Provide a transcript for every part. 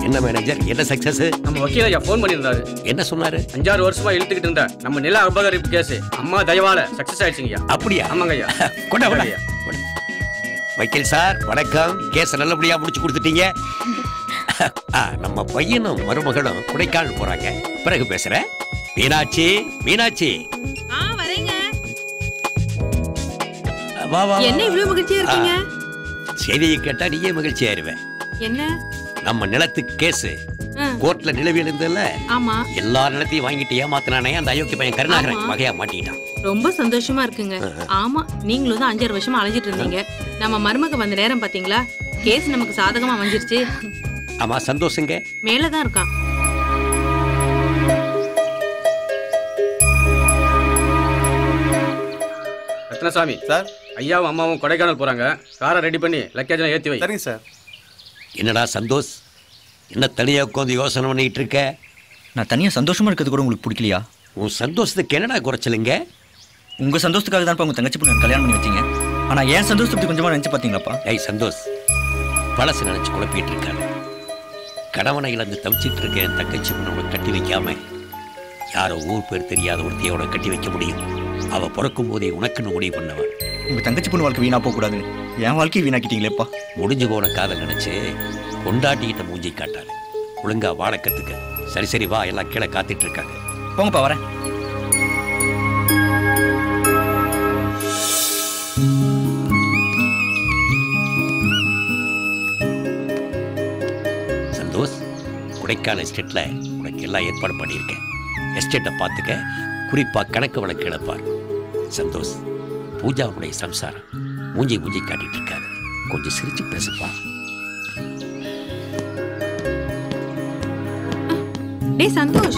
என்ன மேனேஜர், என்ன சக்சஸ்? நம்ம வக்கீல் ஐயா ஃபோன் பண்ணியிருந்தாரு. என்ன சொன்னாரு? 5-6 வருஷமா இழுத்துக்கிட்டு இருந்த நம்ம நில அபகரிப்பு கேஸ் அம்மா தயவால சக்சஸ் ஆயிடுச்சுங்கய்யா. அப்படியா? ஆமாங்க ஐயா. கொண்டா ஐயா. வக்கீல் சார் வணக்கம். கேஸ் நல்லபடியா முடிச்சு கொடுத்துட்டீங்க. நம்ம பையனும் மருமகளும் கொடைக்கானல் போறாங்க. பிறகு பேசுறேன். மீனாட்சி, மீனாட்சி. வரேங்க. வா வா. என்ன இவ்வளவு மகிழ்ச்சியா இருக்கீங்க? செய்தியை கேட்டா நீயே மகிழ்ச்சி ஆயிருவேன். என்ன? நம்ம நிலத்துக்கு கேஸ் கோர்ட்ல நிலவி இருந்ததுல. ஆமா. எல்லா நிலத்தையும் வாங்கிட்டு ஏமாத்தினானே அந்த அயோக்கிய பையன் கருணாகரன் வகையா மாட்டிட்டான். ரொம்ப சந்தோஷமா இருக்குங்க. ஆமா, நீங்களும் தான் 5-6 வருஷமா அலைஞ்சிட்டு இருந்தீங்க. நம்ம மருமக வந்த நேரம் பாத்தீங்களா? கேஸ் நமக்கு சாதகமா வந்துருச்சு. ஆமா, சந்தோஷங்க. மேலதான் இருக்கான். ரத்னசாமி சார், ஐயாவும் அம்மாவும் கொடைக்கானல் போறாங்க. காரை ரெடி பண்ணி லக்கேஜ்லாம் ஏத்தி வை. சரிங்க சார். என்னடா சந்தோஷ், என்ன தனியா உட்காந்து யோசனை பண்ணிட்டு இருக்க? நான் தனியா சந்தோஷமா இருக்கிறது கூட உங்களுக்கு பிடிக்கலையா? உன் சந்தோஷத்துக்கு என்னடா குறைச்சலுங்க? உங்க சந்தோஷத்துக்காக தான் உங்க தங்கச்சி பொண்ணு கல்யாணம் பண்ணி வச்சீங்க. ஆனா ஏன் சந்தோஷத்தை கொஞ்சமா நினைச்சு பாத்தீங்களாப்பா? ஏய் சந்தோஷ், பழசு நினைச்சு குழப்பிட்டு இருக்காங்க. கணவனை இழந்து தவிச்சிட்டு இருக்க என் தங்கச்சி பொண்ணோட கட்டி வைக்காம யாரோ ஊர் பேர் தெரியாத ஒருத்தையோட கட்டி வைக்க முடியும்? அவ பிறக்கும் போதே உனக்குன்னு முடிவு பண்ணவன். உங்க தங்கச்சி பொண்ணு வாழ்க்கை வீணா போக கூடாது. என் வாழ்க்கையை வீணாக்கிட்டீங்களேப்பா. முடிஞ்சு போன காதல் நினைச்சு கொண்டாட்டிக்கிட்ட மூஞ்சி காட்டாரு. ஒழுங்கா வாழ கத்துக்க. சரி சரி வா, எல்லாம் கீழே காத்துட்டு இருக்காங்க. போங்கப்பா, வரேன். சந்தோஷ், கொடைக்கானல் எஸ்டேட்ல உனக்கு எல்லாம் ஏற்பாடு பண்ணியிருக்கேன். எஸ்டேட்டை பார்த்துக்க, குறிப்பா கணக்கு வழக்கு இழப்பார். சந்தோஷ், பூஜாவுடைய சம்சாரம் மூஞ்சி காட்டிட்டு இருக்காரு. கொஞ்சம் சிரிச்சு பேசுப்பா. டேய் சந்தோஷ்,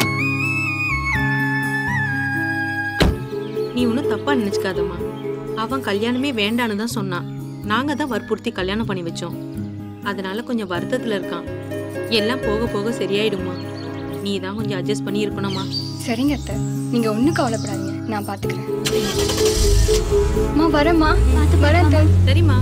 நீ ஒன்னும் தப்பா நினைச்சுக்காதம்மா. அவன் கல்யாணமே வேண்டான்னு தான் சொன்னான். நாங்க தான் வற்புறுத்தி கல்யாணம் பண்ணி வச்சோம். அதனால கொஞ்சம் வருத்தத்துல இருக்கான். எல்லாம் போக போக சரியாயிடுமா. நீ தான் கொஞ்சம் அட்ஜஸ்ட் பண்ணி இருக்கணுமா. சரிங்க அத்தை, நீங்க ஒன்றும் கவலைப்படாதீங்க, நான் பார்த்துக்கிறேன். வரேம்மா, பார்த்து வரேன். சரிம்மா.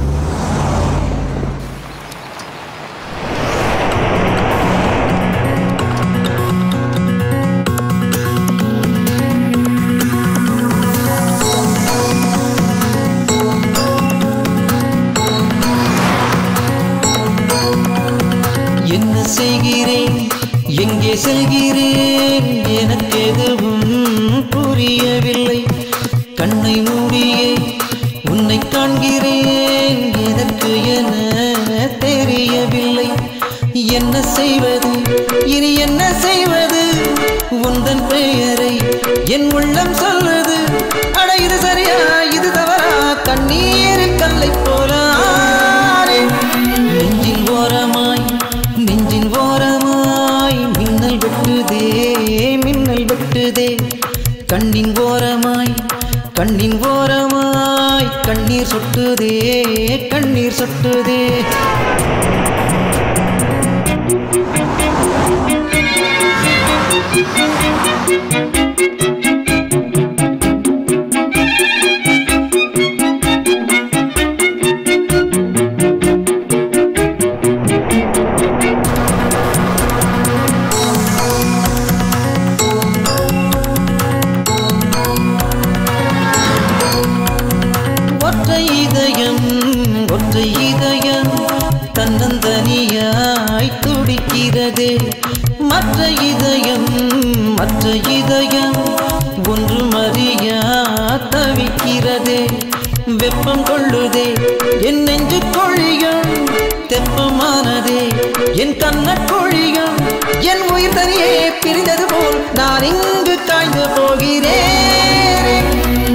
என்ன செய்கிறேன், எங்கே செல்கிறேன், எனக்கு எதுவும் புரியவில்லை. கண்ணை மூடியே உன்னை காண்கிறேன், எதற்கு என தெரியவில்லை. என்ன செய்வது, இனி என்ன செய்வது, உந்தன் பெயரை என் உள்ளம் சொல்லுது. அட இது சரியா, இது தவறா, கண்ணீர் கல்லை போல நெஞ்சின் ஓரமாய் மின்னல் வெட்டுதே, மின்னல் வெட்டுதே. கண்ணின் ஓரமாய் கண்ணீர் சொட்டுதே, கண்ணீர் சொட்டுதே. ஒற்றை இதயம் தன்னந்தனியாய் துடிக்கிறதே. மற்ற இதயம் ஒன்றும் அறியா தவிக்கிறதே. வெப்பம் கொள்ளுதே என் நெஞ்சு கொழியும், தெப்பமானதே என் கண்ண கொழியும். என் உயிர் தனியே பிரிந்தது போல் நான் இங்கு காய்ந்து போகிறேன்.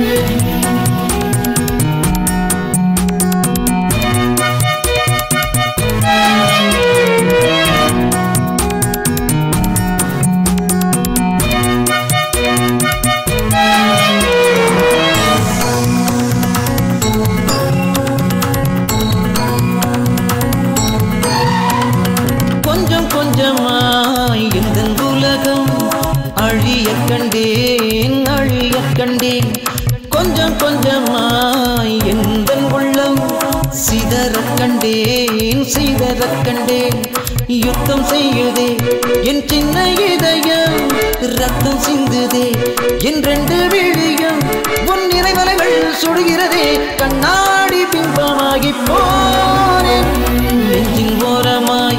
கொஞ்சமாய் இந்த உலகம் அழியக் கண்டேன். கொஞ்சம் கொஞ்சமாய் இந்த உள்ளம் சிதறக் கண்டேன். யுத்தம் செய்யுதே என் சின்ன இதயம் ரத்தம் சிந்துதே என் ரெண்டு விழியும் உன் நினைவலைகள் சுடுகிறதே கண்ணாடி பிம்பமாகி போனேன் நெஞ்சின் ஓரமாய்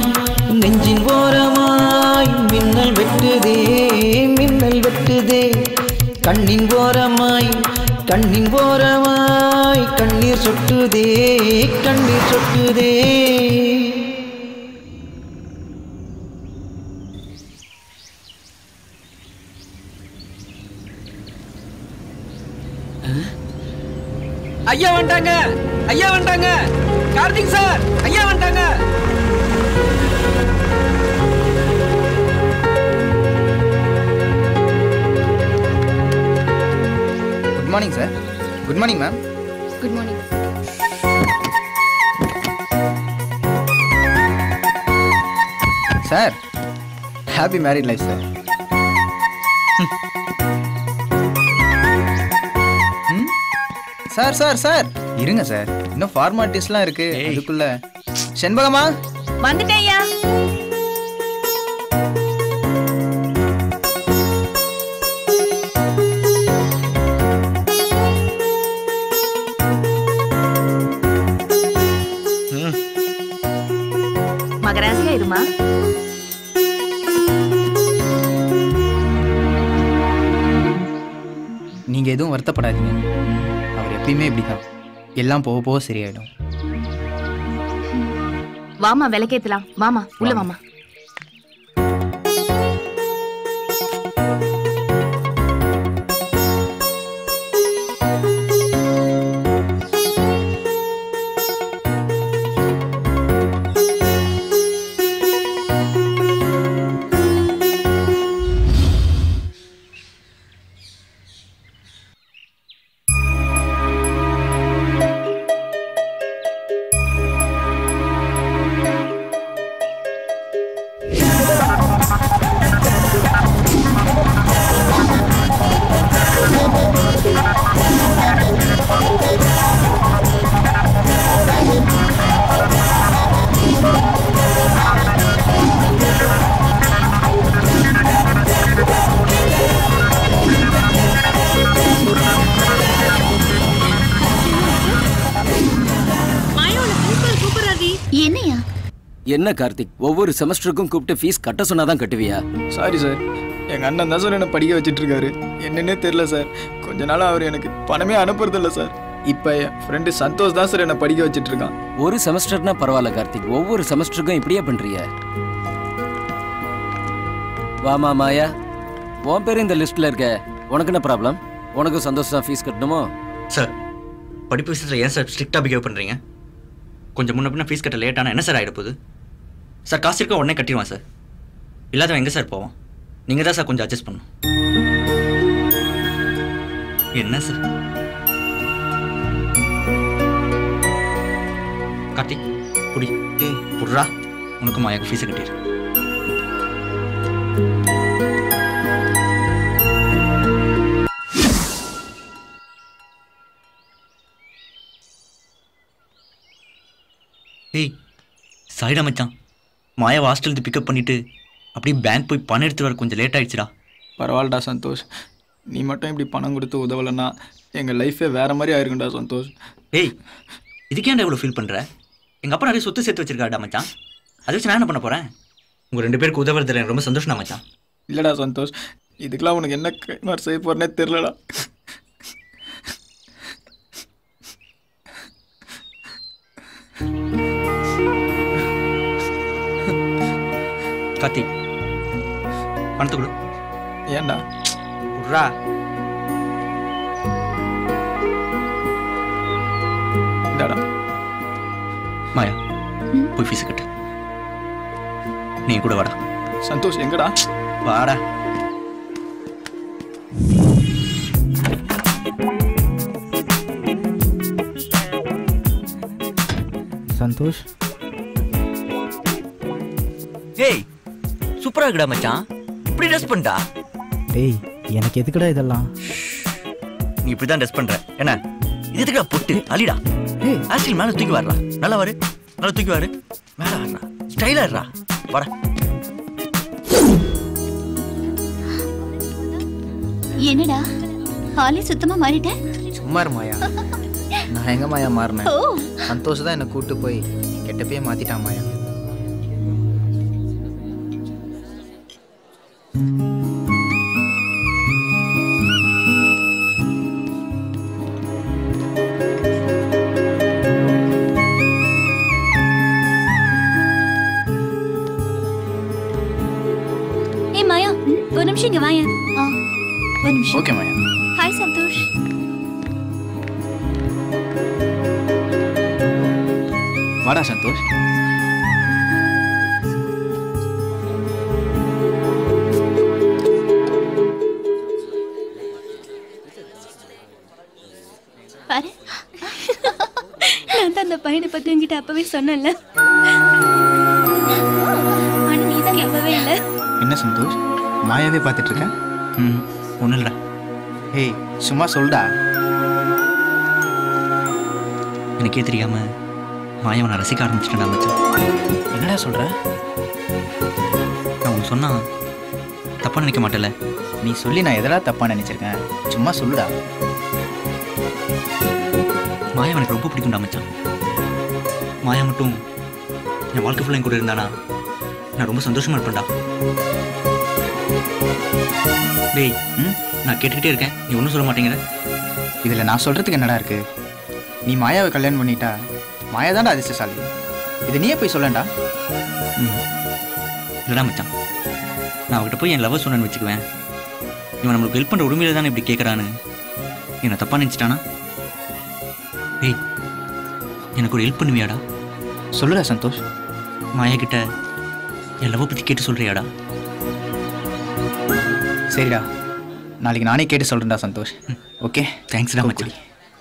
மின்னல் வெட்டுதே கண்ணின் ஓரமாய் கண்ணீர் சொட்டுதே ஐயா வந்துட்டாங்க கார்த்திக் சார் ஐயா வந்துட்டாங்க. Good morning sir. Good morning ma'am. Good morning. Sir happy married life sir. Sir sir sir இருங்க சார், இன்னும் ஃபார்மாலிட்டிஸ்லாம் இருக்கு. அதுக்குள்ள செண்பகமா வந்துட்டேயா. மகராசியா இருமா. நீங்க எதுவும் வருத்தப்படாதீங்க. அவர் எப்பயுமே இப்படிதான், எல்லாம் போக போக சரியாயிடும். வாமா விளக்கேத்தலாம். வாமா உள்ள வாமா. என்ன கார்த்திக், ஒவ்வொரு செமஸ்டருக்கும் கூப்பிட்டு ஃபீஸ் கட்ட சொன்னாதான் கட்டுவியா? சாரி சார், எங்கள் அண்ணன் தான் சார் என்னை படிக்க வச்சுட்டு இருக்காரு. என்னன்னே தெரியல சார், கொஞ்ச நாளாக அவர் எனக்கு பணமே அனுப்புறதில்ல சார். இப்போ என் ஃப்ரெண்டு சந்தோஷ் தான் சார் என்னை படிக்க வச்சுட்டு இருக்கான். ஒரு செமஸ்டர்னா பரவாயில்ல கார்த்திக், ஒவ்வொரு செமஸ்டருக்கும் இப்படியே பண்றிய? வாமா மாயா, உன் பேர் இந்த லிஸ்ட்ல இருக்க. உனக்கு என்ன ப்ராப்ளம்? உனக்கும் சந்தோஷம் தான் ஃபீஸ் கட்டணுமோ? சார் படிப்பு விஷயத்தில் ஏன் சார் ஸ்ட்ரிக்டாக பிஹேவ் பண்ணுறீங்க? கொஞ்சம் முன்ன பின்ன ஃபீஸ் கட்ட லேட்டானா என்ன சார் ஆகிட போகுது? சார் காசு இருக்க உடனே கட்டிடுவான் சார், இல்லாதவன் எங்கே சார் போவான்? நீங்கள் தான் சார் கொஞ்சம் அட்ஜஸ்ட் பண்ணணும். என்ன சார் கார்த்திக் புடி புட்றா, உனக்கு மாயாக்கு ஃபீஸை கட்டிடு. ஏய் சாரிடா மச்சான், மாயாவை ஹாஸ்டலுக்கு பிக்கப் பண்ணிவிட்டு அப்படியே பேங்க் போய் பணம் எடுத்து வர கொஞ்சம் லேட் ஆகிடுச்சுடா. பரவாயில்லடா சந்தோஷ், நீ மட்டும் இப்படி பணம் கொடுத்து உதவலைன்னா எங்கள் லைஃபே வேறு மாதிரி ஆயிருக்கும்டா சந்தோஷ். ஏய் இதுக்கேண்டா இவ்வளோ ஃபீல் பண்ணுற? எங்கள் அப்பா நிறைய சொத்து சேர்த்து வச்சிருக்காடா மச்சான், அதை வச்சு நான் என்ன பண்ண போகிறேன்? உங்கள் 2 பேருக்கு உதவுறது எனக்கு ரொம்ப சந்தோஷம்டா மச்சான். இல்லைடா சந்தோஷ், இதுக்கெல்லாம் உனக்கு என்ன மாதிரி செய்ய போகிறேன்னே தெரிலடா. கார்த்திக் பணத்தை கொடு. ஏன்டா? விட்றா. இந்தாடா. மாயா போய் ஃபீஸ் கட்டு. நீ கூட வாடா. சந்தோஷ் எங்கடா? வாடா. சந்தோஷ் ஏய் சூப்பரா இருக்குடா மச்சான், இப்படி ட்ரெஸ் பண்ணடா. டேய் எனக்கு எதுக்குடா இதெல்லாம்? நீ இப்படி தான் ட்ரெஸ் பண்ற என்ன? இது எதுக்குடா பொட்டு அலிடா? ஆக்சுவலி மேலே தூக்கி வரலாம். நல்லா வரு, நல்லா தூக்கி வரு, மேலே வரா, ஸ்டைலா இருடா. வர. என்னடா ஹாலே சுத்தமா மாறிட்டேன். சும்மா இரு மாயா. நான் எங்க மாயா மாறினேன்? சந்தோஷ் தான் என்னை கூட்டு போய் கெட்டப்பே மாத்திட்டான் மாயா. ஏய் மாயா, ஒரு நிமிஷம் இங்க வாயேன். ஒரு நிமிஷம். ஓகே மாயா. ஹாய் சந்தோஷ். வாடா சந்தோஷ். பாரு, நான் தான் அந்த பையனை பத்தி என்கிட்ட அப்பவே சொன்னேன்ல. ஆனா நீ தான் நம்பவே இல்லை. என்ன சந்தோஷ், மாயாவே பார்த்துட்டு இருக்க? ஒன்றும் இல்லைடா. ஏய் சும்மா சொல்டா. எனக்கே தெரியாம மாயாவை நான் ரசிக்க ஆரம்பிச்சிட்டேன் மச்சான். என்னடா சொல்ற? நான் உனக்கு சொன்னா தப்பா நினைக்க மாட்டேல? நீ சொல்லி நான் எதெல்லாம் தப்பா நினைச்சிருக்கேன்? சும்மா சொல்லுடா. மாயா எனக்கு ரொம்ப பிடிக்கும்டா மச்சான். மாயா மட்டும் என் வாழ்க்கை ஃபுல்லாக என் கூட இருந்தானா நான் ரொம்ப சந்தோஷமா இருப்பேன்டா. டேய், நான் கேட்டுக்கிட்டே இருக்கேன், நீ ஒன்றும் சொல்ல மாட்டேங்கிற. இதில் நான் சொல்கிறதுக்கு என்னடா இருக்கு? நீ மாயாவை கல்யாணம் பண்ணிட்டா மாயா தான்டா அதிர்ஷ்டசாலி. இதை நீயே போய் சொல்லண்டா. இல்லடா மச்சான், நான் அவகிட்ட போய் என் லவ் சொன்னேன்னு வச்சுக்குவேன். இவன் நம்மளுக்கு ஹெல்ப் பண்ணுற உரிமையில தானே இப்படி கேட்குறான்னு என்னை தப்பாக நினச்சிட்டானா? டேய், எனக்கு ஒரு ஹெல்ப் பண்ணுவியாடா? சொல்லுடா சந்தோஷ். மாயா கிட்ட என் லவ் பற்றி கேட்டு சொல்கிறியாடா? சரிடா, நாளைக்கு நானே கேட்டு சொல்கிறேன்டா சந்தோஷ். ஓகே, தேங்க்ஸ்டா மச்சான்.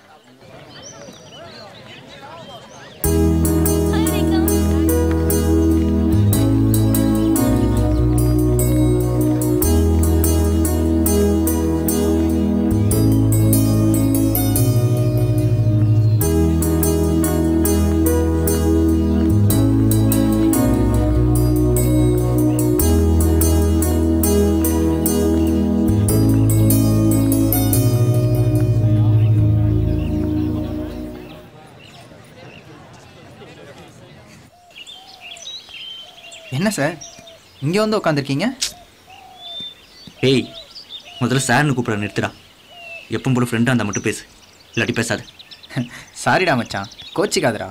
என்ன சார் இங்கே வந்து உட்காந்துருக்கீங்க? ஏய், முதல்ல சார்னு கூப்பிட நிறுத்துடா. எப்பவும் போல ஃப்ரெண்டாக இருந்தால் மட்டும் பேசு, இல்லாட்டி பேசாது. சாரிடா மச்சான், கோச்சிக்காதடா.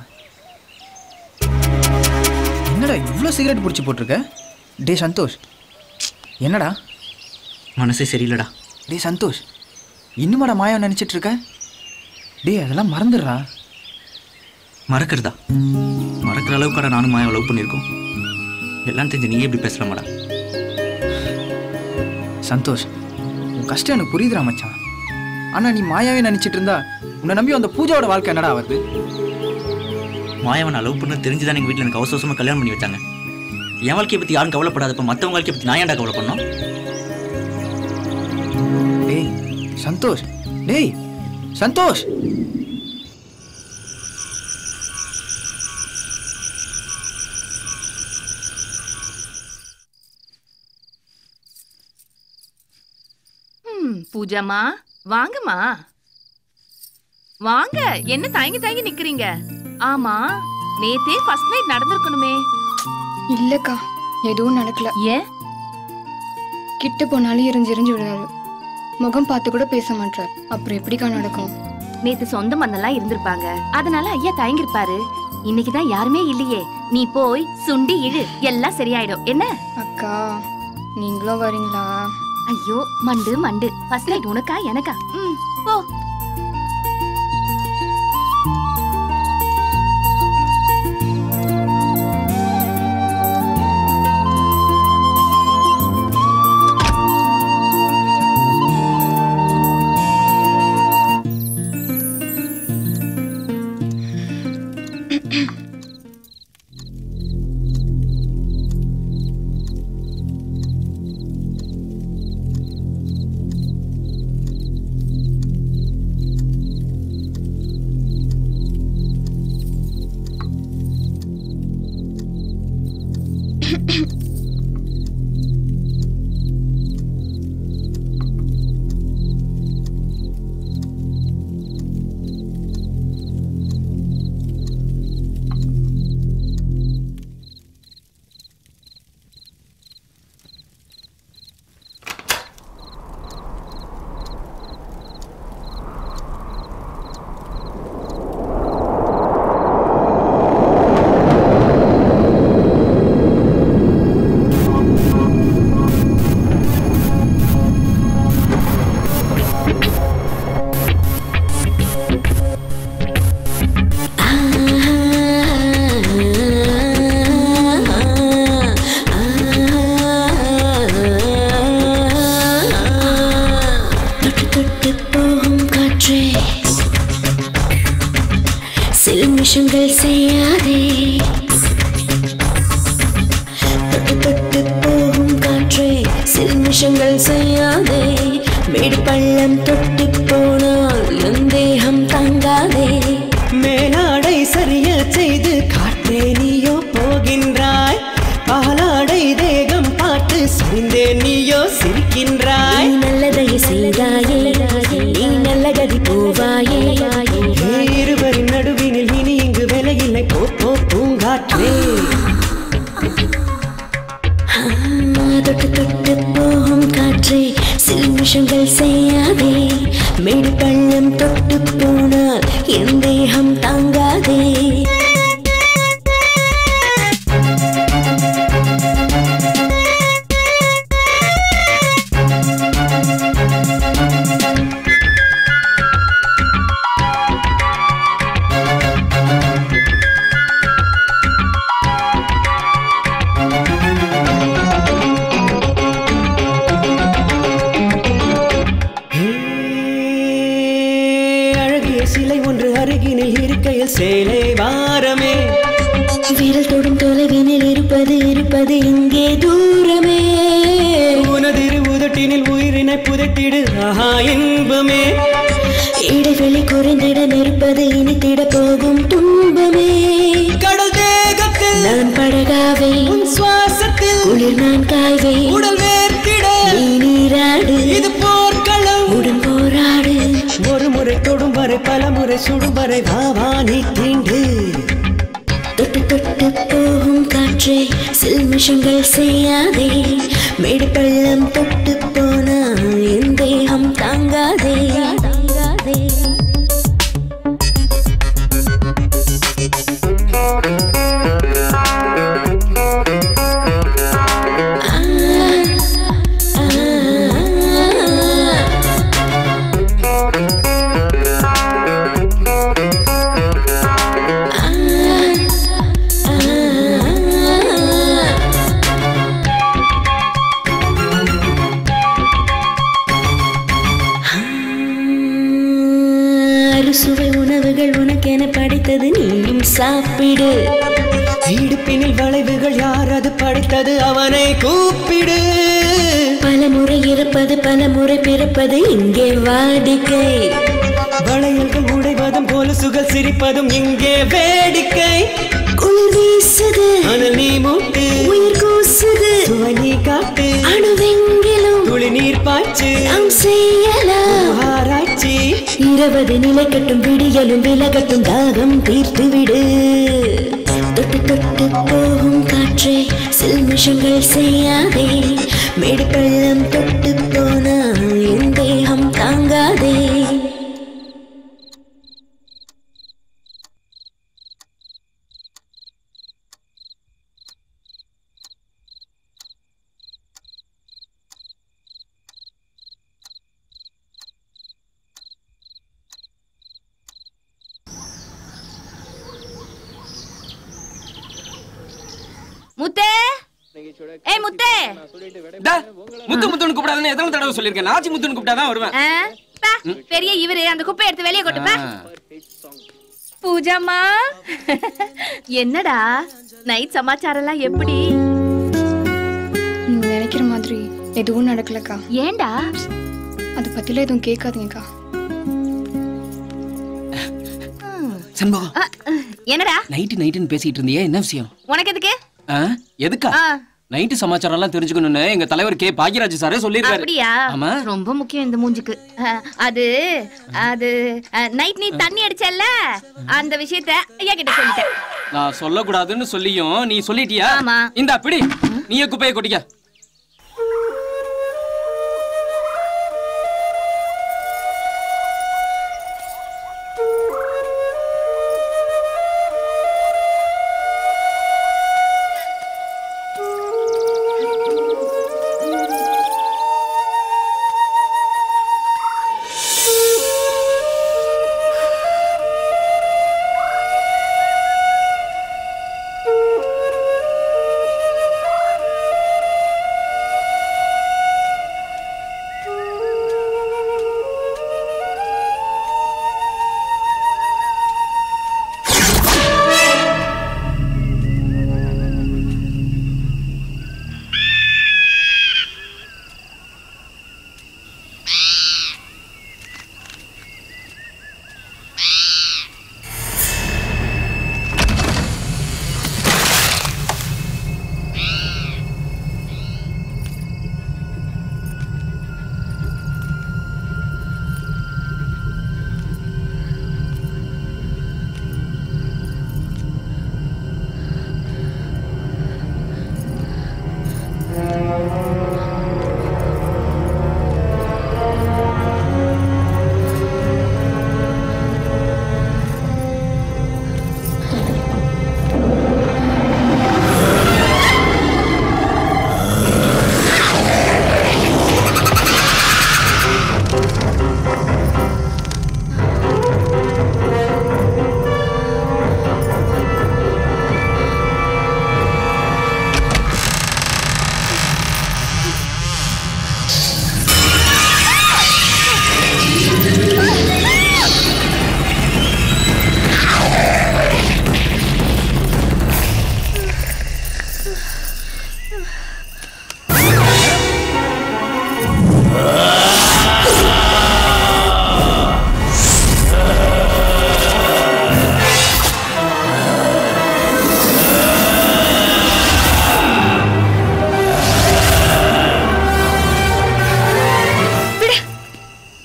என்னடா இவ்வளோ சிகரெட் பிடிச்சி போட்டிருக்க? டே சந்தோஷ், என்னடா மனசே சரியில்லடா. டே சந்தோஷ், இன்னுமாடா மாயா நினச்சிட்டு இருக்க? டே அதெல்லாம் மறந்துடுறா. மறக்கிறதா? மறக்கிற அளவுக்காடா நானும் மாயாவை லவ் பண்ணியிருக்கோம். எல்லாம் தெரிஞ்சு நீயே எப்படி பேசுகிறமாடா? சந்தோஷ், உன் கஷ்டம் எனக்கு புரியுதுடா மச்சான். ஆனால் நீ மாயாவே நினச்சிட்டு இருந்தா உன்னை நம்பி அந்த பூஜாவோட வாழ்க்கை என்னடா வருது? மாயாவை நான் லவ் பண்ண தெரிஞ்சுதான் எங்கள் வீட்டில் எனக்கு அவசரமாக கல்யாணம் பண்ணி வச்சாங்க. என் வாழ்க்கையை பற்றி யாரும் கவலைப்படாதப்ப மற்றவங்க வாழ்க்கையை பற்றி நான் ஏன்டா கவலை பண்ணோம்? டேய் சந்தோஷ், டேய் சந்தோஷ். பூஜாமா, வாங்கம்மா வாங்க. என்ன தயங்கி தயங்கி நிக்கிறீங்க? ஆமா, நேத்தே ஃபர்ஸ்ட் நைட் நடந்திருக்கணுமே. இல்லக்கா, எதுவும் நடக்கல. ஏன்? கிட்ட போனாலும் எரிஞ்சு விடுறாரு. முகம் பார்த்து கூட பேச மாட்டார். அப்புறம் எப்படிக்கா நடக்கும்? நேத்து சொந்த மண்ணெல்லாம் இருந்திருப்பாங்க, அதனால ஐயா தயங்கிருப்பாரு. இன்னைக்குதான் யாருமே இல்லையே, நீ போய் சுண்டி இழு, எல்லாம் சரியாயிடும். என்ன அக்கா, நீங்களும் வரீங்களா? ஐயோ மண்டு மண்டு, ஃபர்ஸ்ட் நைட் உனக்கா எனக்கா? போ. நிமிஷங்கள் செய்யாதே தொட்டு தொட்டு போகும் காற்றே சில நிமிஷங்கள் செய்யாதே மேடு பள்ளம் தொட்டு போனால் என் தேகம் தாங்காதே மேலாடை சரியல் செய்து காற்றே நீயோ போகின்றாய் பாலாடை தேகம் பார்த்து சரிந்தே நீயோ சிரிக்கின்றாய் நீ நல்லதை செய்தாயே நீ நல்ல கதி போவாயே இருவரின் நடுவினில் இனி இங்கு வேலையில்லை போ போ பூங்காற்றே தொட்டு தொட்டு போகும் காற்றே சில நிமிஷங்கள் செய்யாதே மேடு பள்ளம் தொட்டு போனால் என் தேகம் தாங்காதே சேலை வாரமே விரல் தொடும் தொலைவினில் இருப்பது இங்கே தூரமே உனதிரு உதட்டினில் உயிரினை புதைத்திடு ஆஹா இன்பமே இடைவெளி குறைந்திட நெருப்பது இனித்திட போகும் துன்பமே கடல் தேகத்தில் நான் படகாவே சுவாசத்தில் குளிர் நான் காய்வே உடல் வேர்த்திட நீ நீராடு இது போர்க்களம் உடன் போராடு ஒரு முறை தொடும் வரை பல முறை சுடும் வரை வா நீ தீண்டு தொட்டு தொட்டு போகும் காற்றே சில நிமிஷங்கள் செய்யாதே மேடு பள்ளம் தொட்டு போனால் என் தேகம் தாங்காதே தாங்காதே சுவை உணவுகள் உனக்கென படைத்தது நீயும் சாப்பிடு இடுப்பினில் வளைவுகள் யார் அது படைத்தது அவனை கூப்பிடு பல முறை இறப்பது பல முறை பிறப்பது இங்கே வாடிக்கை வளையல்கள் உடைவதும் கொலுசுகள் சிரிப்பதும் இங்கே வேடிக்கை குளிர் வீசுது அனல் நீ மூட்டு உயிர் கூசுது சுவை நீ காட்டு அணுவெங்கிலும் துளி நீர் பாய்ச்சு நாம் செய்யலாம் ஆராய்ச்சி 20 நிலைக்கட்டும் விடியலும் விலகட்டும் தாகம் தீர்த்து விடு தொட்டு தொட்டு போகும் காற்றே சில நிமிஷங்கள் செய்யாதே மேடு பள்ளம் தொட்டு போனால் என் தேகம் தாங்காதே முத்தே ஏய் முத்தே முத்து முத்துன்னு கூப்பிடாதன்னு எத்தனை தடவை சொல்லிருக்கேன் நாச்சி முத்துன்னு கூப்பிட்டாதான் வருவேன் பெரிய இவரு அந்த குப்பை எடுத்து வெளியே கொட்டுப்பா பூஜாமா என்னடா நைட் சமாச்சாரம் எல்லாம் எப்படி நீங்க நினைக்கிற மாதிரி எதுவும் நடக்கலக்கா ஏண்டா அது பத்தில எதுவும் கேட்காதீங்கக்கா சண்முகம் என்னடா நைட்டுன்னு பேசிட்டு இருந்தியே என்ன விஷயம் உனக்கு எதுக்கு எதுக்கா நைட்டு சமாச்சாரம் எல்லாம் தெரிஞ்சுக்கணும்னு எங்க தலைவர் கே பாக்யராஜ் சாரே சொல்லிருக்காரு. அப்படியா? ஆமா. ரொம்ப முக்கியம் இந்த மூஞ்சுக்கு. அது அது நைட் நீ தண்ணி அடிச்சல்ல அந்த விஷயத்தை ஐயா கிட்ட சொல்லிட்டேன். நான் சொல்லக்கூடாதுன்னு சொல்லியும் நீ சொல்லிட்டியா? ஆமா. இந்த பிடி நீயே குப்பையை கொட்டிக்க.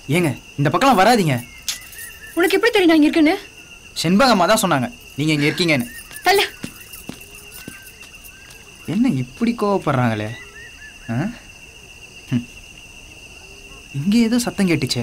ஏங்க இந்த பக்கம் வராதீங்க. உனக்கு எப்படி தெரியும் நான் இங்க இருக்கேன்னு? செண்பகம்மா தான் சொன்னாங்க நீங்க இங்க இருக்கீங்கன்னு. தள்ள. என்ன இப்படி கோவப்படுறாங்களே? இங்க ஏதோ சத்தம் கேட்டுச்சே.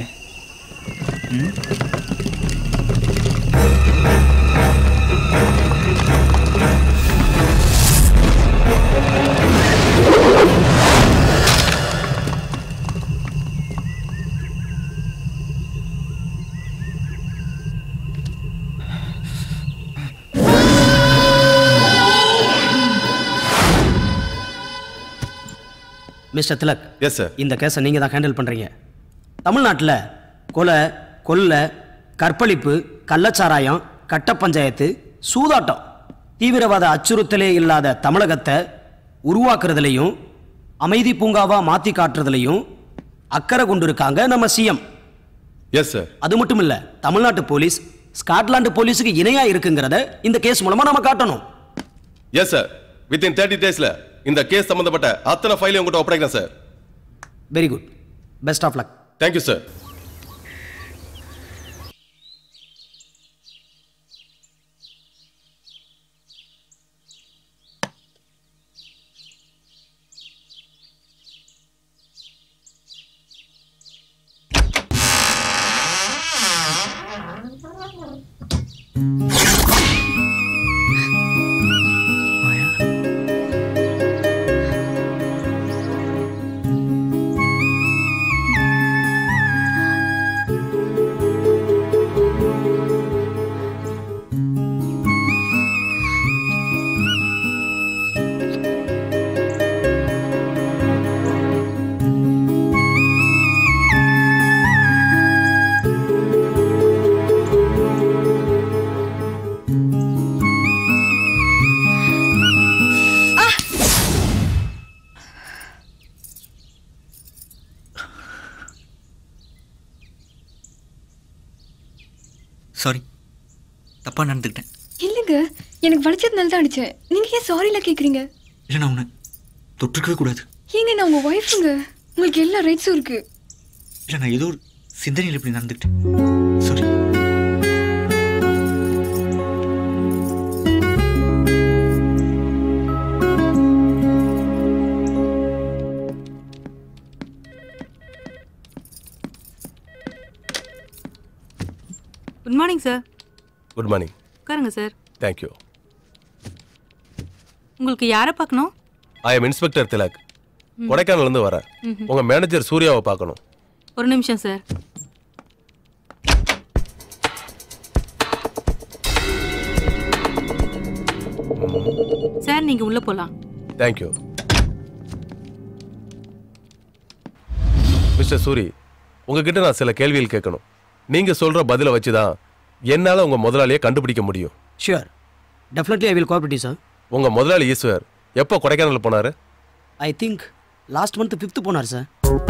மிஸ்டர் திலக். Yes sir. இந்த கேஸை நீங்கள் தான் ஹேண்டில் பண்ணுறீங்க. தமிழ்நாட்டில் கொலை, கொள்ளை, கற்பழிப்பு, கள்ளச்சாராயம், கட்ட பஞ்சாயத்து, சூதாட்டம், தீவிரவாத அச்சுறுத்தலே இல்லாத தமிழகத்தை உருவாக்குறதுலையும் அமைதி பூங்காவா மாற்றி காட்டுறதுலையும் அக்கறை கொண்டு இருக்காங்க நம்ம சிஎம். Yes sir. அது மட்டும் இல்லை, தமிழ்நாட்டு போலீஸ் ஸ்காட்லாந்து போலீஸுக்கு இணையாக இருக்குங்கிறத இந்த கேஸ் மூலமாக நம்ம காட்டணும். Yes sir. வித்தின் 30 daysல இந்த கேஸ் சம்பந்தப்பட்ட அத்தனை ஃபைலையும் உங்கள்கிட்ட ஒப்படைக்கிறேன் sir. Very good. Best of luck. Thank you sir. Sorry, தப்பாக நடந்துக்கிட்டேன். இல்லைங்க, எனக்கு வலிச்சதுனால தான் அடிச்சேன். நீங்க ஏன் சாரிலாம் கேட்குறீங்க? இல்லை, நான் உன்னை தொற்றுக்கவே கூடாது. ஏங்க, நான் உங்க ஒய்ஃபுங்க. உங்களுக்கு எல்லா ரைட்ஸும் இருக்கு. இல்லை, நான் ஏதோ ஒரு சிந்தனையில் இப்படி நடந்துக்கிட்டேன். Sorry. Good morning sir. Good morning. உட்காருங்க சார். தேங்க்யூ. உங்களுக்கு யாரை பார்க்கணும்? I am inspector Tilak. கொடைக்கானல்லேருந்து வரேன். உங்கள் மேனேஜர் சூர்யாவை பார்க்கணும். ஒரு நிமிஷம் சார். சார், நீங்கள் உள்ளே போகலாம். தேங்க்யூ. மிஸ்டர் சூரி, உங்ககிட்ட நான் சில கேள்விகள் கேட்கணும். நீங்கள் சொல்கிற பதிலை வச்சு தான் என்னால் உங்கள் முதலாளியை கண்டுபிடிக்க முடியும். Sure, definitely I will cooperate sir. உங்கள் முதலாளி ஈஸ்வர் எப்போ கொடைக்கானல் போனார்? I think last month 5th போனார் சார்.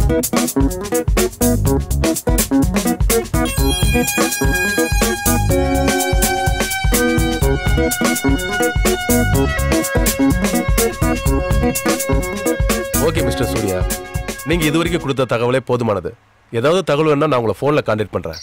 ஓகே மிஸ்டர் சூர்யா, நீங்கள் இது வரைக்கும் கொடுத்த தகவலே போதுமானது. ஏதாவது தகவல் வேணா நான் உங்களை ஃபோனில் கான்டாக்ட் பண்ணுறேன்.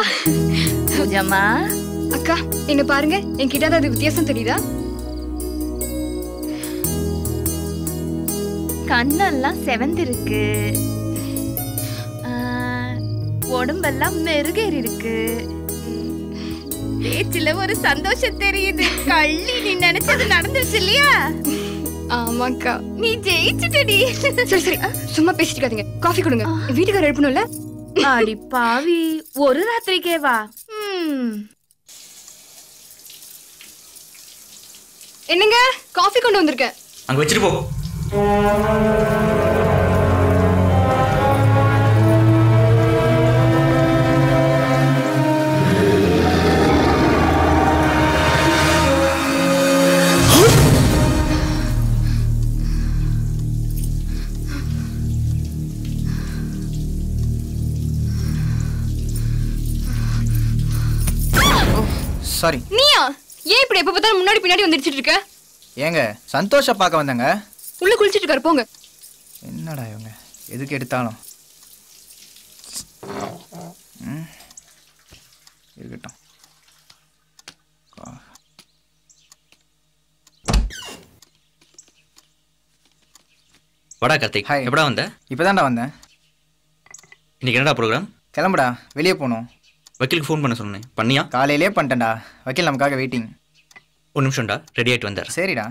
பூஜாமா அக்கா என்ன பாருங்க என்கிட்ட ஏதாவது வித்தியாசம் தெரியுதா? கண்ணெல்லாம் செவந்திருக்கு, உடம்பெல்லாம் மெருகேறி இருக்கு, பேச்சுல ஒரு சந்தோஷம் தெரியுது. கள்ளி நீ நினைச்சது நடந்துருச்சு இல்லையா? ஆமாக்கா நீ ஜெயிச்சிட்டடி. சரி சரி சும்மா பேசிட்டு இருக்காதீங்க, காஃபி கொடுங்க. வீட்டுக்காரர் எழுப்பணும்ல. அடி பாவி, ஒரு ராத்திரிக்கே வா. என்னங்க காஃபி கொண்டு வந்திருக்கேன். அங்க வச்சிட்டு போ. சாரி. நீயா? ஏன் இப்படி எப்ப பார்த்தாலும் முன்னாடி பின்னாடி வந்துட்டு இருக்க? ஏங்க சந்தோஷ பார்க்க வந்தாங்க. உள்ள குளிச்சிட்டு இருக்காரு, போங்க. என்னடா இவங்க எதுக்கு எடுத்தாலும் இருக்கட்டும். வடா கார்த்திக், எப்படா வந்த? இப்பதான்டா வந்தேன். இன்னைக்கு என்னடா ப்ரோக்ராம்? கிளம்புடா, வெளியே போகணும். வக்கீலுக்கு ஃபோன் பண்ண சொன்னேன், பண்ணியா? காலையிலே பண்ணிட்டேன்டா, வக்கீல் நமக்காக வெயிட்டிங். ஒரு நிமிஷம்டா, ரெடி ஆகிட்டு வந்தார். சரிடா.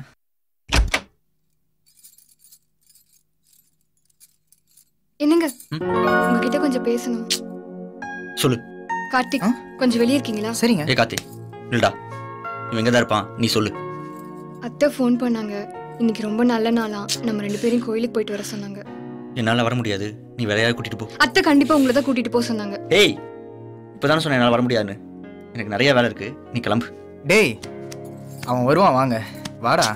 என்னங்க உங்ககிட்ட கொஞ்சம் பேசணும். சொல்லு. கார்த்திக் கொஞ்சம் வெளியே இருக்கீங்களா? சரிங்க. ஏ கார்த்திக் இல்லடா, இவன் எங்கே தான் இருப்பான், நீ சொல்லு. அத்தை ஃபோன் பண்ணாங்க, இன்னைக்கு ரொம்ப நல்ல நாளா, நம்ம 2 பேரும் கோயிலுக்கு போயிட்டு வர சொன்னாங்க. என்னால் வர முடியாது, நீ வேற யாராவது கூட்டிட்டு போ. அத்தை கண்டிப்பா உங்களை தான் கூட்டிட்டு போக சொன்னாங்க. ஏய் இப்போதானே சொன்னேன் என்னால் வர முடியாதுன்னு. எனக்கு நிறைய வேலை இருக்கு, நீ கிளம்பு. டேய் அவன் வருவான், வாங்க வாடா.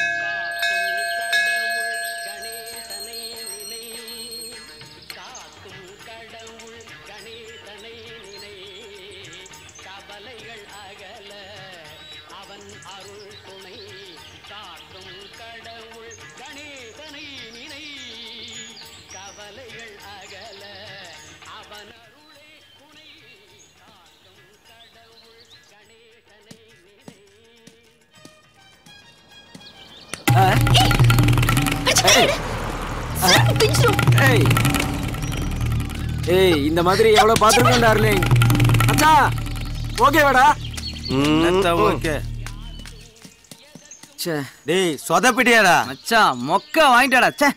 ஏய் இந்த மாதிரி எவ்வளவு பாத்துருக்கோம் டார்லிங். அச்சா ஓகே வாடா. ஓகே. ச்சே டேய் சொதப்பிட்டியாடா மச்சான், மொக்க வாங்கிட்டாடா. ச்சே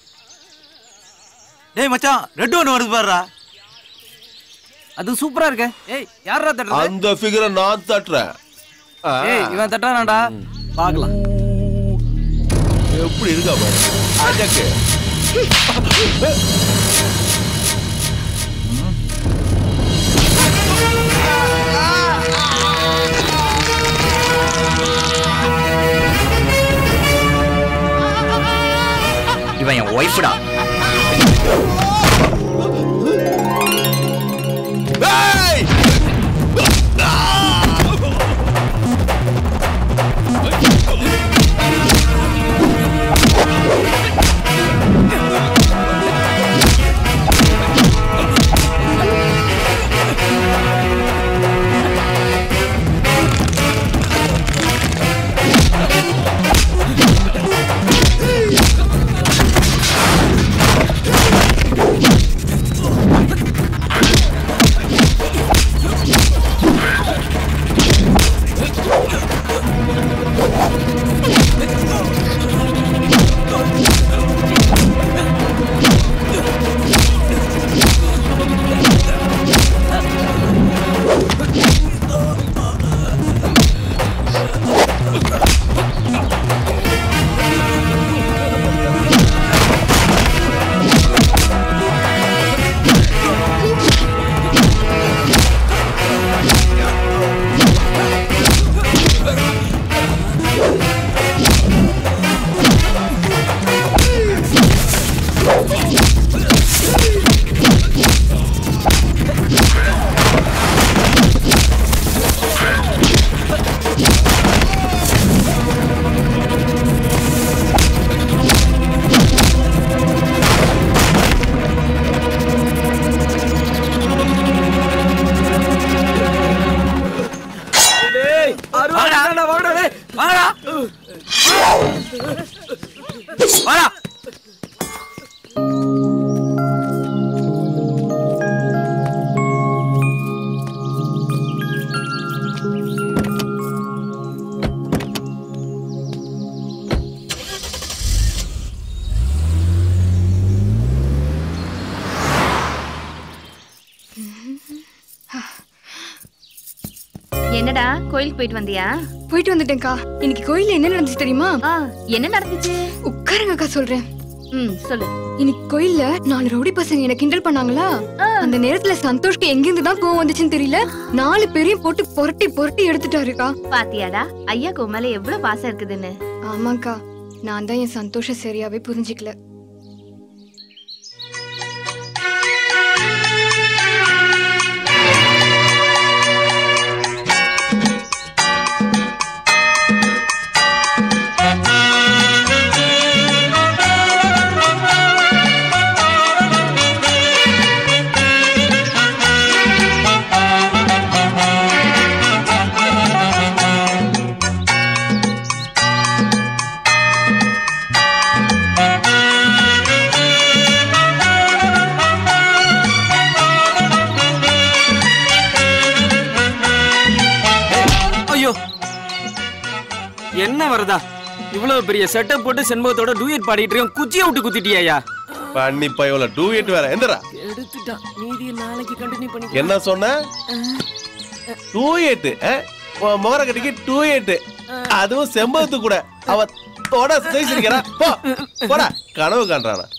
டேய் மச்சான், ரெட் ஒன் வருது பாருடா, அது சூப்பரா இருக்கு. ஏய் யாரா தட்டற? அந்த ஃபிகரை நான் தட்டறேன். ஏய் இவன் தட்டறானடா, பார்க்கலாம் எப்படி இருக்கா பாரு. அடக்கு இவன் என் ஒய்ஃப்டா. வாடா. என்னடா கோயிலுக்கு போயிட்டு வந்தியா? போயிட்டு வந்துட்டேன்க்கா. இன்னைக்கு கோயில்ல என்ன நடந்துச்சு தெரியுமா? என்ன நடந்துச்சு? உட்காருங்கக்கா சொல்றேன். சொல்லு. இன்னைக்கு கோயில்ல 4 ரவுடி பசங்க என்ன கிண்டல் பண்ணாங்களா? அந்த நேரத்துல சந்தோஷ்க்கு எங்கிருந்து தான் கோவம் வந்துச்சுன்னு தெரியல. 4 பேரையும் போட்டு புரட்டி புரட்டி எடுத்துட்டாருக்கா. பாத்தியாடா ஐயா கோமல எவ்வளவு பாசம் இருக்குதுன்னு. ஆமாக்கா, நான் தான் என் சந்தோஷம் சரியாவே புரிஞ்சுக்கல. என்ன வரதா இவ்வளவு பெரிய செட்டப் போட்டு செண்பகத்தோட டூயட் பாடிட்டு இருக்கேன், குச்சியை விட்டு குத்திட்டியா? பண்ணி பையல டூயட் வேற எந்தடா எடுத்துட்டான். மீதி நாளைக்கு கண்டினியூ பண்ணி. என்ன சொன்ன? டூயட் மோர கட்டிக்கு டூயட், அதுவும் செம்பகத்து கூட. அவ தொட பேசிருக்கிறா. போடா கனவு காண்றானா?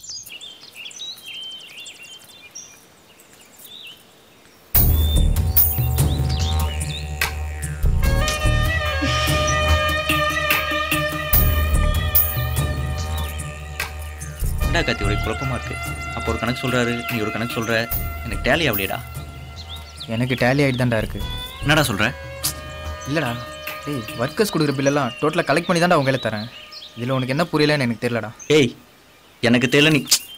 என்ன கத்தி ஒரு குழப்பமா இருக்கு. அப்போ ஒரு கணக்கு சொல்றாரு, நீ ஒரு கணக்கு சொல்ற. எனக்கு டேலி ஆகலையடா. எனக்கு டேலி ஆகிட்டு தான்டா இருக்கு. என்னடா சொல்ற? இல்லடா டேய், ஒர்க்கர்ஸ் கொடுக்குற பில்லெல்லாம் டோட்டலாக கலெக்ட் பண்ணி தான்டா உங்களே தரேன். இதில் உனக்கு என்ன புரியலன்னு எனக்கு தெரியலடா. ஏய் எனக்கு தெரியல,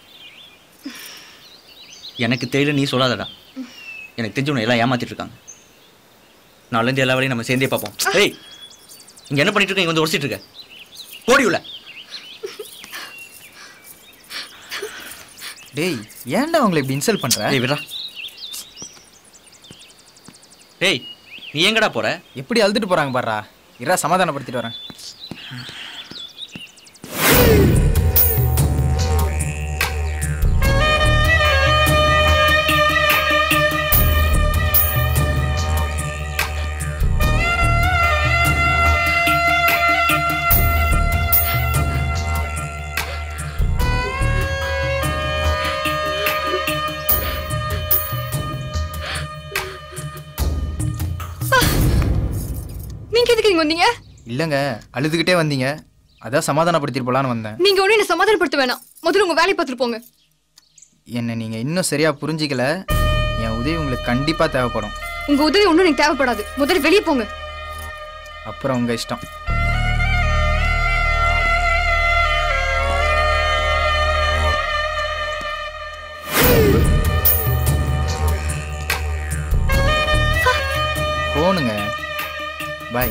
எனக்கு தெரியல நீ சொல்லாதடா. எனக்கு தெரிஞ்சவனை எல்லாம் ஏமாத்திட்டு இருக்காங்க. நாளைந்து எல்லா வேலையும் நம்ம சேர்ந்தே பார்ப்போம். ஏய் இங்க என்ன பண்ணிட்டு இருக்க? இங்க வந்து உடச்சிட்டு இருக்க. ஓடி உள்ள. டேய் ஏன்டா அவங்களை இப்படி இன்சல்ட் பண்ற? டேய் விடுடா. டேய் நீ எங்கடா போற? எப்படி அழுதுட்டு போறாங்க பாருடா. இரா சமாதானப்படுத்திட்டு வரேன். நீங்க எதுக்கு இங்க வந்தீங்க? இல்லங்க, அழுதுகிட்டே வந்தீங்க, அதான் சமாதானப்படுத்திட்டு போலான்னு வந்தேன். நீங்க ஒண்ணு என்ன சமாதானப்படுத்த வேணாம். முதல்ல உங்க வேலையை பார்த்துட்டு போங்க. என்ன நீங்க இன்னும் சரியா புரிஞ்சிக்கல. என் உதவி உங்களுக்கு கண்டிப்பா தேவைப்படும். உங்க உதவி ஒண்ணும் எனக்கு தேவைப்படாது. முதல்ல வெளியே போங்க. அப்புறம் உங்க இஷ்டம். போனுங்க. Bye.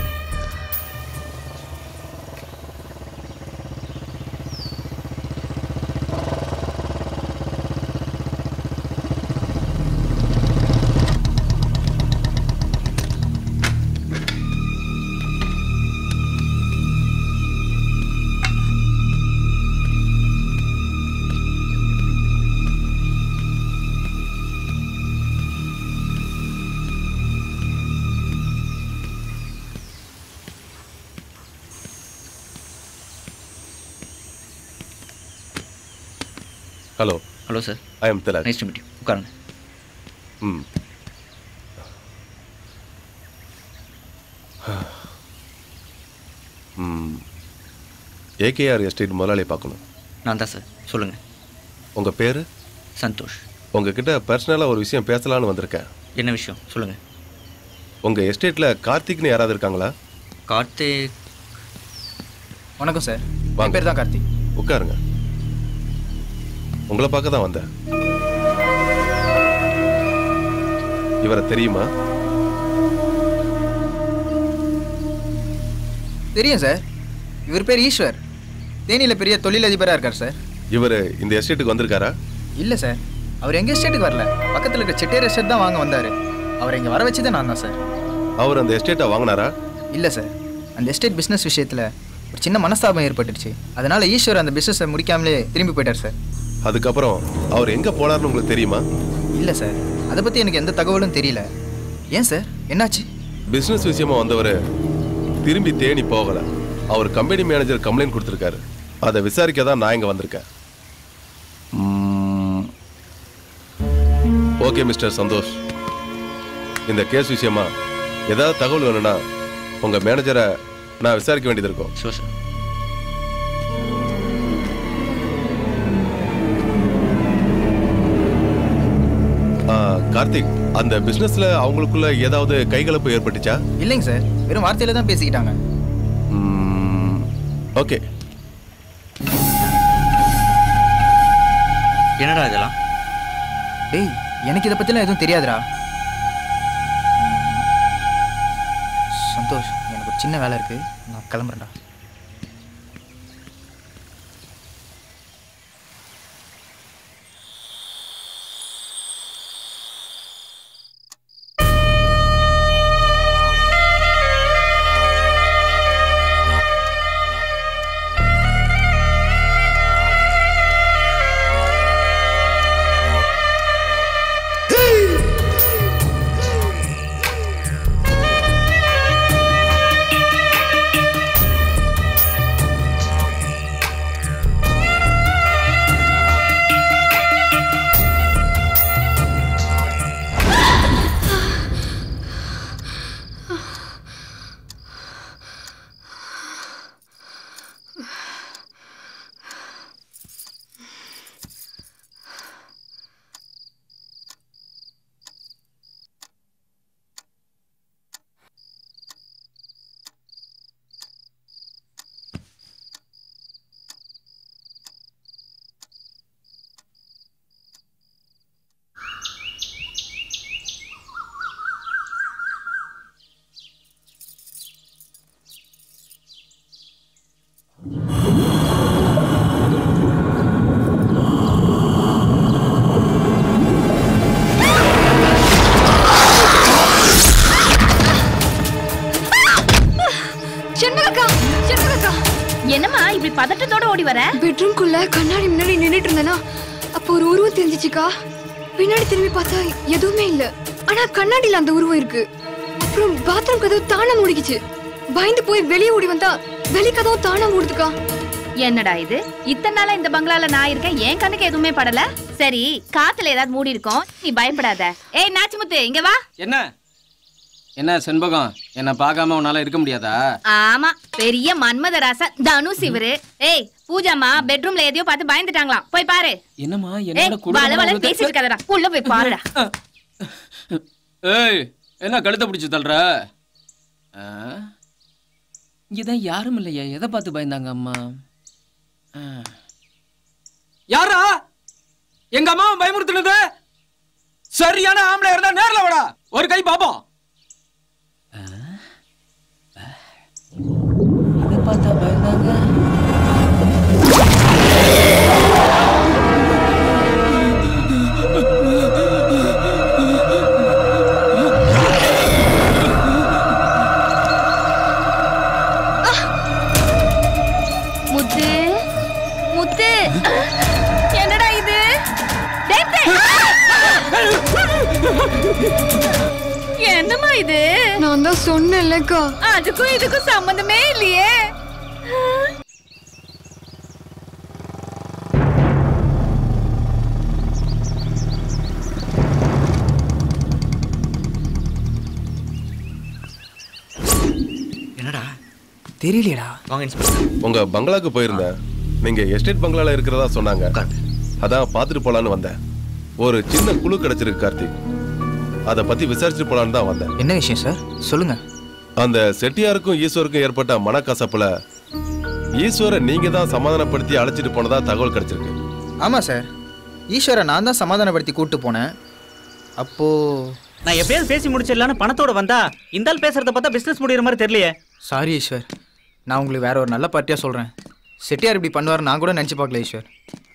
Hello. Hello sir. I am Tilak. Nice to meet you. உட்காருங்க. ஏகேஆர் எஸ்டேட் முதலாளியை பார்க்கணும். நான் தான் சார். சொல்லுங்கள். உங்கள் பேர்? சந்தோஷ். உங்ககிட்ட பர்சனலாக ஒரு விஷயம் பேசலான்னு வந்திருக்கேன். என்ன விஷயம் சொல்லுங்கள். உங்கள் எஸ்டேட்டில் கார்த்திக்னு யாராவது இருக்காங்களா? கார்த்திக். வணக்கம் சார். என் பேர் தான் கார்த்திக். உட்காருங்க. உங்களை பார்க்க தான் வந்தேன். இவரை தெரியுமா? தெரியும் சார். இவர் பேர் ஈஸ்வர். தேனியில் பெரிய தொழிலதிபராக இருக்கார் சார். இவர் இந்த எஸ்டேட்டுக்கு வந்திருக்காரா? இல்லை சார், அவர் எங்கள் எஸ்டேட்டுக்கு வரல, பக்கத்தில் இருக்க செட்டியார் எஸ்டேட் தான் வாங்க வந்தார். அவரை இங்கே வர வச்சதே நான் தான் சார். அவர் அந்த எஸ்டேட்டை வாங்கினாரா? இல்லை சார், அந்த எஸ்டேட் பிஸ்னஸ் விஷயத்தில் ஒரு சின்ன மனஸ்தாபம் ஏற்பட்டுருச்சு. அதனால் ஈஸ்வர் அந்த பிஸ்னஸை முடிக்காமலே திரும்பி போயிட்டார் சார். அதுக்கப்புறம் அவர் எங்கே போனார்னு உங்களுக்கு தெரியுமா? இல்லை சார், அதை பற்றி எனக்கு எந்த தகவலும் தெரியல. ஏன் சார், என்னாச்சு? பிஸ்னஸ் விஷயமா வந்தவர் திரும்பி தேனி போகலை. அவர் கம்பெனி மேனேஜர் கம்ப்ளைண்ட் கொடுத்துருக்காரு. அதை விசாரிக்க தான் நான் இங்கே வந்திருக்கேன். ஓகே மிஸ்டர் சந்தோஷ், இந்த கேஸ் விஷயமா ஏதாவது தகவல் வேணும்னா உங்கள் மேனேஜரை நான் விசாரிக்க வேண்டியது இருக்கும். Show sir. கார்த்திக், அந்த பிசினஸ்ல அவங்களுக்குள்ள ஏதாவது கைகலப்பு ஏற்பட்டுச்சா? இல்லைங்க சார், வெறும் வார்த்தையில தான் பேசிக்கிட்டாங்க. ஓகே. என்னடா இதெல்லாம்? டேய், எனக்கு இதை பத்திலாம் எதுவும் தெரியாதுடா. சந்தோஷ், எனக்கு ஒரு சின்ன வேலை இருக்கு, நான் கிளம்புறேன்டா. என்னம்மா இப்படி பதட்டத்தோட ஓடி வர? பெட்ரூம்குள்ள கண்ணாடி முன்னாடி நின்னுட்டு இருந்தேனா, அப்போ ஒரு உருவம் தெரிஞ்சிச்சுக்கா. பின்னாடி திரும்பி பார்த்தா எதுவுமே இல்ல, ஆனா கண்ணாடியில அந்த உருவம் இருக்கு. அப்புறம் பாத்ரூம் கதவு தானா மூடிக்குச்சு. பயந்து போய் வெளியே ஓடி வந்தா வெளி கதவு தானா மூடுதுக்கா. என்னடா இது, இத்தனை நாளா இந்த பங்களால நான் இருக்கேன், என் கண்ணுக்கு எதுவுமே படல. சரி, காத்துல ஏதாவது மூடி இருக்கும், நீ பயப்படாத. ஏய் நாச்சிமுத்து, இங்க வா. என்ன செண்பகம், என்ன பார்க்காம உன்னால இருக்க முடியாதா? ஆமா, பெரிய மன்மதராசா தனுஷ் இவரு. ஏய் பூஜாமா பெட்ரூம்ல எதையோ பார்த்து பயந்துட்டாங்களாம், போய் பாரு. என்னம்மா, என்னோட குடும்பம் பேசிட்டு இருக்காதடா, உள்ள போய் பாருடா. ஏய், என்ன கழுத்தை பிடிச்சு தள்ளுற? இங்கதான் யாரும் இல்லையா, எதை பார்த்து பயந்தாங்க அம்மா? யாரா எங்க அம்மாவை பயமுறுத்துனது? சரியான ஆம்பளை இருந்தா நேர்ல வாடா, ஒரு கை பாப்போம். இதை பார்த்தா பயந்தாங்க. முத்து முத்து, என்னடா இது? என்னம்மா இது? நான் தான் சொன்னேன்லக்கா, அதுக்கும் இதுக்கும் சம்பந்தமே இல்லையே. என்னடா தெரியலையடா. வாங்க இன்ஸ்பெக்டர். உங்க பங்களாக்கு போயிருந்தேன், நீங்க எஸ்டேட் பங்களால இருக்கிறதா சொன்னாங்க. அதான் பார்த்துட்டு போலான்னு வந்தேன். ஒரு சின்ன குழு கிடைச்சிருக்கு கார்த்திக், அதை பத்தி விசாரிச்சுட்டு போலான்னு தான் வந்தேன். என்ன விஷயம் சார், சொல்லுங்க. அந்த செட்டியாருக்கும் ஈஸ்வருக்கும் ஏற்பட்ட மனக்கசப்புல ஈஸ்வரை நீங்க தான் சமாதானப்படுத்தி அழைச்சிட்டு போனதா தகவல் கிடைச்சிருக்கு. ஆமா சார், ஈஸ்வரை நான் தான் சமாதானப்படுத்தி கூட்டு போனேன். அப்போ நான் எப்பயாவது பேசி முடிச்சிடலான்னு பணத்தோட வந்தா இந்த ஆள் பேசுறத பார்த்தா பிசினஸ் முடிகிற மாதிரி தெரியலையே. சாரி ஈஸ்வர், நான் உங்களுக்கு வேற ஒரு நல்ல பார்ட்டியா சொல்றேன். செட்டியார் இப்படி பண்ணுவார் நான் கூட நினச்சி பார்க்கல ஈஸ்வர்.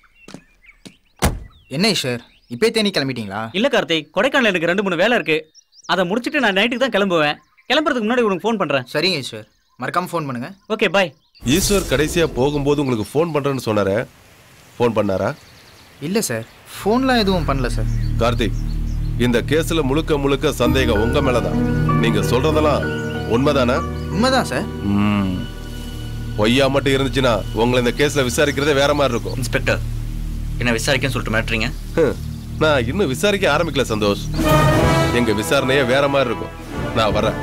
என்ன ஈஸ்வர் இப்போயே தேனி கிளம்பிட்டீங்களா? இல்ல கார்த்திக், கொடைக்கானல் எனக்கு 2-3 வேலை இருக்கு. அதை முடிச்சுட்டு நான் நைட்டுக்கு தான் கிளம்புவேன். கிளம்புறதுக்கு முன்னாடி உனக்கு ஃபோன் பண்றேன். சரிங்க ஈஸ்வர், மறக்காம ஃபோன் பண்ணுங்க. Okay bye. ஈஸ்வர் கடைசியா போகும்போது உங்களுக்கு ஃபோன் பண்றேன்னு சொன்னாரே, ஃபோன் பண்ணாரா? இல்லை சார், ஃபோன்லாம் எதுவும் பண்ணல சார். கார்த்திக், இந்த கேஸ்ல முழுக்க முழுக்க சந்தேகம் உங்க மேலதான். நீங்க சொல்றதெல்லாம் உண்மைதானா? உண்மைதான் சார். பொய்யா மட்டும் இருந்துச்சுன்னா உங்களை இந்த கேஸ்ல விசாரிக்கிறதே வேற மாதிரி இருக்கும். இன்ஸ்பெக்டர், என்ன விசாரிக்கன்னு சொல்லிட்டு மாட்டீங்க? நான் இன்னும் விசாரிக்க ஆரம்பிக்கல சந்தோஷ். எங்க விசாரணையே வேற மாதிரி இருக்கும். நான் வரேன்.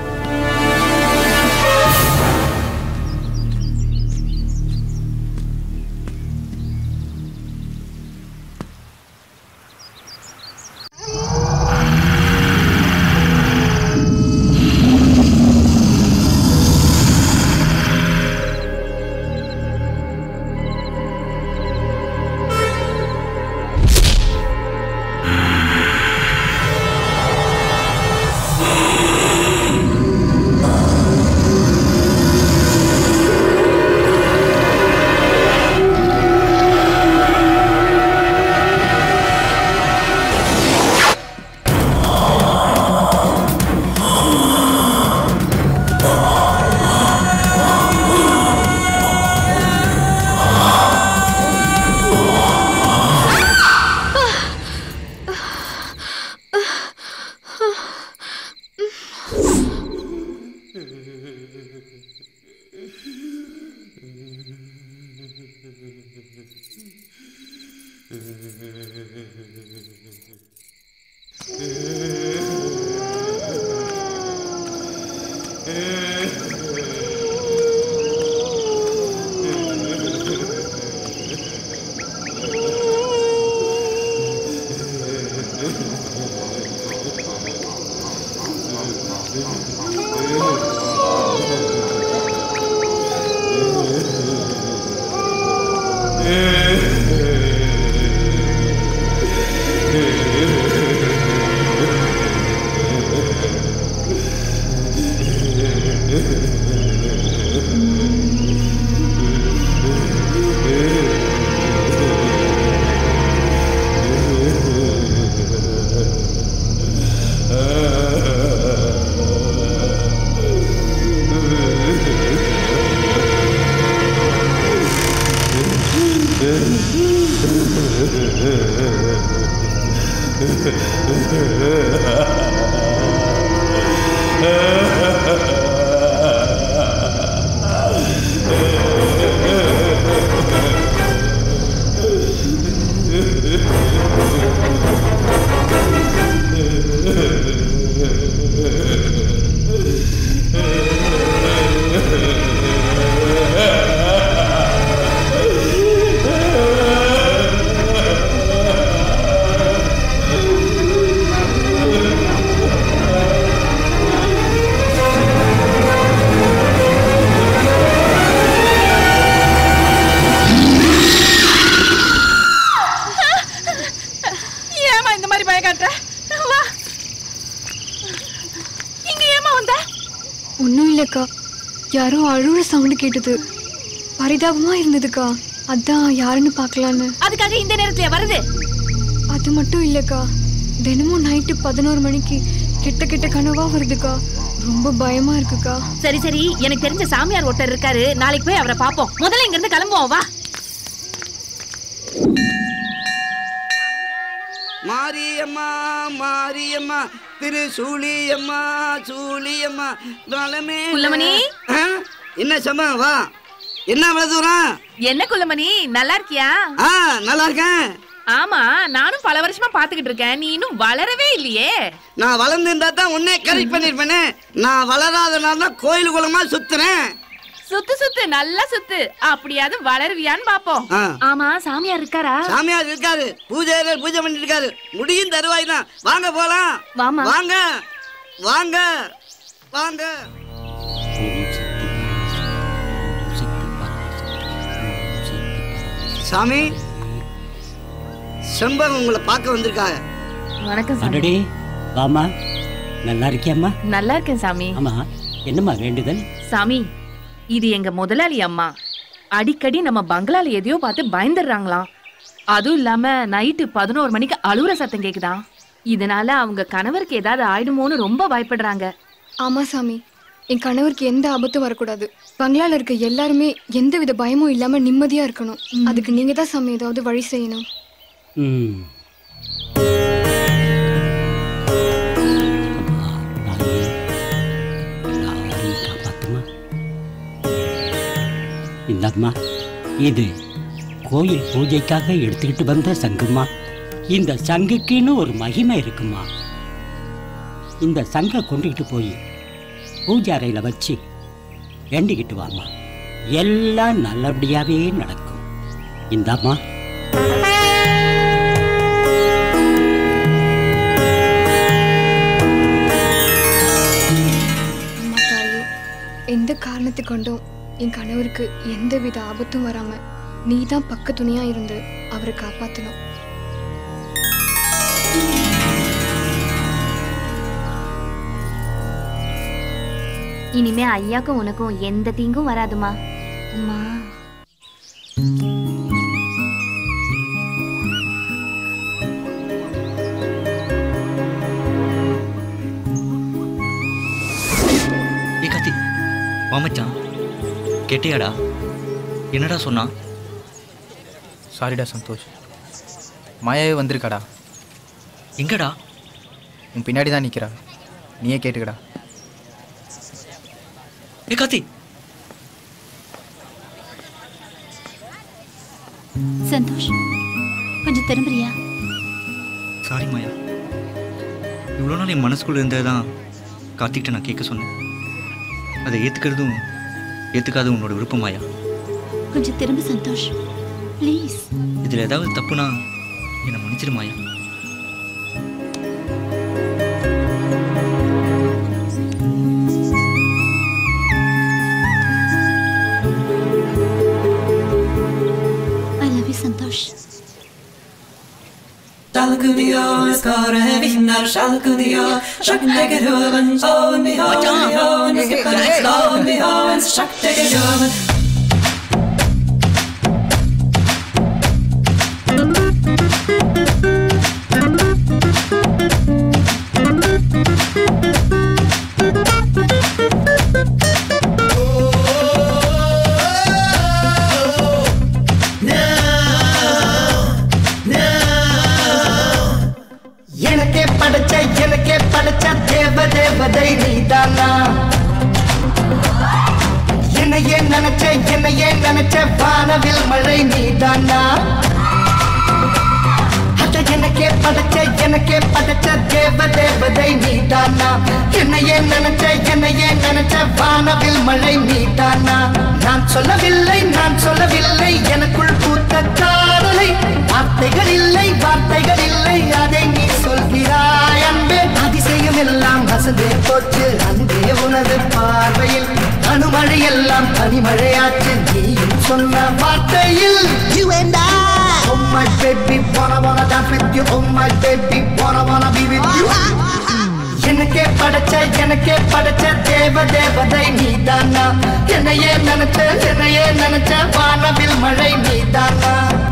ஒன்றும் இல்லைக்கா, யாரோ அழுற சவுண்டு கேட்டது, பரிதாபமா இருந்ததுக்கா, அதான் யாருன்னு பார்க்கலான்னு. அதுக்காக இந்த நேரத்துல வருது? அது மட்டும் இல்லைக்கா, தினமும் நைட்டு 11 மணிக்கு கெட்ட கெட்ட கனவா வருதுக்கா, ரொம்ப பயமா இருக்குக்கா. சரி சரி, எனக்கு தெரிஞ்ச சாமியார் ஒருத்தர் இருக்காரு, நாளைக்கு போய் அவரை பாப்போம். முதல்ல இங்க இருந்து கிளம்புவோம், வா. மாரியம்மா மாரியம்மா திரு சூழியம்மா சூழியம்மா வளமே. குள்ளமணி, என்ன சம்மா, வா. என்ன அவ்வளவு தூரம்? என்ன குள்ளமணி, நல்லா இருக்கியா? நல்லா இருக்கேன். ஆமா, நானும் பல வருஷமா பாத்துக்கிட்டு இருக்கேன், நீ இன்னும் வளரவே இல்லையே. நான் வளர்ந்து இருந்தா தான் உன்னை கரெக்ட் பண்ணிருப்பேனே. நான் வளராதனால தான் கோயில் குளமா சுத்துறேன். சுத்து சுத்து, நல்லா சுத்து, அப்படியாவது வளருவியான்னு பாப்போம். ஆமா, சாமியார் இருக்காரா? சாமியார் இருக்காரு, பூஜை பண்ணிட்டு இருக்காரு. முடியும் தருவாய் தான். வாங்க போலாம். வாமா. வாங்க வாங்க வாங்க. சாமி, செம்பகம் உங்களை பார்க்க வந்திருக்காங்க. வணக்கம் சாமி. வாமா, நல்லா இருக்கியாம்மா? நல்லா இருக்கேன் சாமி. ஆமா, என்னம்மா வேண்டுதல்? சாமி, இது எங்க முதலாளி அம்மா. அடிக்கடி நம்ம பங்களால எதையோ பார்த்து பயந்துடுறாங்களாம். அதுவும் இல்லாம நைட்டு 11 மணிக்கு அழுகுற சத்தம் கேக்குதா. இதனால அவங்க கணவருக்கு ஏதாவது ஆயிடுமோன்னு ரொம்ப பயப்படுறாங்க. ஆமா சாமி, என் கணவருக்கு எந்த ஆபத்தும் வரக்கூடாது. பங்களால இருக்க எல்லாருமே எந்த வித பயமும் இல்லாம நிம்மதியா இருக்கணும். அதுக்கு நீங்க தான் சாமி ஏதாவது வழி செய்யணும். இந்தம்மா, இது கோயில் பூஜைக்காக எடுத்துக்கிட்டு வந்த சங்குமா. இந்த சங்குக்குன்னு ஒரு மகிமை இருக்குமா. இந்த சங்கை கொண்டுகிட்டு போய் பூஜை அறையில் வச்சு வேண்டிக்கிட்டு வாமா, எல்லாம் நல்லபடியாகவே நடக்கும். இந்தம்மா. எந்த காரணத்தை கொண்டும் என் கணவருக்கு எந்தவித ஆபத்தும் வராம நீ தான் பக்க துணையா இருந்து அவரை காப்பாத்தணும். இனிமே ஐயாக்கும் உனக்கும் எந்த தீங்கும் வராதுமா. அம்மா. கார்த்தி, மாமச்சான் கேட்டியாடா? என்னடா சொன்னா? சாரிடா சந்தோஷ், மாயாவே வந்திருக்காடா. எங்கடா? உன் பின்னாடி தான் நிற்கிறா, நீயே கேட்டுக்கடா. ஏ கார்த்தி. சந்தோஷ், கொஞ்சம் திரும்புறியா? சாரி மாயா, இவ்வளோ நாள் என் மனசுக்குள்ள இருந்ததுதான் கார்த்திகிட்ட நான் கேட்க சொன்னேன். அதை ஏற்றுக்கிறதும் ஏற்றுக்காதும் உன்னோட விருப்பமாயா. கொஞ்சம் திரும்ப சந்தோஷ் ப்ளீஸ். இதில் ஏதாவது தப்புனா என்னை மன்னிச்சிருமாயா. I love you Santosh. Dalkundiyo, skare vinnar shalkundiyo, shaktegeroven, on me on, skipper slå me on, shaktegeroven. தேவதை நீதானா, என்னையே நினைச்ச வானவில் மழை நீதானா, அத எனக்கே படைச்ச தேவதை நீதானா, என்னையே நினைச்ச வானவில் மழை நீதானா. நான் சொல்லவில்லை எனக்குள் பூத்த காதலை, வார்த்தைகள் இல்லை அதை நீ சொல்கிறாய் அன்பே. அதிசயம் எல்லாம் வசந்தே போச்சு அன்பே உனது பார்வையில், அணுமழை எல்லாம் பனிமழையாச்சு நீயும் சொன்ன வார்த்தையில். You and I, oh my baby, wanna dance with you, oh my baby, wanna be with you. எனக்கே படைச்ச தேவதை நீதானா, என்னையே நினைச்ச வானவில் மழை நீதானா.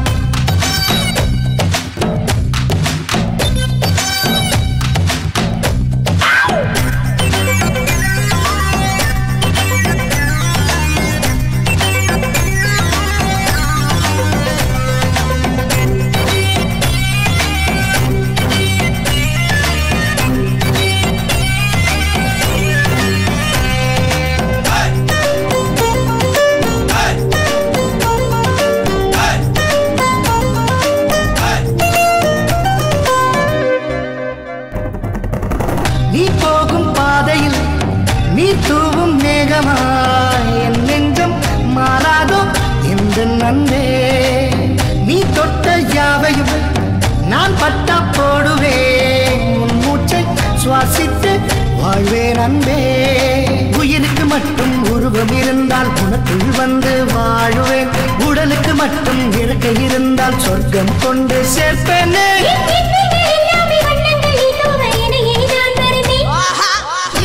நீ போகும் பாதையில் நீ தூவும் மேகமாய் என் நெஞ்சம் மாறாதோ எந்த நந்தே. நீ தொட்ட யாவையும் நான் பட்டா போடுவேன், உன் மூச்சை சுவாசித்து வாழ்வேன் அன்பே. உயிருக்கு மட்டும் உருவம் இருந்தால் உனக்குள் வந்து வாழுவேன், உடலுக்கு மட்டும் இறக்கை இருந்தால் சொர்க்கம் கொண்டு சேர்ப்பேனே.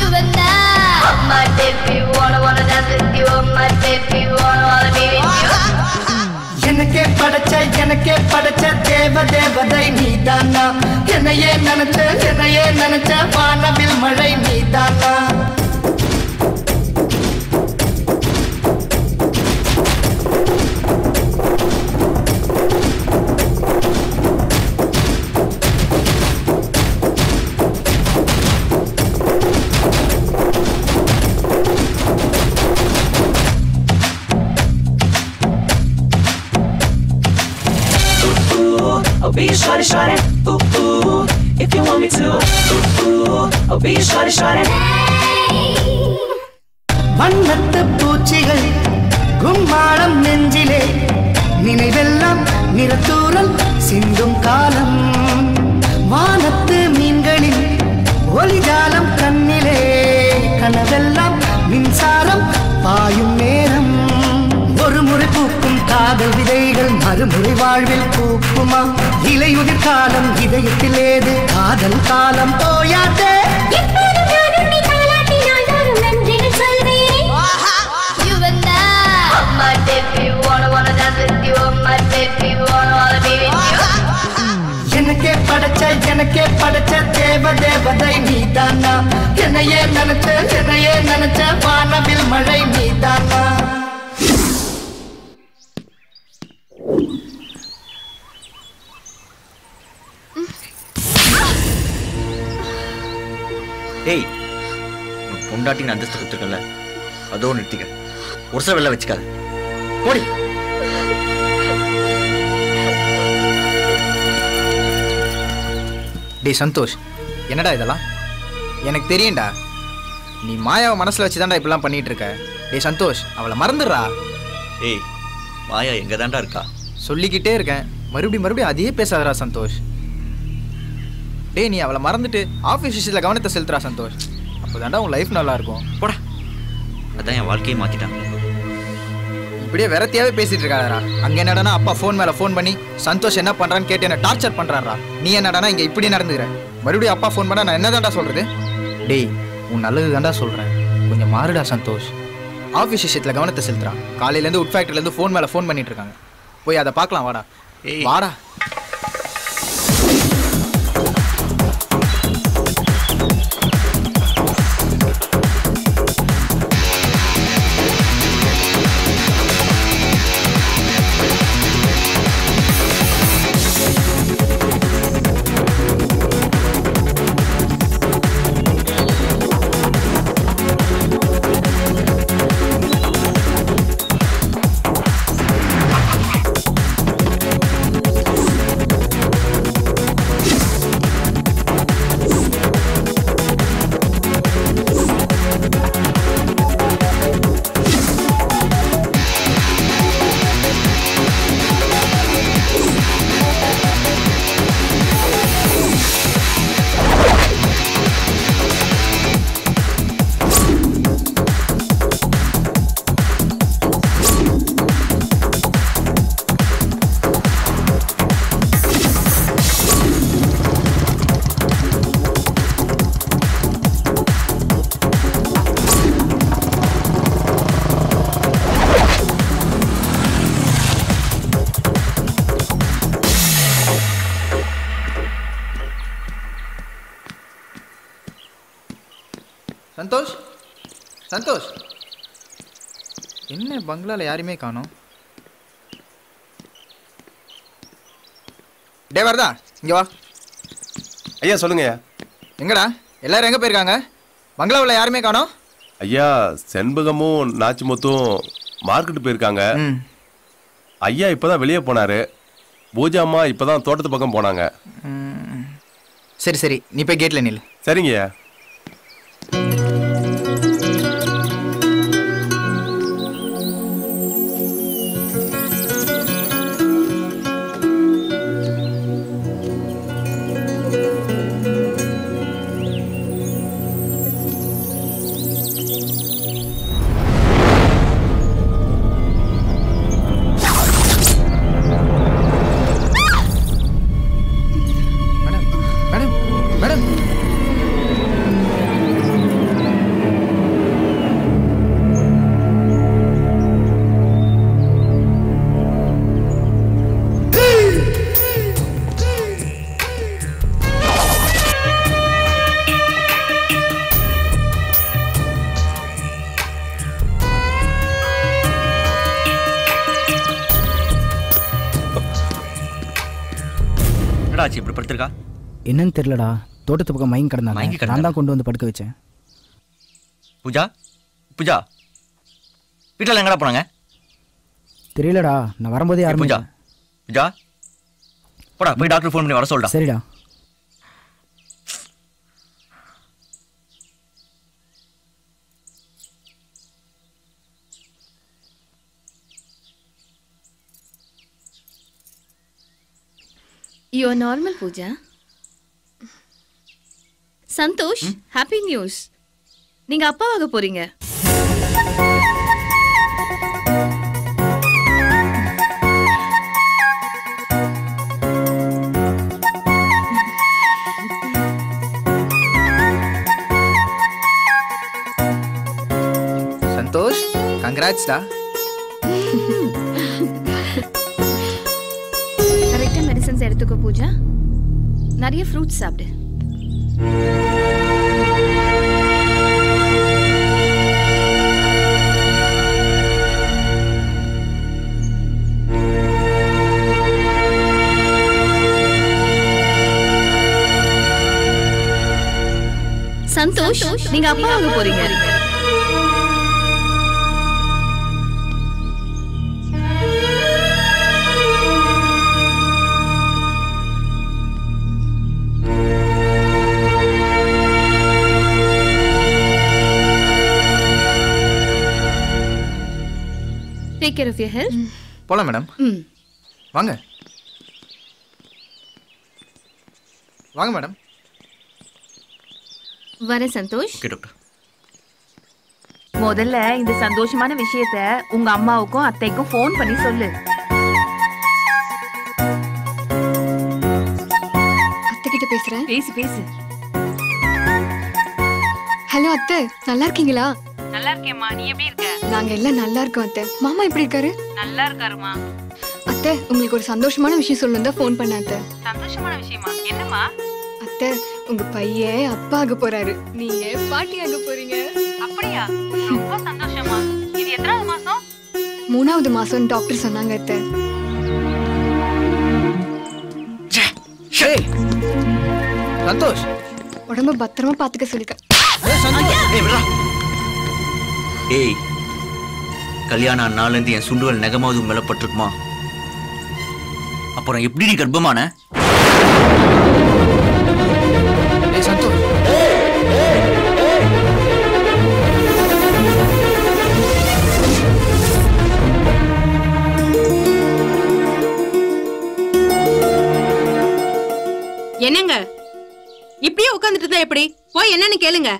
My baby, wanna dance with you, my baby, wanna be with you. எனக்கே படைச்ச தேவ தேவதை நீதானா என்னையே நினைச்ச வானவில் மழை நீதானா I'll be your shawty, shawty. Ooh, ooh, if you want me to. Ooh, ooh, I'll be your shawty, shawty. வண்ணத்து பூச்சிகள் கும்மாளம் நெஞ்சிலே நினைவெல்லாம் நிறத்தூரல் சிந்தும் காலம் வானத்து மீன்களின் ஒளிஜாலம் கண்ணிலே கனவெல்லாம் மின்சாரம் பாயும் நேரம் ஒரு முறை பூக்கும் காதல் விதைகள் மறுமுறை வாழ்வில் பூக்குமா இலையுதிர் காலம் இதயத்தில் ஏது காதல் காலம் போயாதே எனக்கே படைச்ச தேவ தேவதை நீதானா என்னையே நினைச்ச வானவில் மழை நீதானா ஏய் பொண்டாட்டின்னு அந்தஸ்து கொடுத்துருக்கல அதோ நிறுத்திக்க ஒரு சில வெள்ள வச்சுக்காது போடி டேய் சந்தோஷ் என்னடா இதெல்லாம் எனக்கு தெரியும்டா நீ மாயாவை மனசில் வச்சு தான்டா இப்படிலாம் பண்ணிட்டு இருக்க டேய் சந்தோஷ் அவளை மறந்துடுறா ஏய் மாயா எங்க தான்டா இருக்கா சொல்லிக்கிட்டே இருக்கேன் மறுபடியும் அதையே பேசாதடா சந்தோஷ் டேய் நீ அவளை மறந்துட்டு ஆஃபீஸ் விஷயத்தில் கவனத்தை செலுத்துறா சந்தோஷ் அப்போ தான்டா உன் லைஃப் நல்லா இருக்கும் போடா அதான் என் வாழ்க்கையை மாற்றிட்டான் இப்படியே வெறத்தியாவே பேசிட்டு இருக்காரா அங்கே என்னடானா அப்பா ஃபோன் மேலே ஃபோன் பண்ணி சந்தோஷ் என்ன பண்ணுறான்னு கேட்டு என்ன டார்ச்சர் பண்ணுறாரா நீ என்னடானா இங்கே இப்படி நடந்துக்கிற மறுபடியும் அப்பா ஃபோன் பண்ணால் நான் என்ன தான்டா சொல்கிறது டேய் உன் நல்லது தான்டா சொல்கிறேன் கொஞ்சம் மாறுடா சந்தோஷ் ஆஃபீஸ் விஷயத்தில் கவனத்தை செலுத்துறான் காலையிலேருந்து உட் ஃபேக்ட்ரிலேருந்து ஃபோன் மேலே ஃபோன் பண்ணிட்டு இருக்காங்க போய் அதை பார்க்கலாம் வாடா வாடா சந்தோஷ் சந்தோஷ் என்ன பங்களால யாருமே காணோம் டே வரதா இங்க வா ஐயா சொல்லுங்க எங்கடா எல்லாரும் எங்க போயிருக்காங்க பங்களாவில் யாருமே காணோம் ஐயா செண்பகமும் நாச்சிமுத்தும் மார்க்கெட்டு போயிருக்காங்க ஐயா இப்பதான் வெளியே போனாரு பூஜா அம்மா இப்பதான் தோட்டத்து பக்கம் போனாங்க சரி சரி நீ போய் கேட்ல நில்லு சரிங்கய்யா என்னடா ஆச்சு இப்படி படுத்திருக்கா? என்னன்னு தெரியலடா, தோட்டத்து பக்கம் மயங்கி மயங்கி கிடந்தாங்க. கிடந்தா? நான் தான் கொண்டு வந்து படுக்க வச்சேன். பூஜா பூஜா வீட்டில் எங்கடா போனாங்க? தெரியலடா, நான் வரும்போதே யாரும் பூஜா பூஜா போடா போய் டாக்டர் ஃபோன் பண்ணி வர சொல்டா. சரிடா. You are normal, Pooja. Santhosh, happy news. நீங்க அப்பாவாக போறீங்க. சந்தோஷ், கங்க்ராட்ஸ்டா. கரெக்டா மெடிசன்ஸ் எடுத்துக்கோ பூஜா. நிறைய ஃப்ரூட்ஸ் சாப்பிடு. சந்தோஷ், நீங்க அப்பாவாக போறீங்க. Take care of your health. போலாம் மேடம். வாங்க வாங்க மேடம். வரேன் சந்தோஷ். Okay doctor. முதல்ல இந்த சந்தோஷமான விஷயத்தை உங்க அம்மாவுக்கும் அத்தைக்கும் ஃபோன் பண்ணி சொல்லு. அத்தை கிட்ட பேசுறேன். பேசு பேசு. ஹலோ அத்தை, நல்லா இருக்கீங்களா? நல்லா இருக்கேம்மா, நீ எப்படி இருக்க? நாங்க எல்லாம் நல்லா இருக்கோம் அத்தை. மாமா எப்படி இருக்காரு? நல்லா இருக்காருமா. அத்தை, உங்களுக்கு ஒரு சந்தோஷமான விஷயம் சொல்லணும் தான் ஃபோன் பண்ணேன் அத்தை. சந்தோஷமான விஷயமா? என்னம்மா? அத்தை, உங்க பையன் அப்பா ஆக போறாரு, நீங்க பாட்டி ஆக போறீங்க. அப்படியா? ரொம்ப சந்தோஷமா. இது எத்தனாவது மாசம்? 3வது மாசம் டாக்டர் சொன்னாங்க அத்தை. சந்தோஷ், உடம்ப பத்திரமா பாத்துக்க சொல்லிக்க. ஏய், கல்யாணம் நாள்லேருந்து என் சுண்டுவல் நெகமாவது மேல பட்டிருக்குமா? அப்புறம் எப்படி நீ கர்ப்பமான? சந்தோஷ், என்னங்க இப்படியே உட்கார்ந்துட்டு இருந்தா எப்படி? போய் என்னன்னு கேளுங்க.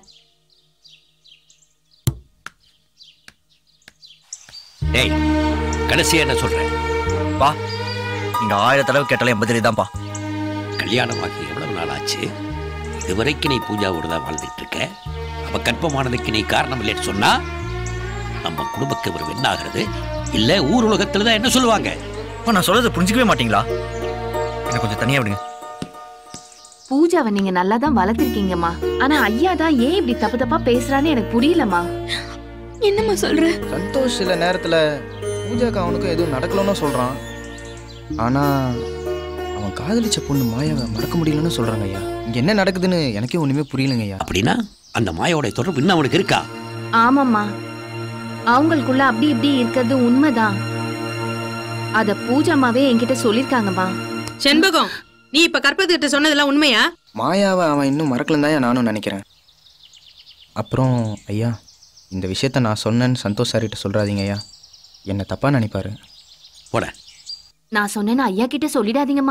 டேய், கடைசியா என்ன சொல்றேன்? பா, நீங்க 1000 தடவை கேட்டாலும் என் பதிலே தான்ப்பா. கல்யாணமாகி எவ்வளவு நாள் ஆச்சு? இதுவரைக்கும் நீ பூஜாவோட தான் வாழ்ந்துட்டு இருக்க. அவ கர்ப்பமானதுக்கு நீ காரணம் இல்லைன்னு சொன்னா நம்ம குடும்பக்கு ஒரு வெண்ணாகிறது இல்ல ஊர் உலகத்துல தான் என்ன சொல்லுவாங்க? நான் சொல்றதை புரிஞ்சுக்கவே மாட்டீங்களா? என்ன கொஞ்சம் தனியா விடுங்க. பூஜாவை நீங்க நல்லா தான் வளர்த்திருக்கீங்கம்மா. ஆனா ஐயா தான் ஏன் இப்படி தப்பு தப்பா பேசுறான்னு எனக்கு புரியலம்மா. என்னம்மா சொல்ற? சந்தோஷ் சில நேரத்துல பூஜாக்கு அவனுக்கும் எதுவும் நடக்கலன்னு சொல்றான். ஆனா அவன் காதலிச்ச பொண்ணு மாயாவை மறக்க முடியலன்னு சொல்றாங்க ஐயா. இங்க என்ன நடக்குதுன்னு எனக்கே ஒண்ணுமே புரியலங்க ஐயா. அப்படின்னா அந்த மாயாவோட தொடர்பு இன்னும் அவனுக்கு இருக்கா? ஆமாம்மா, அவங்களுக்குள்ள அப்படி இப்படி இருக்கிறது உண்மைதான். அத பூஜாமாவே என்கிட்ட சொல்லிருக்காங்கம்மா. செண்பகம், நீ இப்ப கற்பகத்திட்ட சொன்னதெல்லாம் உண்மையா? மாயாவை அவன் இன்னும் மறக்கலன்னு தான் நானும் நினைக்கிறேன். அப்புறம் ஐயா, இந்த விஷயத்த நான் சொன்னேன்னு சந்தோஷ் சார்கிட்ட சொல்றாதீங்க ஐயா, என்ன தப்பா நினைப்பாரு. போட. நான் சொன்னேன்னு ஐயா கிட்ட சொல்லிடாதீங்கம்மா.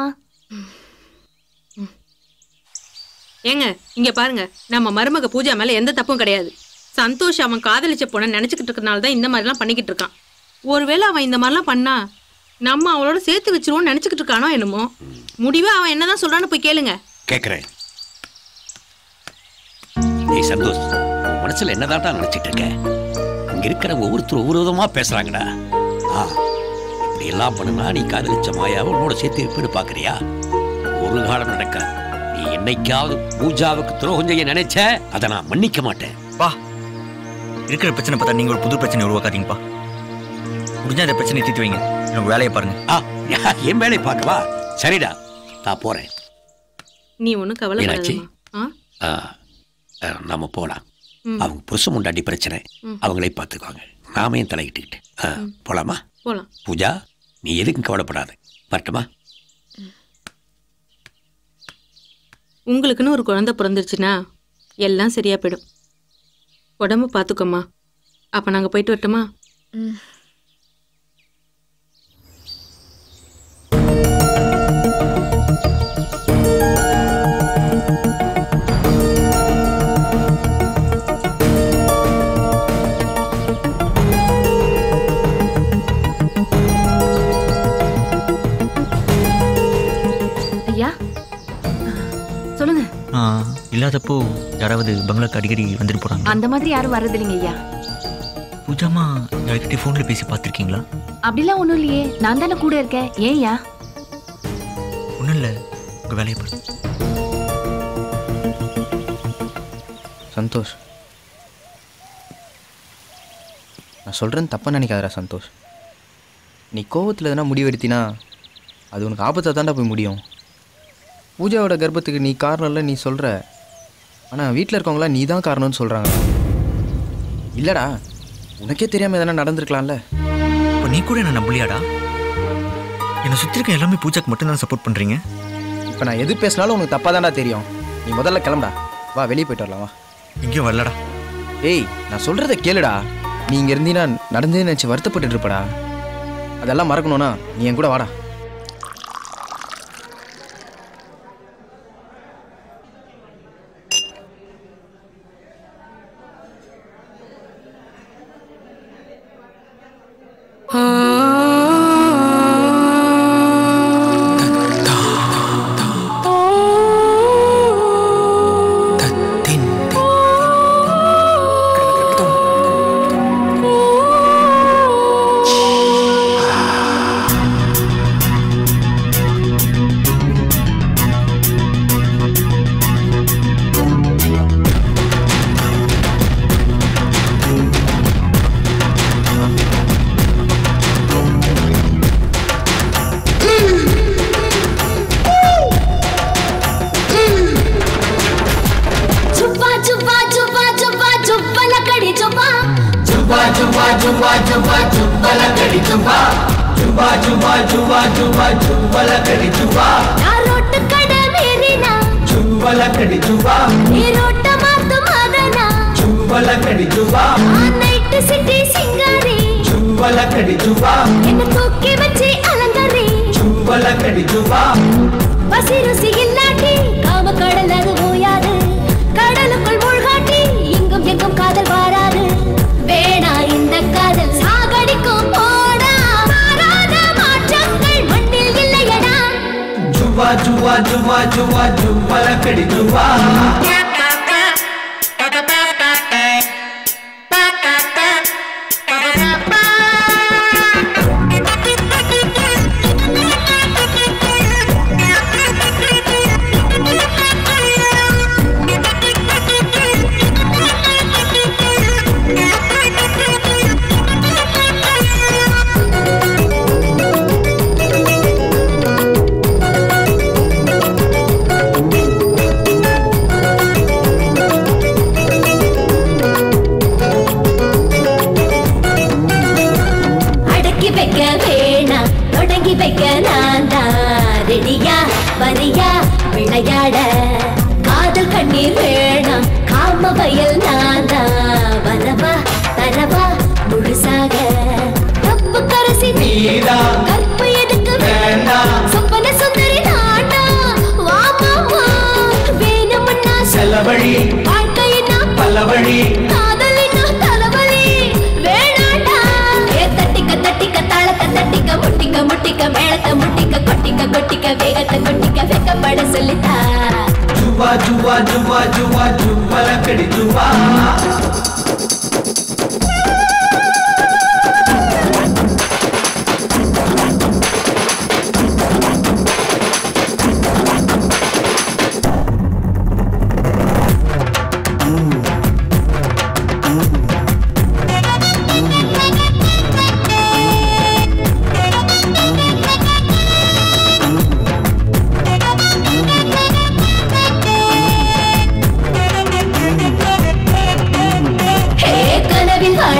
ஏங்க இங்க பாருங்க, நம்ம மருமக பூஜா மேல எந்த தப்பும் கிடையாது. சந்தோஷ் அவன் காதலிச்ச பொண்ணை நினைச்சுக்கிட்டு இருக்கனால தான் இந்த மாதிரிலாம் பண்ணிக்கிட்டு இருக்கான். ஒருவேளை அவன் இந்த மாதிரிலாம் பண்ணா நம்ம அவளோட சேர்த்து வச்சிருவோம்னு நினைச்சுக்கிட்டு இருக்கானோ என்னமோ. முடிவா அவன் என்னதான் சொல்றான்னு போய் கேளுங்க. கேக்குறேன். டேய் சந்தோஷ், மனசுல என்னதான்டா நினைச்சிட்டு இருக்க? இங்க இருக்கிற ஒவ்வொருத்தரும் ஒவ்வொரு விதமா பேசுறாங்கடா. இப்படி எல்லாம் பண்ணுனா நீ காதலிச்ச மாயாவை உன்னோட சேர்த்து இருப்பேன்னு பாக்குறியா? ஒரு காலம் நடக்காது. நீ என்னைக்காவது பூஜாவுக்கு துரோகம் செய்ய நினைச்ச, அதை நான் மன்னிக்க மாட்டேன். பா, இருக்கிற பிரச்சனை பார்த்தா நீங்க ஒரு புது பிரச்சனை உருவாக்காதீங்கப்பா. முடிஞ்சா இந்த பிரச்சனை தீர்த்து வைங்க. எனக்கு வேலையை பாருங்க. என் வேலையை பார்க்கவா? சரிடா, நான் போறேன். நீ ஒன்றும் கவலைப்படாதம்மா. நாம போலாம். ம். அவங்க புருஷ முண்டாடி பிரச்சனை ம். அவங்களே பார்த்துக்குவாங்க. நாம ஏன் தலையிட்டுக்கிட்டு போலாமா? போலாம். பூஜா, நீ எதுக்கும் கவலைப்படாத. வரட்டுமா? உங்களுக்குன்னு ஒரு குழந்தை பிறந்துருச்சுன்னா எல்லாம் சரியா போயிடும். உடம்பு பார்த்துக்கோம்மா. அப்போ நாங்கள் போயிட்டு வரட்டுமா? ஐயா சொல்லுங்க. இல்லாதப்போ யாராவது பங்களாக்கு அடிக்கடி வந்துட்டு போறாங்க? அந்த மாதிரி யாரும் வர்றது இல்லைங்க ஐயா. பூஜாமா யார்கிட்ட ஃபோன்ல பேசி பார்த்துருக்கீங்களா? அப்படிலாம் ஒன்றும் இல்லையே, நான் தானே கூட இருக்கேன். ஏன்யா? ஒன்றும் இல்லை, உங்கள் வேலையை பாரு. சந்தோஷ், நான் சொல்கிறேன்னு தப்பாக நினைக்காதடா சந்தோஷ். நீ கோவத்தில் எதனா முடிவெடுத்தினா அது உனக்கு ஆபத்தாக தாண்டா போய் முடியும். பூஜாவோட கர்ப்பத்துக்கு நீ காரணம் இல்லை நீ சொல்கிற, ஆனால் வீட்டில் இருக்கவங்களாம் நீ தான் காரணம்னு சொல்கிறாங்க. இல்லைடா, உனக்கே தெரியாமல் எதனா நடந்திருக்கலாம்ல. இப்போ நீ கூட என்ன நம்பலையாடா? என்னை சுற்றி இருக்க எல்லாமே பூஜாக்கு மட்டும்தான் சப்போர்ட் பண்ணுறீங்க. இப்போ நான் எது பேசினாலும் உனக்கு தப்பாக தான்டா தெரியும். நீ முதல்ல கிளம்புடா, வா வெளியே போயிட்டு வரலாம். வா. எங்கேயும் வரலடா. ஏய், நான் சொல்கிறத கேளுடா. நீ இங்கே இருந்தீன்னா நடந்தே நினச்சி வருத்தப்பட்டு இருப்படா. அதெல்லாம் மறக்கணும்னா நீ என் கூட வாடா.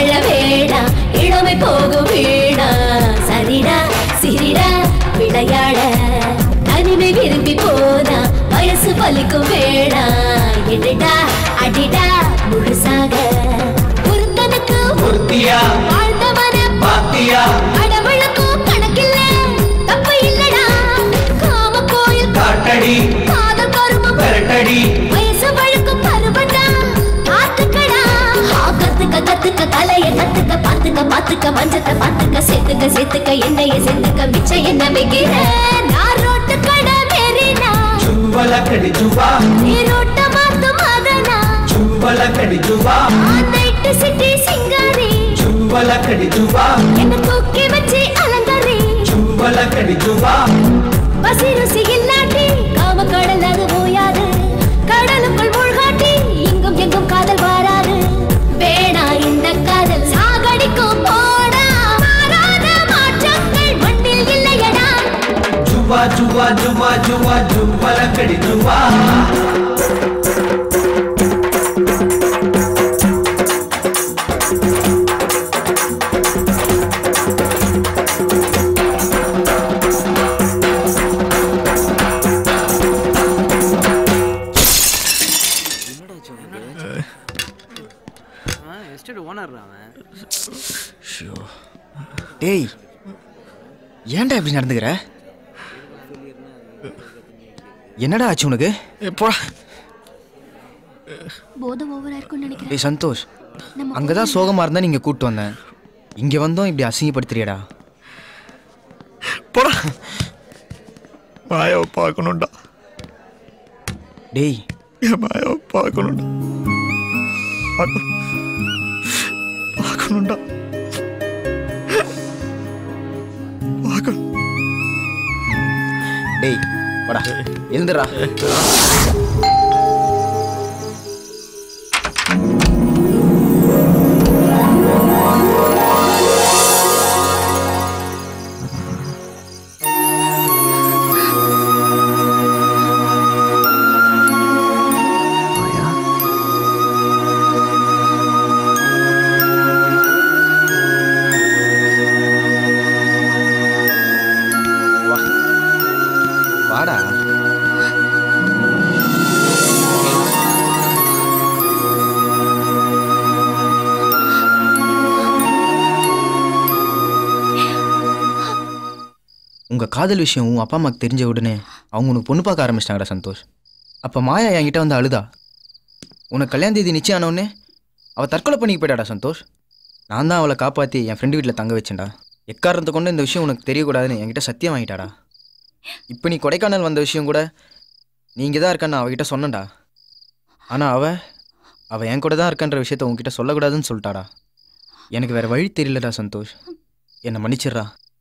எழ வேடா இளமை போகும் வீடா சரிடா சிரிடா விளையாட தனிமை விரும்பி போனா வயசு பலிக்கும் வேடா எடிடா அடிடா முழுசாக ஒருத்தனுக்கு ஒருத்தியா வாழ்ந்தவன பாத்தியா கடவுளுக்கும் கணக்கில்ல தப்பு இல்லடா காம கோயில் காட்டடி காதல் கருமம் விரட்டடி வயசு வழுக்கும் பருவடா ஆத்துக்கடா கத்துக்க கலைய கத்துக்க பாத்துக்க மஞ்சத்தை பாத்துக்க சேர்த்துக்க எண்ணெய சேர்த்துக்க மிச்சம் என்ன வைக்கிற நான் ரோட்டு கடை மெரினா சும்பலக்கடி ஜுவா நீ ரோட்ட மாத்தும் அதனா சும்பலக்கடி ஜுவா நைட்டு சிட்டி சிங்காரி சும்பலக்கடி ஜுவா என்ன தூக்கி வச்சு அலங்காரி சும்பலக்கடி ஜுவா பசி ருசி இல்லாட்டி காம கடல் அது போயாது கடலுக்குள் மூழ்காட்டி இங்கும் எங்கும் காதல் வாராது வேணா இந்த காதல் சாகடிக்கும் போடா மாறாத மாற்றங்கள் மண்ணில் இல்லையடா ஜுவா ஜுவா ஜுவா ஜுவா ஜும்பலக்கடி ஜுவா டேய் ஏன்டா இப்படி நடந்துக்கிற? என்னடா ஆச்சு உனக்கு? போடா. போதம் ஓவரா இருக்கும்னு நினைக்கிறேன். டேய் சந்தோஷ், அங்கதான் சோகமா இருந்தா நீங்க கூப்பிட்டு வந்தேன், இங்க வந்தோம் இப்படி அசிங்கப்படுத்துறியடா. போடா. மாயாவை பார்க்கணும்டா. டேய் மாயாவை பார்க்கணும்டா. பார்க்கணும்டா. டேய் வாடா, எழுந்துடா. வாடா. உங்கள் காதல் விஷயம் உன் அப்பா அம்மாவுக்கு தெரிஞ்ச உடனே அவங்க உனக்கு பொண்ணு பார்க்க ஆரம்பிச்சிட்டாங்கடா சந்தோஷ். அப்போ மாயா என்கிட்ட வந்து அழுதா. உனக்கு கல்யாண தேதி நிச்சயம் ஆனவுடனே அவள் தற்கொலை பண்ணிக்கு போயிட்டாடா சந்தோஷ். நான் தான் அவளை காப்பாற்றி என் ஃப்ரெண்டு வீட்டில் தங்க வச்சேன்டா. எக்காரணத்தை கொண்டு இந்த விஷயம் உனக்கு தெரியக்கூடாதுன்னு என்கிட்ட சத்தியம் வாங்கிட்டாடா. இப்போ நீ கொடைக்கானல் வந்த விஷயம் கூட நீ இங்கே தான் இருக்கான்னு அவகிட்ட சொன்னடா. ஆனால் அவள் என் கூட தான் இருக்கான்ற விஷயத்த உங்ககிட்ட சொல்லக்கூடாதுன்னு சொல்லிட்டாடா. எனக்கு வேறு வழி தெரியலடா சந்தோஷ், என்னை மன்னிச்சிட்றா.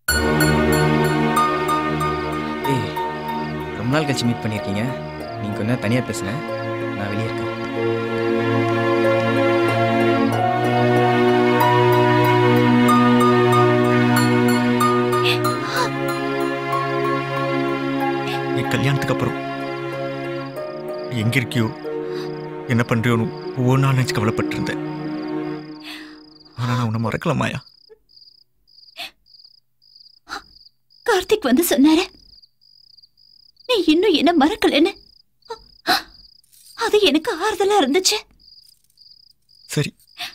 ஏய், ரொம்ப நாள் கழிச்சு மீட் பண்ணியிருக்கீங்க. நீங்கள் கொஞ்சம் தனியாக பேசுனேன், நான் வெளியே இருக்கேன். என் கல்யாணத்துக்கு அப்புறம் எங்கே இருக்கியோ என்ன பண்ணுறியோன்னு ஒவ்வொரு நாள் நினச்சி கவலைப்பட்டிருந்தேன். ஆனால் நான் உன்னை மறக்கல மாயா. கார்த்திக் வந்து சொன்னாரு நீ இன்னும் என்ன மறக்கலன்னு. அது எனக்கு ஆறுதலா இருந்துச்சு. சரி,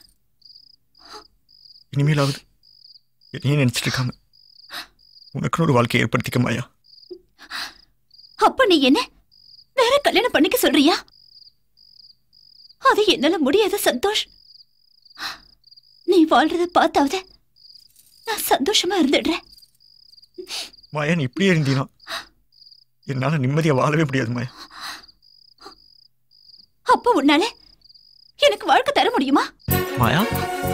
இனிமேலாவது என்னையே நினைச்சிட்டு இருக்காம உனக்குன்னு ஒரு வாழ்க்கையை ஏற்படுத்திக்க மாயா. அப்ப நீ என்ன வேற கல்யாணம் பண்ணிக்க சொல்றியா? அது என்னால முடியாத சந்தோஷ். நீ வாழ்றத பார்த்தாவது நான் சந்தோஷமா இருந்துடுறேன். மாயா, நீ இப்படியே இருந்தீனா என்னால நிம்மதியா வாழவே முடியாது மாயா. அப்ப உன்னால எனக்கு வாழ்க்கை தர முடியுமா? மாயா,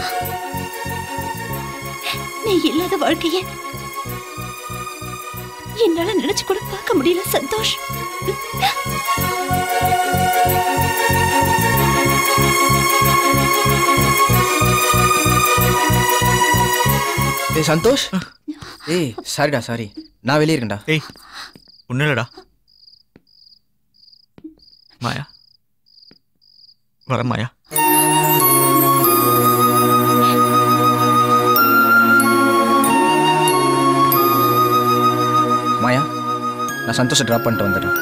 நீ இல்லாத வாழ்க்கைய என்னால நினைச்சு கூட பார்க்க முடியல சந்தோஷ். ஏய் சந்தோஷ், ஏய் சாரிடா, சாரி, நான் வெளியே இருக்கேன்டா. ஏய் ஒன்றும் இல்லைடா மாயா, வர மாயா. நான் சந்தோஷை ட்ராப் பண்ணிட்டு வந்துடுறேன்.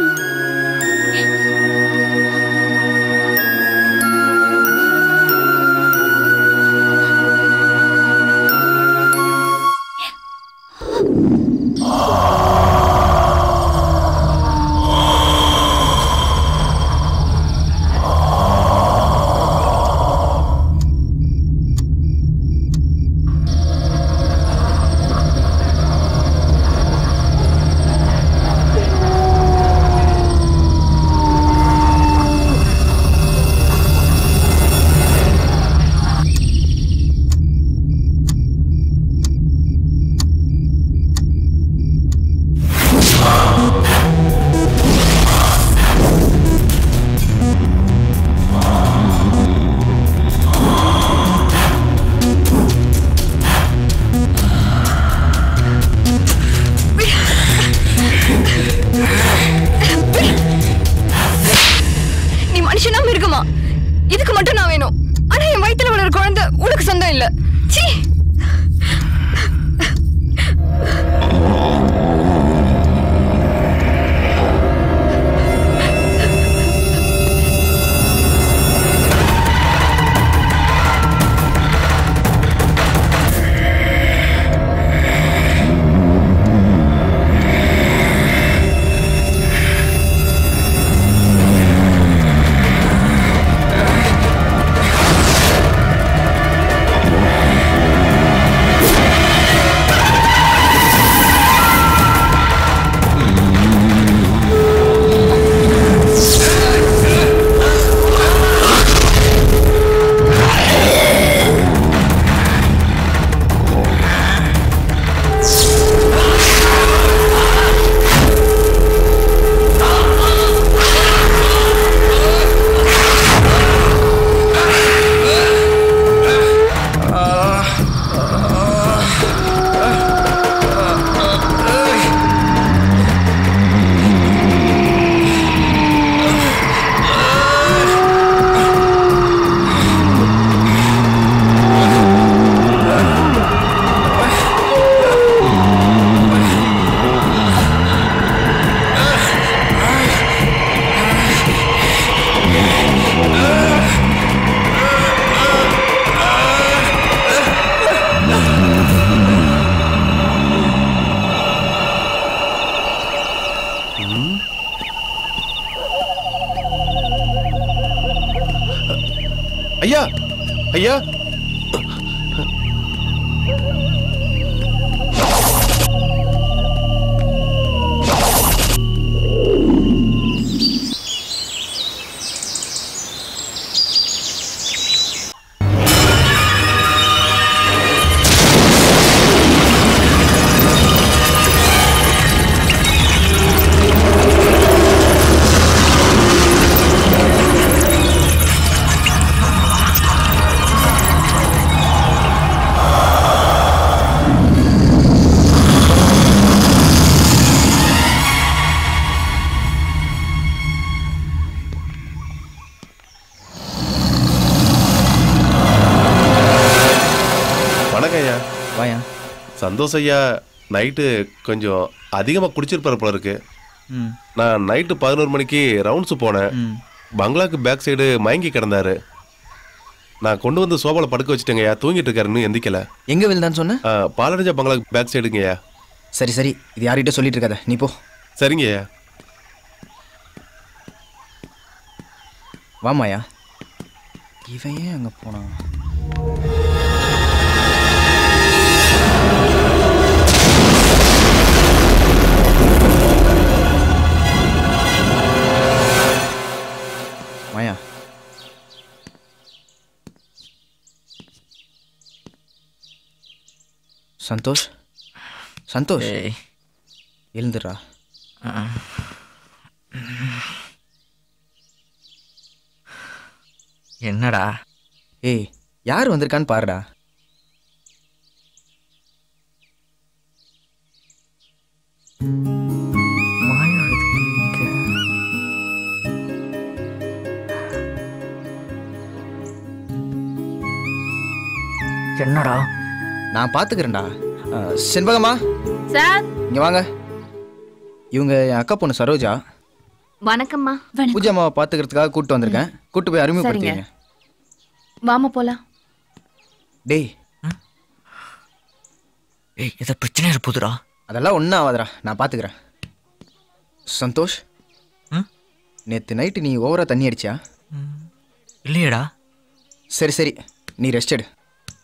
ஐயா ஐயா சந்தோஷ் ஐயா நைட்டு கொஞ்சம் அதிகமாக குடிச்சிருப்பாரு போல இருக்கு. நான் நைட்டு 11 மணிக்கு ரவுண்ட்ஸ் போனேன். பங்களாக்கு பேக் சைடு மயங்கி கிடந்தாரு. நான் கொண்டு வந்து சோபாவில் படுக்க வச்சுட்டேங்கய்யா. தூங்கிட்டு இருக்காருன்னு எந்திக்கல. எங்கே விழுந்தான்னு சொன்ன? பாலடைஞ்சா பங்களாக்கு பேக் சைடுங்கய்யா. சரி சரி, இது யார்கிட்ட சொல்லிட்டு இருக்காத, நீ போ. சரிங்கய்யா. வாமாயா. இவன் ஏன் அங்கே போனான்? மாயா, சந்தோஷ் சந்தோஷ் எழுந்துடுறா. என்னடா? ஏய், யார் வந்திருக்கான்னு பாருடா. என்னடா? நான் பாத்துக்கிறேன்டா. செண்பகம்மா சார், இங்க வாங்க. இவங்க என் அக்கா பொண்ணு சரோஜா. வணக்கம்மா. பூஜா அம்மாவை பார்த்துக்கிறதுக்காக கூப்பிட்டு வந்திருக்கேன். கூப்பிட்டு போய் அறிமுகப்படுத்திங்க. வாமா போலாம். டேய் ஏய் ஏதோ பிரச்சனை இருப்போதுடா. அதெல்லாம் ஒன்றும் ஆகாதடா, நான் பார்த்துக்கிறேன். சந்தோஷ், நேற்று நைட்டு நீ ஓவரா தண்ணி அடிச்சியா? இல்லையடா. சரி சரி, நீ ரெஸ்ட் எடு.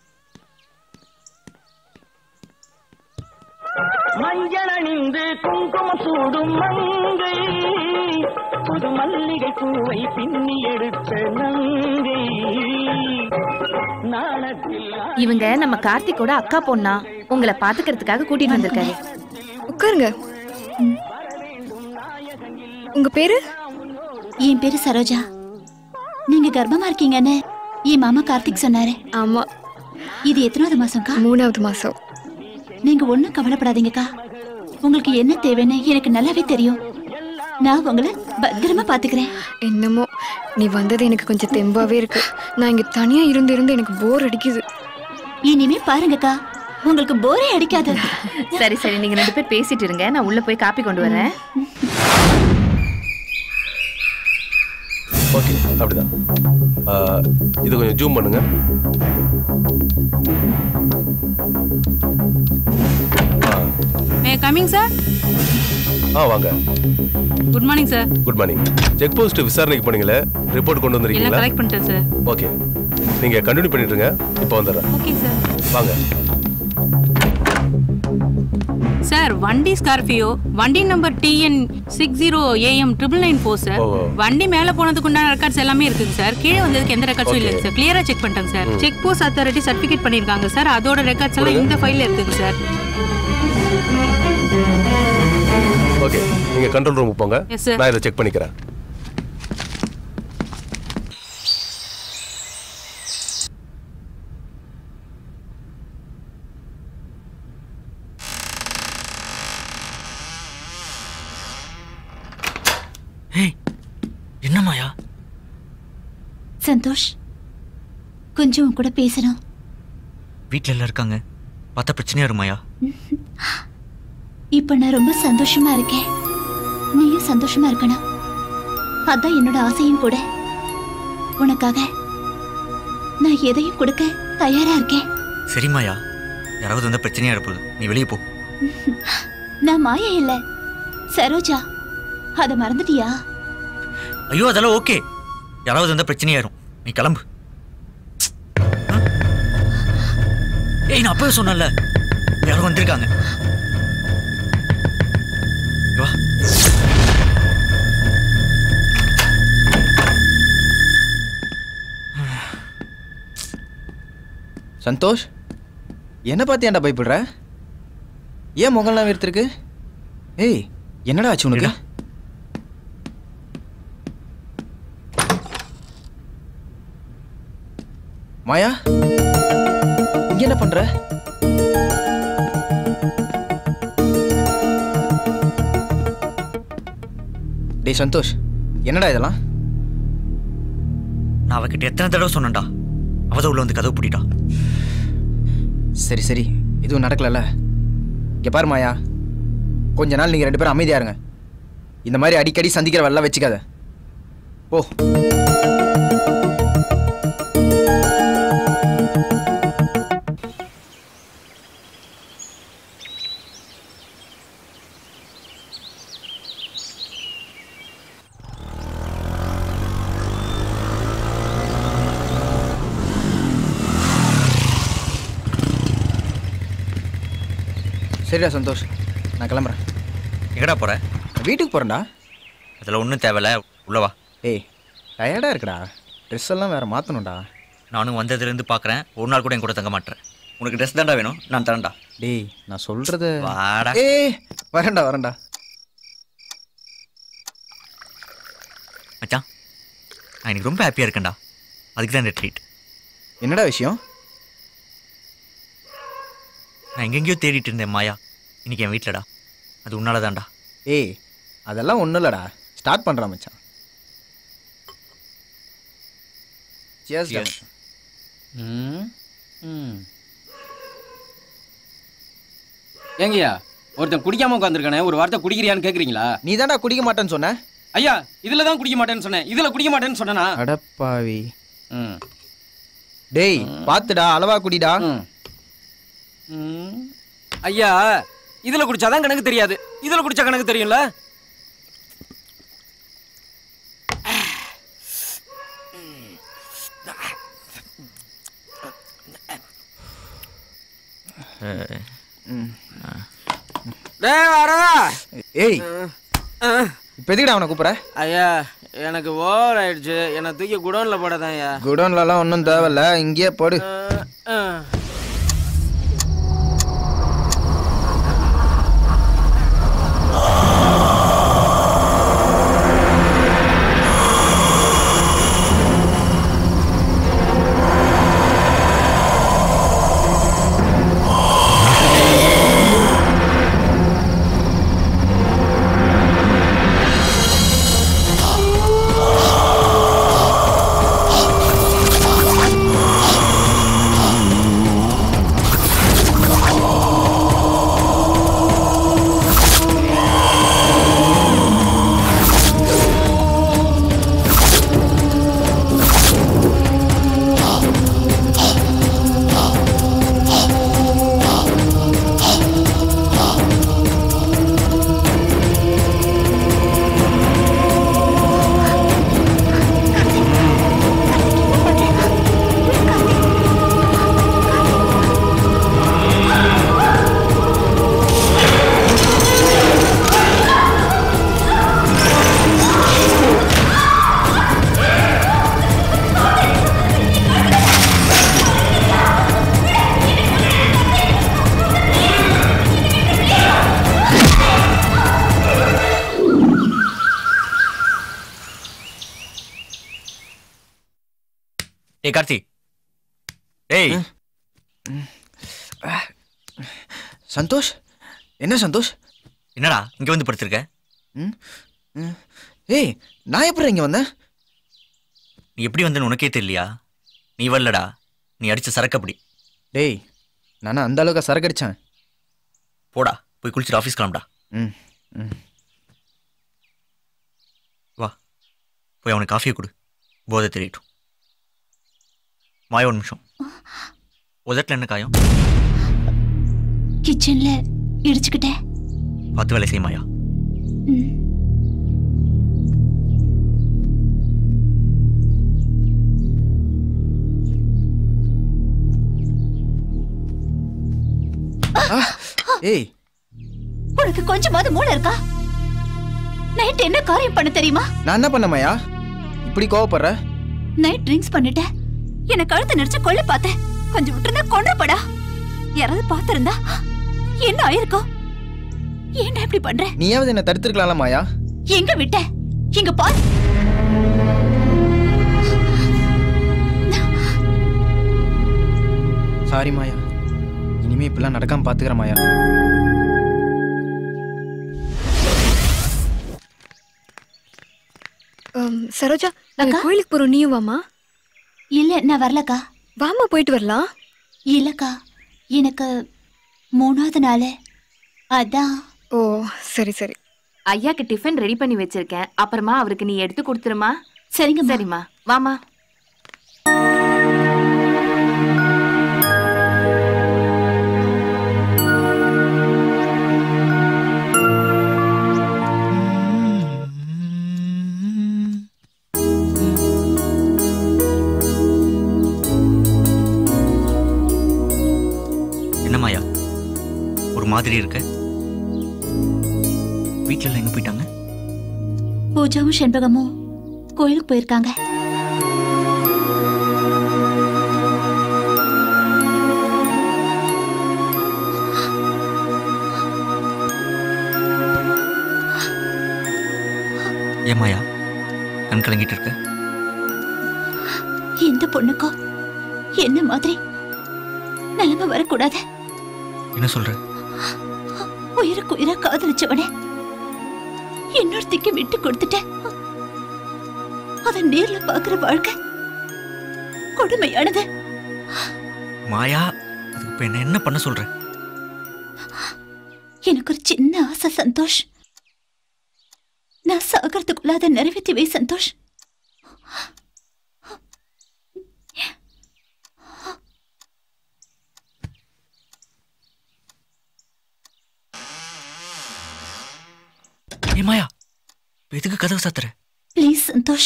மஞ்சள் அணிந்து குங்குமம் சூடும் மங்கை, புது மல்லிகை பூவை பின்னி எடுத்த நங்கை. இவங்க நம்ம கார்த்திகோட அக்கா பொண்ணா, உங்களை பாத்துக்கிறதுக்காக கூட்டிட்டு வந்திருக்காரு. உட்காருங்க. உங்க பேரு? என் பேரு சரோஜா. நீங்க கர்ப்பமா இருக்கீங்கன்னு என் மாமா கார்த்திக் சொன்னாரு. ஆமா. இது எத்தனாவது மாசம்க்கா? 3வது மாசம். நீங்க ஒண்ணும் கவலைப்படாதீங்கக்கா. உங்களுக்கு என்ன தேவைன்னு எனக்கு நல்லாவே தெரியும். நான் உங்களை பத்திரமா பாத்துக்கிறேன். என்னமோ நீ வந்தது எனக்கு கொஞ்சம் தெம்பாவே இருக்கு. நான் இங்க தனியா இருந்து இருந்து எனக்கு போர் அடிக்குது. இனிமே பாருங்கக்கா, உங்களுக்கு போரே அடிக்காது. சரி சரி, நீங்க 2 பேர் பேசிட்டு இருங்க, நான் உள்ள போய் காப்பி கொண்டு வரேன். ஓகே, அப்படிதான். இது கொஞ்சம் ஜூம் பண்ணுங்க. May coming sir. வாங்க. Good morning sir. Good morning. Check post விசாரணைக்கு போனீங்களே, ரிப்போர்ட் கொண்டு வந்திருக்கீங்களா? எல்லாம் கலெக்ட் பண்ணிட்டேன் சார். ஓகே, நீங்க கண்டினியூ பண்ணிட்டு இருங்க, இப்போ வந்துடுறேன். Okay sir. வாங்க சார். வண்டி ஸ்கார்பியோ, வண்டி நம்பர் TN 60AM994 சார். வண்டி மேல போனதுக்கு உண்டான ரெக்கார்ட்ஸ் எல்லாமே இருக்குங்க சார். கீழே வந்ததுக்கு எந்த ரெக்கார்ட்ஸும் இல்லைங்க சார். கிளியரா செக் பண்ணிட்டாங்க sir. Check post authority certificate பண்ணிருக்காங்க சார். அதோட ரெக்கார்ட்ஸ் எல்லாம் இந்த ஃபைல்ல இருக்குங்க சார். ஓகே, நீங்க கண்ட்ரோல் ரூம் போங்க. Yes, sir. நான் இத செக் பண்ணிக்கிறேன். ஏய், என்ன மாயா? சந்தோஷ், கொஞ்சம் உன் கூட பேசணும். வீட்ல எல்லாம் இருக்காங்க, பார்த்தா பிரச்சனையா இருக்குமாயா? இப்ப நான் ரொம்ப சந்தோஷமா இருக்கேன். நீயும் சந்தோஷமா இருக்கணும். அதான் என்னோட ஆசையும் கூட. உனக்காக நான் எதையும் கொடுக்க தயாரா இருக்கேன். சரி மாயா, யாராவது வந்தா பிரச்சனையா இருப்போது, நீ வெளியே போ. நான் மாயா இல்ல, சரோஜா. அத மறந்துட்டியா? ஐயோ, அதெல்லாம் ஓகே. யாராவது வந்தா பிரச்சனையாயிரும், நீ கிளம்பு. ஏய், நான் அப்பவே சொன்னேன்ல, யாரும் வந்திருக்காங்க. வா. சந்தோஷ், என்ன பார்த்து ஏன்டா பயப்படுற? ஏன் முகம்லாம் வெறுத்திருக்கு? ஏய், என்னடா ஆச்சு உனக்கு? மாயா, இங்க என்ன பண்ற? டேய் சந்தோஷ், என்னடா இதெல்லாம்? நான் அவகிட்ட எத்தனை தடவை சொன்னேன்டா, அவதான் உள்ள வந்து கதவு பூட்டிட்டா. சரி சரி, எதுவும் நடக்கலல்ல. இங்க பாரு மாயா, கொஞ்ச நாள் நீங்க 2 பேரும் அமைதியா இருங்க. இந்த மாதிரி அடிக்கடி சந்திக்கிற வேலை வச்சுக்காத. போ. சரிடா சந்தோஷ், நான் கிளம்புறேன். எங்கடா போற? வீட்டுக்கு போறேன்டா. அதெல்லாம் ஒன்றும் தேவையில்ல, உள்ளவா. ஏய், டயர்டாக இருக்குடா. ட்ரெஸ் எல்லாம் வேற மாற்றணும்டா. நானும் வந்ததுலேருந்து பார்க்குறேன், ஒரு நாள் கூட என் கூட தங்க மாட்டேன். உனக்கு ட்ரெஸ் தான்டா வேணும், நான் தரேன்டா. டேய், நான் சொல்றது வாடா. ஏய், வரேன்டா வரேன்டா. மச்சான், நான் இன்னைக்கு ரொம்ப ஹாப்பியாக இருக்கேன்டா. அதுக்கு தான் இந்த ட்ரீட். என்னடா விஷயம்? நான் எங்கெங்கேயோ தேடிட்டு இருந்தேன் மாயா, இன்னைக்கு என் வீட்டிலடா. அது உன்னால தான்டா. ஏய், அதெல்லாம் ஒன்றும் இல்லைடா. ஸ்டார்ட் பண்ணுறான் மச்சான். சியர்ஸ் டா. ஏங்கய்யா, ஒருத்தன் குடிக்காம உட்காந்துருக்கானே, ஒரு வார்த்தை குடிக்கிறியான்னு கேக்குறீங்களா? நீ தான்டா குடிக்க மாட்டேன்னு சொன்ன. ஐயா இதுல தான் குடிக்க மாட்டேன்னு சொன்னேன், இதுல குடிக்க மாட்டேன்னு சொன்னேனா? அடப்பாவி. டேய் பாத்துடா, அளவா குடிடா. ஐயா இதுல குடிச்சாதான் கணக்கு தெரியாது, இதுல குடிச்சா கணக்கு தெரியும்ல. ஏய் இப்ப எதுக்குடா அவனை கூப்பிடுற? ஐயா எனக்கு ஓவர் ஆயிடுச்சு, என்னை தூக்கி குடோன்ல போடாதான் ஐயா. குடோன்லாம் ஒன்றும் தேவையில்ல, இங்கேயே போடு. ஏய் கார்த்தி, ஏய் சந்தோஷ், என்ன சந்தோஷ்? என்னடா இங்க வந்து படுத்திருக்க? ஏய் நான் எப்படி இங்க வந்தேன்? நீ எப்படி வந்தேன்னு உனக்கே தெரியலையா? நீ வரலடா, நீ அடிச்ச சரக்கு அப்படி. டேய் நானும் அந்த அளவுக்கு சரக்கு அடிச்சேன். போடா போய் குளிச்சுட்டு ஆஃபீஸ் கிளம்புடா. வா போய் அவனுக்கு காஃபியை கொடு, போதை தெரியட்டும். மாயா ஒரு நிமிஷம், உதட்டில் என்ன காயம்? கிச்சன்ல இடிச்சுக்கிட்டேன். பார்த்து வேலை செய் மாயா. ஏய் உனக்கு கொஞ்சமாவது மூளை இருக்கா? நைட் என்ன காரியம் பண்ண தெரியுமா? நான் என்ன பண்ண மாயா இப்படி கோவப்படுற? நைட் ட்ரிங்க்ஸ் பண்ணிட்டேன், என்ன கழுத்து நெரிச்சு கொல்ல பார்த்தேன். கொஞ்சம் விட்டுருந்தா கொன்றப்படா. யாராவது பார்த்திருந்தா என்ன ஆயிருக்கும்? ஏன்டா இப்படி பண்ற? நீயாவது என்ன தடுத்திருக்கலாம்ல மாயா. எங்க விட்ட? இங்க பார். சாரி மாயா, இனிமே இப்பெல்லாம் நடக்காம பாத்துக்கிற மாயா. சரோஜா, நாங்க கோயிலுக்கு போறோம், நீயும் வாமா. இல்ல நான் வரலக்கா. வாமா போயிட்டு வரலாம். இல்லக்கா எனக்கு 3வது நாள் அதான். ஓ சரி சரி. ஐயாக்கு டிஃபன் ரெடி பண்ணி வச்சிருக்கேன், அப்புறமா அவருக்கு நீ எடுத்து கொடுத்துருமா? சரிங்க. சரிம்மா வாமா. மாயா ஒரு மாதிரி இருக்க? வீட்டுல எங்க போயிட்டாங்க? பூஜாவும் செண்பகமும் கோயிலுக்கு போயிருக்காங்க. ஏன் மாயா கண் கலங்கிட்டு இருக்க? இந்த பொண்ணுக்கும் என்ன மாதிரி நிலைமை வரக்கூடாது. என்ன சொல்ற? உயிருக்கு உயிரா காதலிச்சவனே இன்னொருத்திக்கு விட்டு கொடுத்துட்டேன். அத நேர்ல பாக்குற வாழ்க்கை கொடுமையானது. மாயா அதுக்கு இப்ப என்ன பண்ண சொல்ற? எனக்கு ஒரு சின்ன ஆசை சந்தோஷ். நான் சாகிறதுக்குள்ள அதை நிறைவேற்றி வை சந்தோஷ். மாயா, எதுக்கு கதவு சாத்துற? ப்ளீஸ் சந்தோஷ்.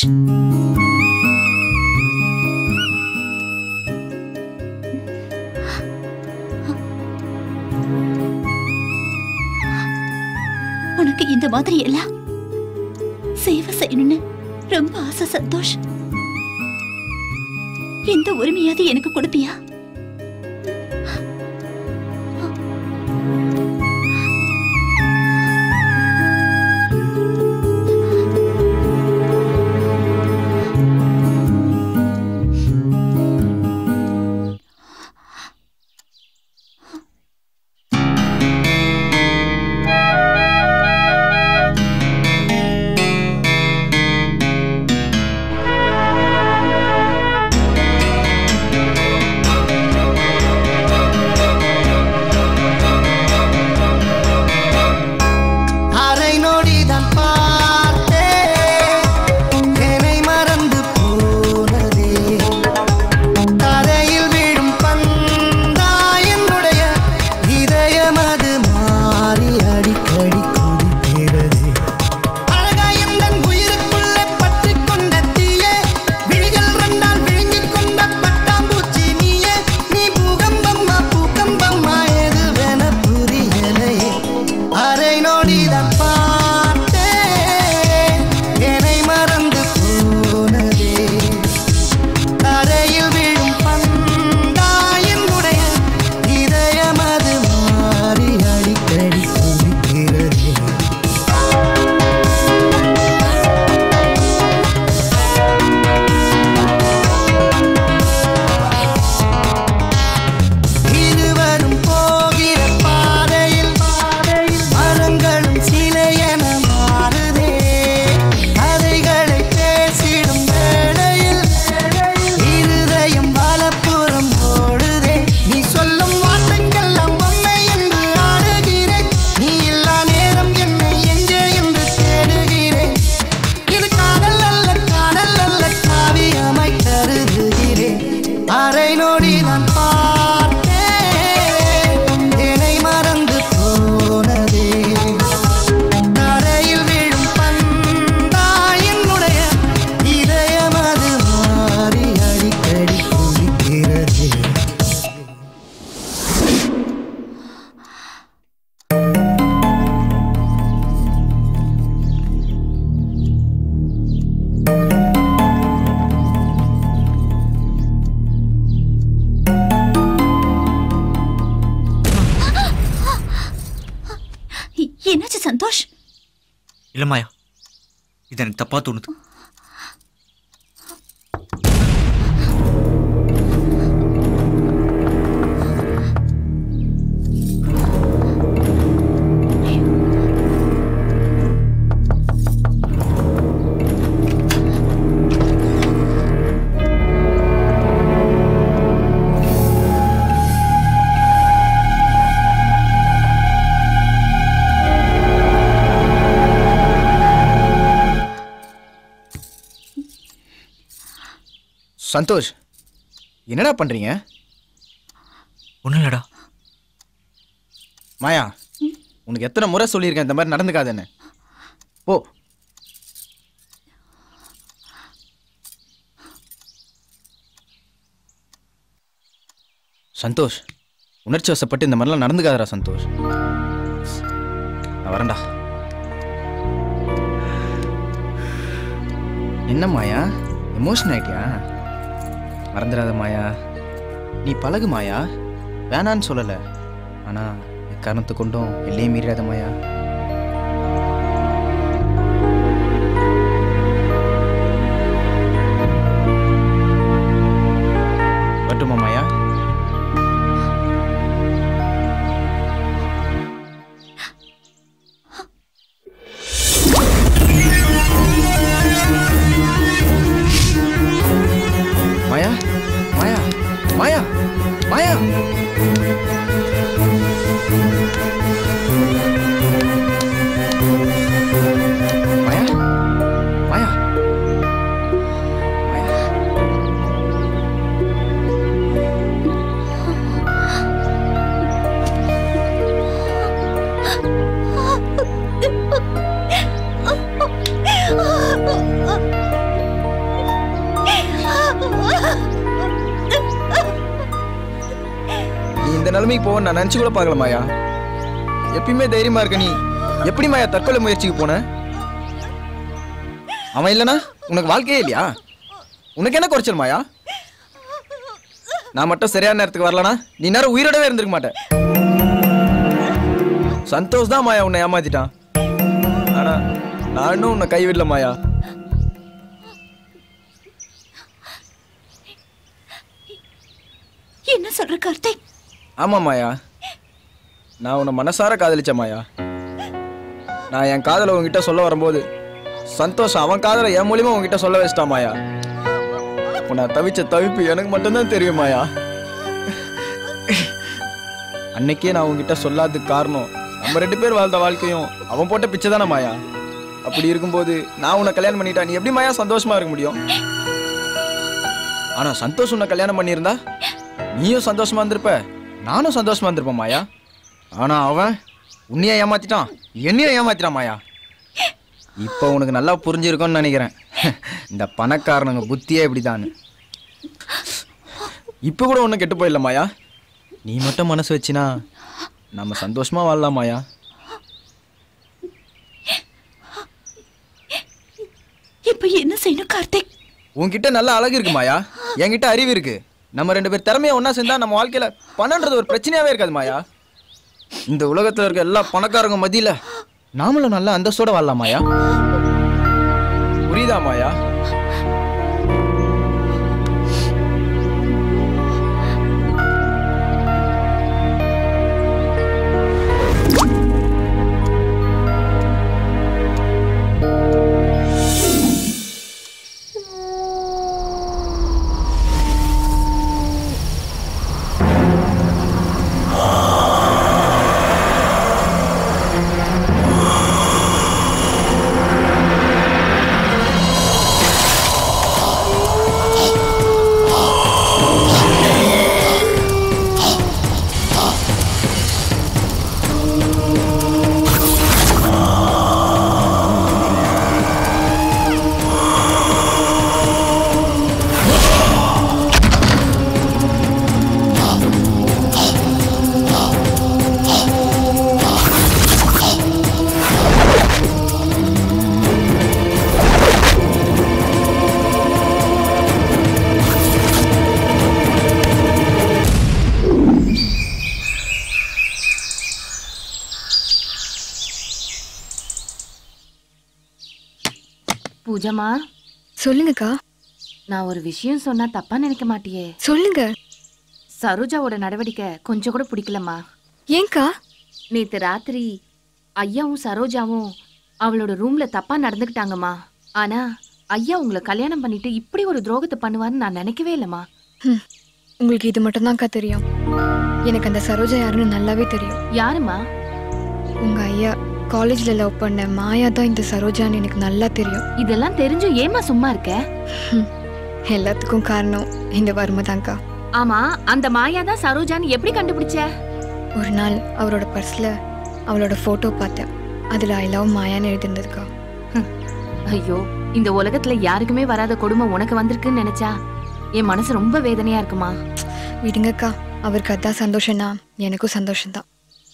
உனக்கு இந்த மாதிரி எல்லாம் சேவை செய்யணும்னு ரொம்ப ஆசை சந்தோஷ். எந்த உரிமையாவது எனக்கு கொடுப்பியா? என்னாச்சு சந்தோஷ்? இல்ல மாயா, இது எனக்கு தப்பா தோணுது. சந்தோஷ், என்னடா பண்றீங்க? ஒன்றும் இல்லடா. மாயா, உனக்கு எத்தனை முறை சொல்லியிருக்கேன் இந்த மாதிரி நடந்துக்காதுன்னு. போ. சந்தோஷ், உணர்ச்சி வசப்பட்டு இந்த மாதிரிலாம் நடந்துக்காதடா சந்தோஷ். நான் வரேன்டா. என்ன மாயா, எமோஷன் ஆயிட்டியா? மறந்துடாத மாயா, நீ பழகு மாயா, வேணான்னு சொல்லலை. ஆனால் எக்காரணத்து கொண்டும் எல்லையே மீறாத மாயா. வரட்டுமா மாயா? மாயா, மாயா, மாயா, மாயா. இந்த நிலைமைக்கு போக நான் நினைச்சு கூட பார்க்கல மாயா. எப்பயுமே தைரியமா இருக்க நீ எப்படி மாயா தற்கொலை முயற்சிக்கு போன? அவன் இல்லைனா உனக்கு வாழ்க்கையே இல்லையா? உனக்கு என்ன குறைச்சல் மாயா? நான் மட்டும் சரியான நேரத்துக்கு வரலனா நீ நேரம் உயிரோடவே இருந்திருக்க மாட்டேன். சந்தோஷ் தான் மாயா உன்னை ஏமாத்திட்டான். ஆனா நான் இன்னும் உன்னை கைவிடல மாயா. என்ன சொல்ற கார்த்திக்? ஆமா மாயா, நான் உன்னை மனசார காதலிச்ச மாயா. நான் என் காதலை உங்ககிட்ட சொல்ல வரும்போது சந்தோஷம் அவன் காதலை என் மூலியமா உங்ககிட்ட சொல்ல வச்சிட்டான் மாயா. இப்போ நான் தவிச்ச தவிப்பு எனக்கு மட்டும்தான் தெரியும் மாயா. அன்னைக்கே நான் உங்ககிட்ட சொல்லாததுக்கு காரணம் நம்ம 2 பேர் வாழ்ந்த வாழ்க்கையும் அவன் போட்ட பிச்சை தானே மாயா. அப்படி இருக்கும்போது நான் உன்னை கல்யாணம் பண்ணிட்டா நீ எப்படி மாயா சந்தோஷமா இருக்க முடியும்? ஆனா சந்தோஷ் உன்னை கல்யாணம் பண்ணியிருந்தா நீயும் சந்தோஷமா இருந்திருப்ப, நானும் சந்தோஷமா இருந்திருப்பேன் மாயா. ஆனா அவன் உன்னைய ஏமாத்திட்டான், என்னையும் ஏமாத்திட்டான் மாயா. இப்போ உனக்கு நல்லா புரிஞ்சிருக்கும்னு நினைக்கிறேன் இந்த பணக்காரனுங்க புத்தியே இப்படிதான். இப்போ கூட ஒன்றும் கெட்டு போயிடல மாயா. நீ மட்டும் மனசு வச்சினா நம்ம சந்தோஷமா வாழலாம் மாயா. இப்போ என்ன செய்யணும் கார்த்திக்? உன்கிட்ட நல்ல அழகு இருக்கு மாயா, என்கிட்ட அறிவு இருக்கு. நம்ம 2 பேர் திறமையா ஒன்னா சேர்ந்தா நம்ம வாழ்க்கையில பணன்றது ஒரு பிரச்சனையாவே இருக்காது மாயா. இந்த உலகத்துல இருக்க எல்லா பணக்காரங்க மத்தியில நாமளும் நல்ல அந்தஸ்தோட வாழலாம் மாயா. புரியுதா மாயா? பூஜாமா, சொல்லுங்கக்கா. நான் ஒரு விஷயம் சொன்னா தப்பா நினைக்க மாட்டியே? சொல்லுங்க. சரோஜாவோட நடவடிக்கை கொஞ்சம் கூட பிடிக்கலம்மா. ஏங்கா? நேத்து ராத்திரி ஐயாவும் சரோஜாவும் அவளோட ரூம்ல தப்பா நடந்துக்கிட்டாங்கம்மா. ஆனா ஐயா உங்களை கல்யாணம் பண்ணிட்டு இப்படி ஒரு துரோகத்தை பண்ணுவான்னு நான் நினைக்கவே இல்லம்மா. உங்களுக்கு இது மட்டும்தான்க்கா தெரியும். எனக்கு அந்த சரோஜா யாருன்னு நல்லாவே தெரியும். யாருமா? உங்க ஐயா காலேஜ்ல லவ் பண்ண மாயா தான் இந்த சரோஜான்னு எனக்கு நல்லா தெரியும். இதெல்லாம் தெரிஞ்சும் ஏமா சும்மா இருக்க? எல்லாத்துக்கும் காரணம் இந்த வறுமை தான்க்கா. ஆமா, அந்த மாயா தான் சரோஜான்னு எப்படி கண்டுபிடிச்ச? ஒரு நாள் அவரோட பர்ஸ்ல அவளோட போட்டோ பார்த்தேன். அதுல ஐ லவ் மாயான்னு எழுதிருந்ததுக்கா. ஐயோ, இந்த உலகத்துல யாருக்குமே வராத கொடுமை உனக்கு வந்திருக்குன்னு நினைச்சா என் மனசு ரொம்ப வேதனையா இருக்குமா. விடுங்கக்கா, அவருக்கு அதான் சந்தோஷம்னா எனக்கும் சந்தோஷம்தான்.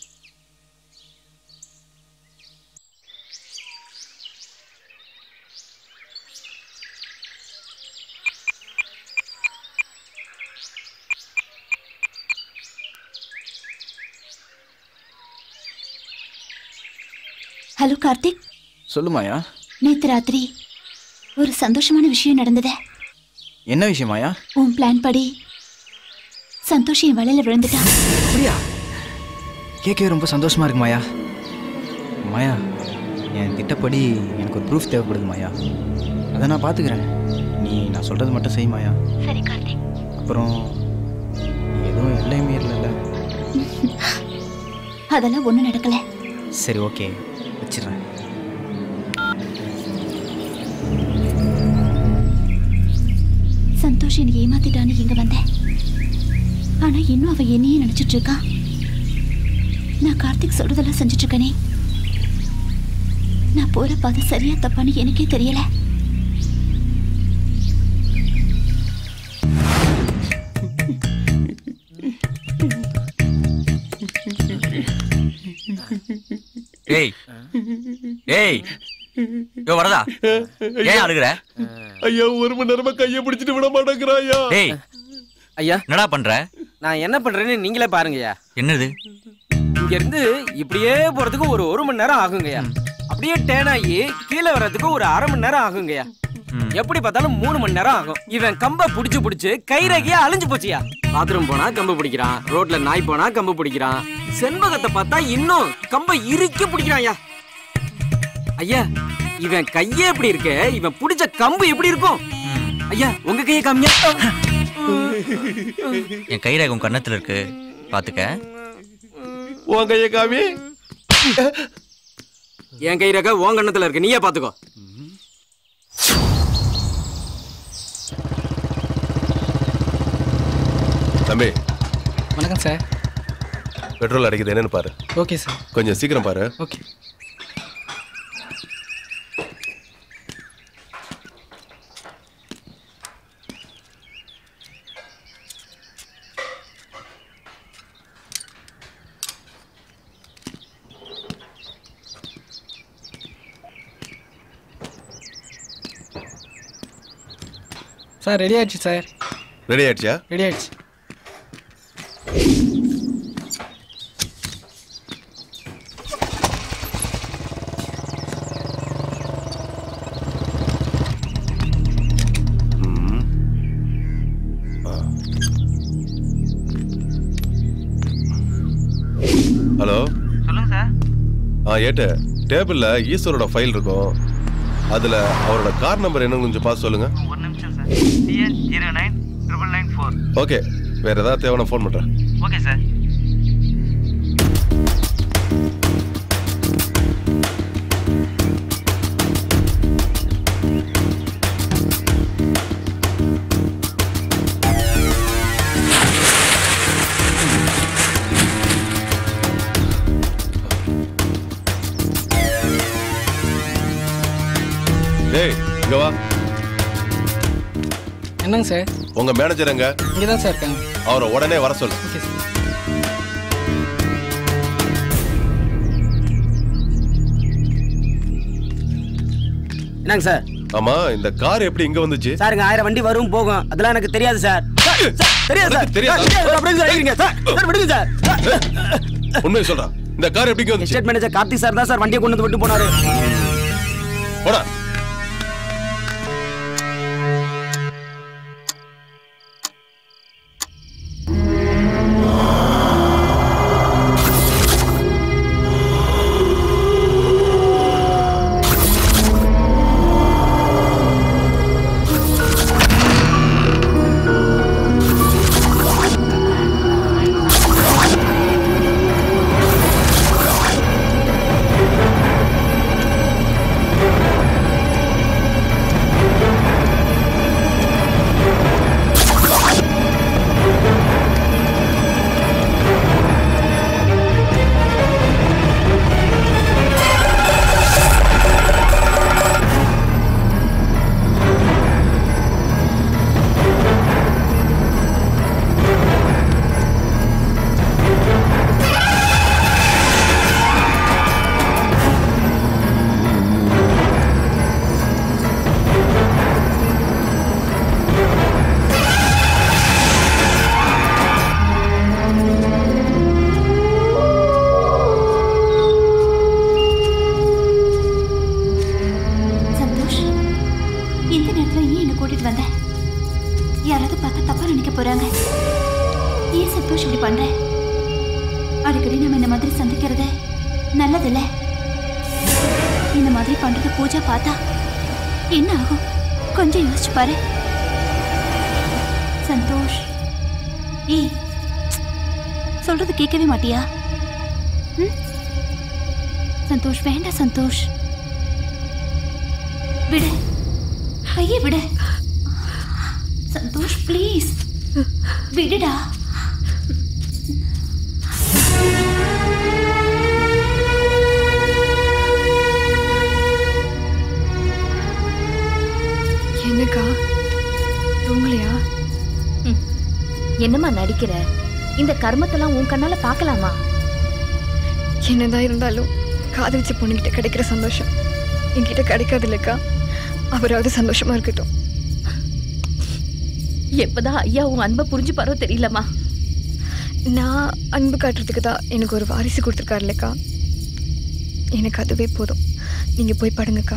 ஹலோ கார்த்திக். சொல்லு மாயா. நேத்து ராத்திரி ஒரு சந்தோஷமான விஷயம் நடந்ததே. என்ன விஷயம் மாயா? உன் பிளான் படி சந்தோஷ் என் வலையில விழுந்துட்டான். அப்படியா? கேட்கவே ரொம்ப சந்தோஷமா இருக்கு மாயா. மாயா, என் திட்டப்படி எனக்கு ஒரு ப்ரூஃப் தேவைப்படுது மாயா. அதை நான் பார்த்துக்கிறேன். நீ நான் சொல்றது மட்டும் செய் மாயா. சரி கார்த்திக். அப்புறம் எதுவும் எல்லை மீறல? அதெல்லாம் ஒன்றும் நடக்கல. சரி, ஓகே, வச்சிடுறேன். சந்தோஷ் என்னை ஏமாத்திட்டான்னு இங்க வந்தேன். ஆனா இன்னும் அவ என்னையே நினைச்சிட்டு இருக்கா. நான் கார்த்திக் சொல்றதெல்லாம் செஞ்சுட்டு இருக்கனே. நான் போற பாதை சரியா தப்பான்னு எனக்கே தெரியல. ஏய் ஏய் யோ வரதா ஏன் அழுகுற? ஐயா 1 மணி நேரமா கையை பிடிச்சிட்டு விட மாட்டேங்கிறாயா. ஏய் ஐயா என்னடா பண்ற? நான் என்ன பண்றேன்னு நீங்களே பாருங்கய்யா. என்னது? இங்க இருந்து இப்படியே போறதுக்கு ஒரு மணி நேரம் ஆகுங்கய்யா. அப்படியே டேன் ஆகி கீழே வர்றதுக்கு ஒரு 1/2 மணி நேரம் ஆகுங்கய்யா. எப்படி பார்த்தாலும் 3 மணி நேரம் ஆகும். இவன் கம்ப புடிச்சு கைரேகையா அழிஞ்சு போச்சியா. பாத்ரூம் போனா கம்பு பிடிக்கிறான், ரோட்ல நாய் போனா கம்பு பிடிக்கிறான், செண்பகத்தை பார்த்தா இன்னும் கம்ப இறுக்கி பிடிக்கிறான்யா. ஐயா இவன் கையே எப்படி இருக்கு, இவன் பிடிச்ச கம்பு எப்படி இருக்கும்? ஐயா உங்க கையை காமியா. என் கைரேகை உன் கண்ணத்துல இருக்கு, பாத்துக்க. உன் கையை காமி. என் கைரேகை உன் கண்ணத்துல இருக்கு, நீயே பாத்துக்கோ. தம்பி வணக்கம் சார். பெட்ரோல் அடிக்குது என்னன்னு பாரு. Okay sir. கொஞ்சம் சீக்கிரம் பாரு. ஓகே. சார் ரெடி ஆயிடுச்சு சார். ரெடி ஆயிடுச்சா? ரெடி ஆயிடுச்சு. ஹலோ சொல்லுங்க சார். ஏட்டு டேபிள்ல ஈஸ்வரோட ஃபைல் இருக்கும், அதுல அவரோட கார் நம்பர் என்னன்னு கொஞ்சம் பார்த்து சொல்லுங்க. ஒரு நிமிஷம் சார். TN 099994. ஓகே, வேற ஏதாவது தேவைன்னா ஃபோன் பண்றேன். Okay sir. டேய் இங்க வா. என்னங்க சார்? உங்க மேனேஜர் எங்க? இங்க தான் சார் இருக்காங்க. அவரை உடனே வர சொல்லு. Okay sir. என்னங்க சார்? ஆமா இந்த கார் எப்படி இங்க வந்துச்சு? சார் இங்க 1000 வண்டி வரும் போகும், அதெல்லாம் எனக்கு தெரியாது சார். தெரியாது சார். தெரியாது. அப்படியே சார் இருக்கீங்க சார். சார் விடுங்க சார். உண்மையை சொல்றா, இந்த கார் எப்படி இங்க வந்துச்சு? எஸ்டேட் மேனேஜர் கார்த்திக் சார் தான் சார் வண்டியை கொண்டு வந்து விட்டு போனாரு. போடா. அடிக்கடி நம்ம இந்த மாதிரி சந்திக்கிறது நல்லதில்ல. இந்த மாதிரி பண்றது பூஜா பார்த்தா என்ன ஆகும் கொஞ்சம் யோசிச்சு பாரு. சந்தோஷ், ஏய் சொல்றது கேட்கவே மாட்டியா? சந்தோஷ் வேண்டாம். சந்தோஷ் விடு, கையை விடு. சந்தோஷ் ப்ளீஸ் விடுடா. என்னக்கா தூங்கலையா? என்னம்மா நடிக்கிற? இந்த கர்மத்தெல்லாம் உன் கண்ணால பார்க்கலாமா? என்னதான் இருந்தாலும் காதலிச்ச பொண்ணுகிட்ட கிடைக்கிற சந்தோஷம் என்கிட்ட கிடைக்காது இல்லக்கா. அவராவது சந்தோஷமா இருக்கட்டும். எப்பதான் ஐயா உன் அன்பை புரிஞ்சு பாரோ தெரியலம்மா. நான் அன்பு காட்டுறதுக்கு தான் எனக்கு ஒரு வாரிசு கொடுத்துருக்காரு இல்லக்கா. எனக்கு அதுவே போதும். நீங்க போய் படுங்கக்கா.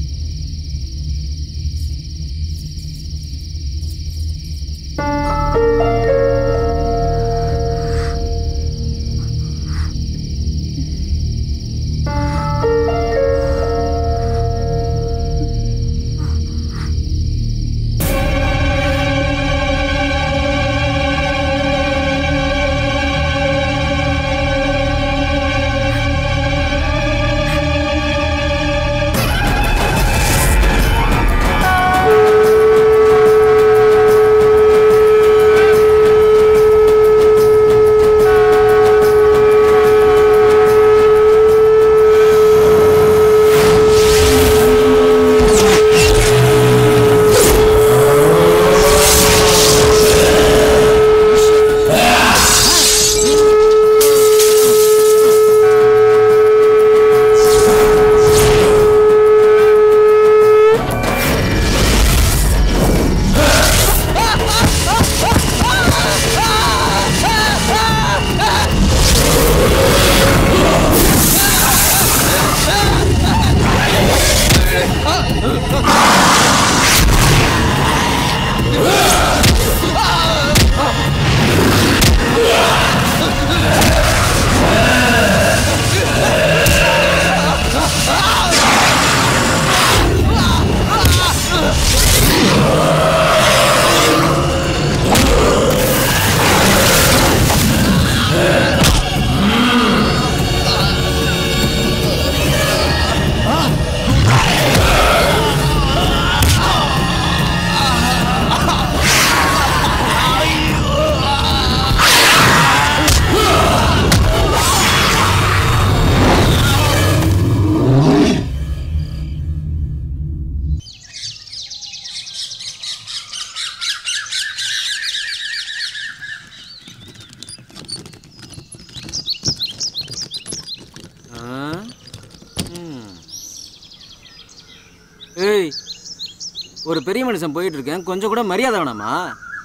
ஏய், ஒரு பெரிய மனுஷன் போயிட்டு இருக்கேன், கொஞ்சம் கூட மரியாதை வேணாமா?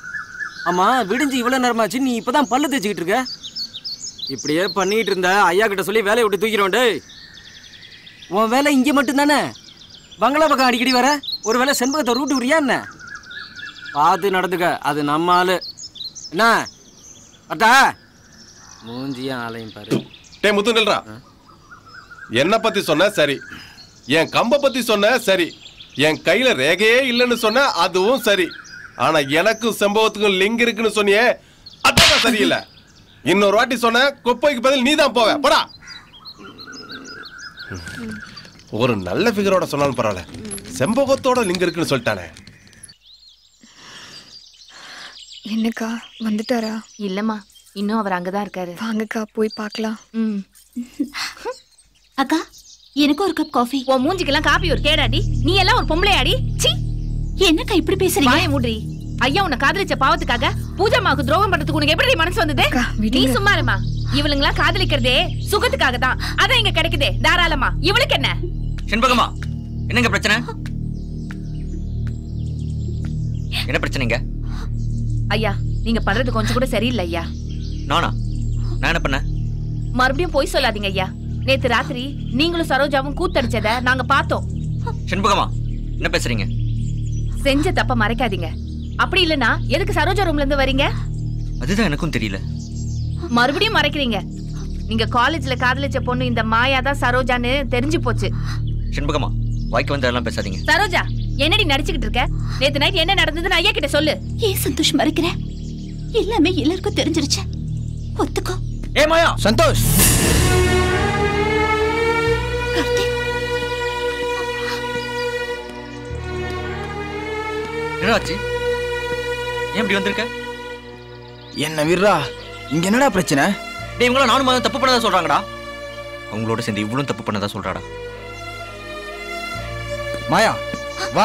ஆமா, விடிஞ்சு இவ்வளவு நேரமாச்சு, நீ இப்பதான் பல்லு தேய்ச்சிக்கிட்டு இருக்க. இப்படியே பண்ணிட்டு இருந்த ஐயா கிட்ட சொல்லி வேலையை விட்டு தூக்கிறோம். டேய், உன் வேலை இங்கே மட்டும் தானே? பங்களா பக்கம் அடிக்கடி வர, ஒரு வேலை செண்பகத்தை ரூட்டு விரியா என்ன? பார்த்து நடந்துக்க, அது நம்ம ஆளு. என்ன அட்டா மூஞ்சியா ஆளையும் பாரு. டே முத்து நில்றா. என்ன பத்தி சொன்ன சரி, என் கம்ப பத்தி சொன்ன சரி, என் கையில ரேகையே இல்லைன்னு சொன்ன அதுவும் சரி. ஆனா எனக்கும் செம்பவத்துக்கும் லிங்க் இருக்குன்னு சொன்னியே, அதான் சரியில்லை. இன்னொரு வாட்டி சொன்ன குப்பைக்கு பதில் நீ தான் போவ. போடா. ஒரு நல்ல ஃபிகரோட சொன்னாலும் பரவாயில்ல, செம்பகத்தோட லிங்க் இருக்குன்னு சொல்லிட்டானே. என்னக்கா வந்துட்டாரா? இல்லம்மா, இன்னும் அவர் அங்கதான் இருக்காரு. வாங்கக்கா போய் பார்க்கலாம். அக்கா, எனக்கு ஒரு கப் காஃபி. உன் மூஞ்சிக்கெல்லாம் காபி ஒரு கேடாடி. நீ எல்லாம் ஒரு பொம்பளையாடி. சீ, என்னக்கா இப்படி பேசுறீங்க? வாயை மூடி. ஐயா உன்னை காதலிச்ச பாவத்துக்காக பூஜாமாவுக்கு துரோகம் பண்றதுக்கு உனக்கு எப்படி மனசு வந்தது? நீ சும்மா இருமா. இவளுங்களா காதலிக்கிறதே சுகத்துக்காக தான். அதான் இங்க கிடைக்குதே தாராளமா. இவளுக்கு என்ன? செண்பகமா, என்னங்க பிரச்சனை? என்ன பிரச்சனைங்க? ஐயா, நீங்க பண்றது கொஞ்சம் கூட சரியில்லை ஐயா. நானா? நான் என்ன பண்ண? மறுபடியும் போய் சொல்லாதீங்க ஐயா. நேத்து ராத்திரி நீங்களும் சரோஜாவும் கூத்தடிச்சத நாங்க பார்த்தோம். செண்பகமா, என்ன பேசுறீங்க? செஞ்ச தப்ப மறைக்காதீங்க. அப்படி இல்லனா எதுக்கு சரோஜா ரூம்ல இருந்து வரீங்க? அதுதான் எனக்கும் தெரியல. மறுபடியும் மறைக்கிறீங்க. நீங்க காலேஜ்ல காதலிச்ச பொண்ணு இந்த மாயா தான் சரோஜான்னு தெரிஞ்சு போச்சு. செண்பகமா, வாய்க்கு வந்ததெல்லாம் பேசாதீங்க. சரோஜா, என்னடி நடிச்சுக்கிட்டு இருக்க? நேத்து நைட் என்ன நடந்ததுன்னு ஐயா கிட்ட சொல்லு. ஏன் சந்தோஷ் மறைக்கிற? எல்லாமே எல்லாருக்கும் தெரிஞ்சிருச்சு. ஒத்துக்கோ. ஏ மாயா. சந்தோஷ், என்னாச்சு? ஏன் இப்படி வந்திருக்க? என்ன விர்ரா, இங்க என்னடா பிரச்சனை? டேய், இவங்கள நானும் தப்பு பண்ணதா சொல்றாங்கடா. அவங்களோட சேர்ந்து இவ்வளவு தப்பு பண்ணதா சொல்றாடா. மாயா வா.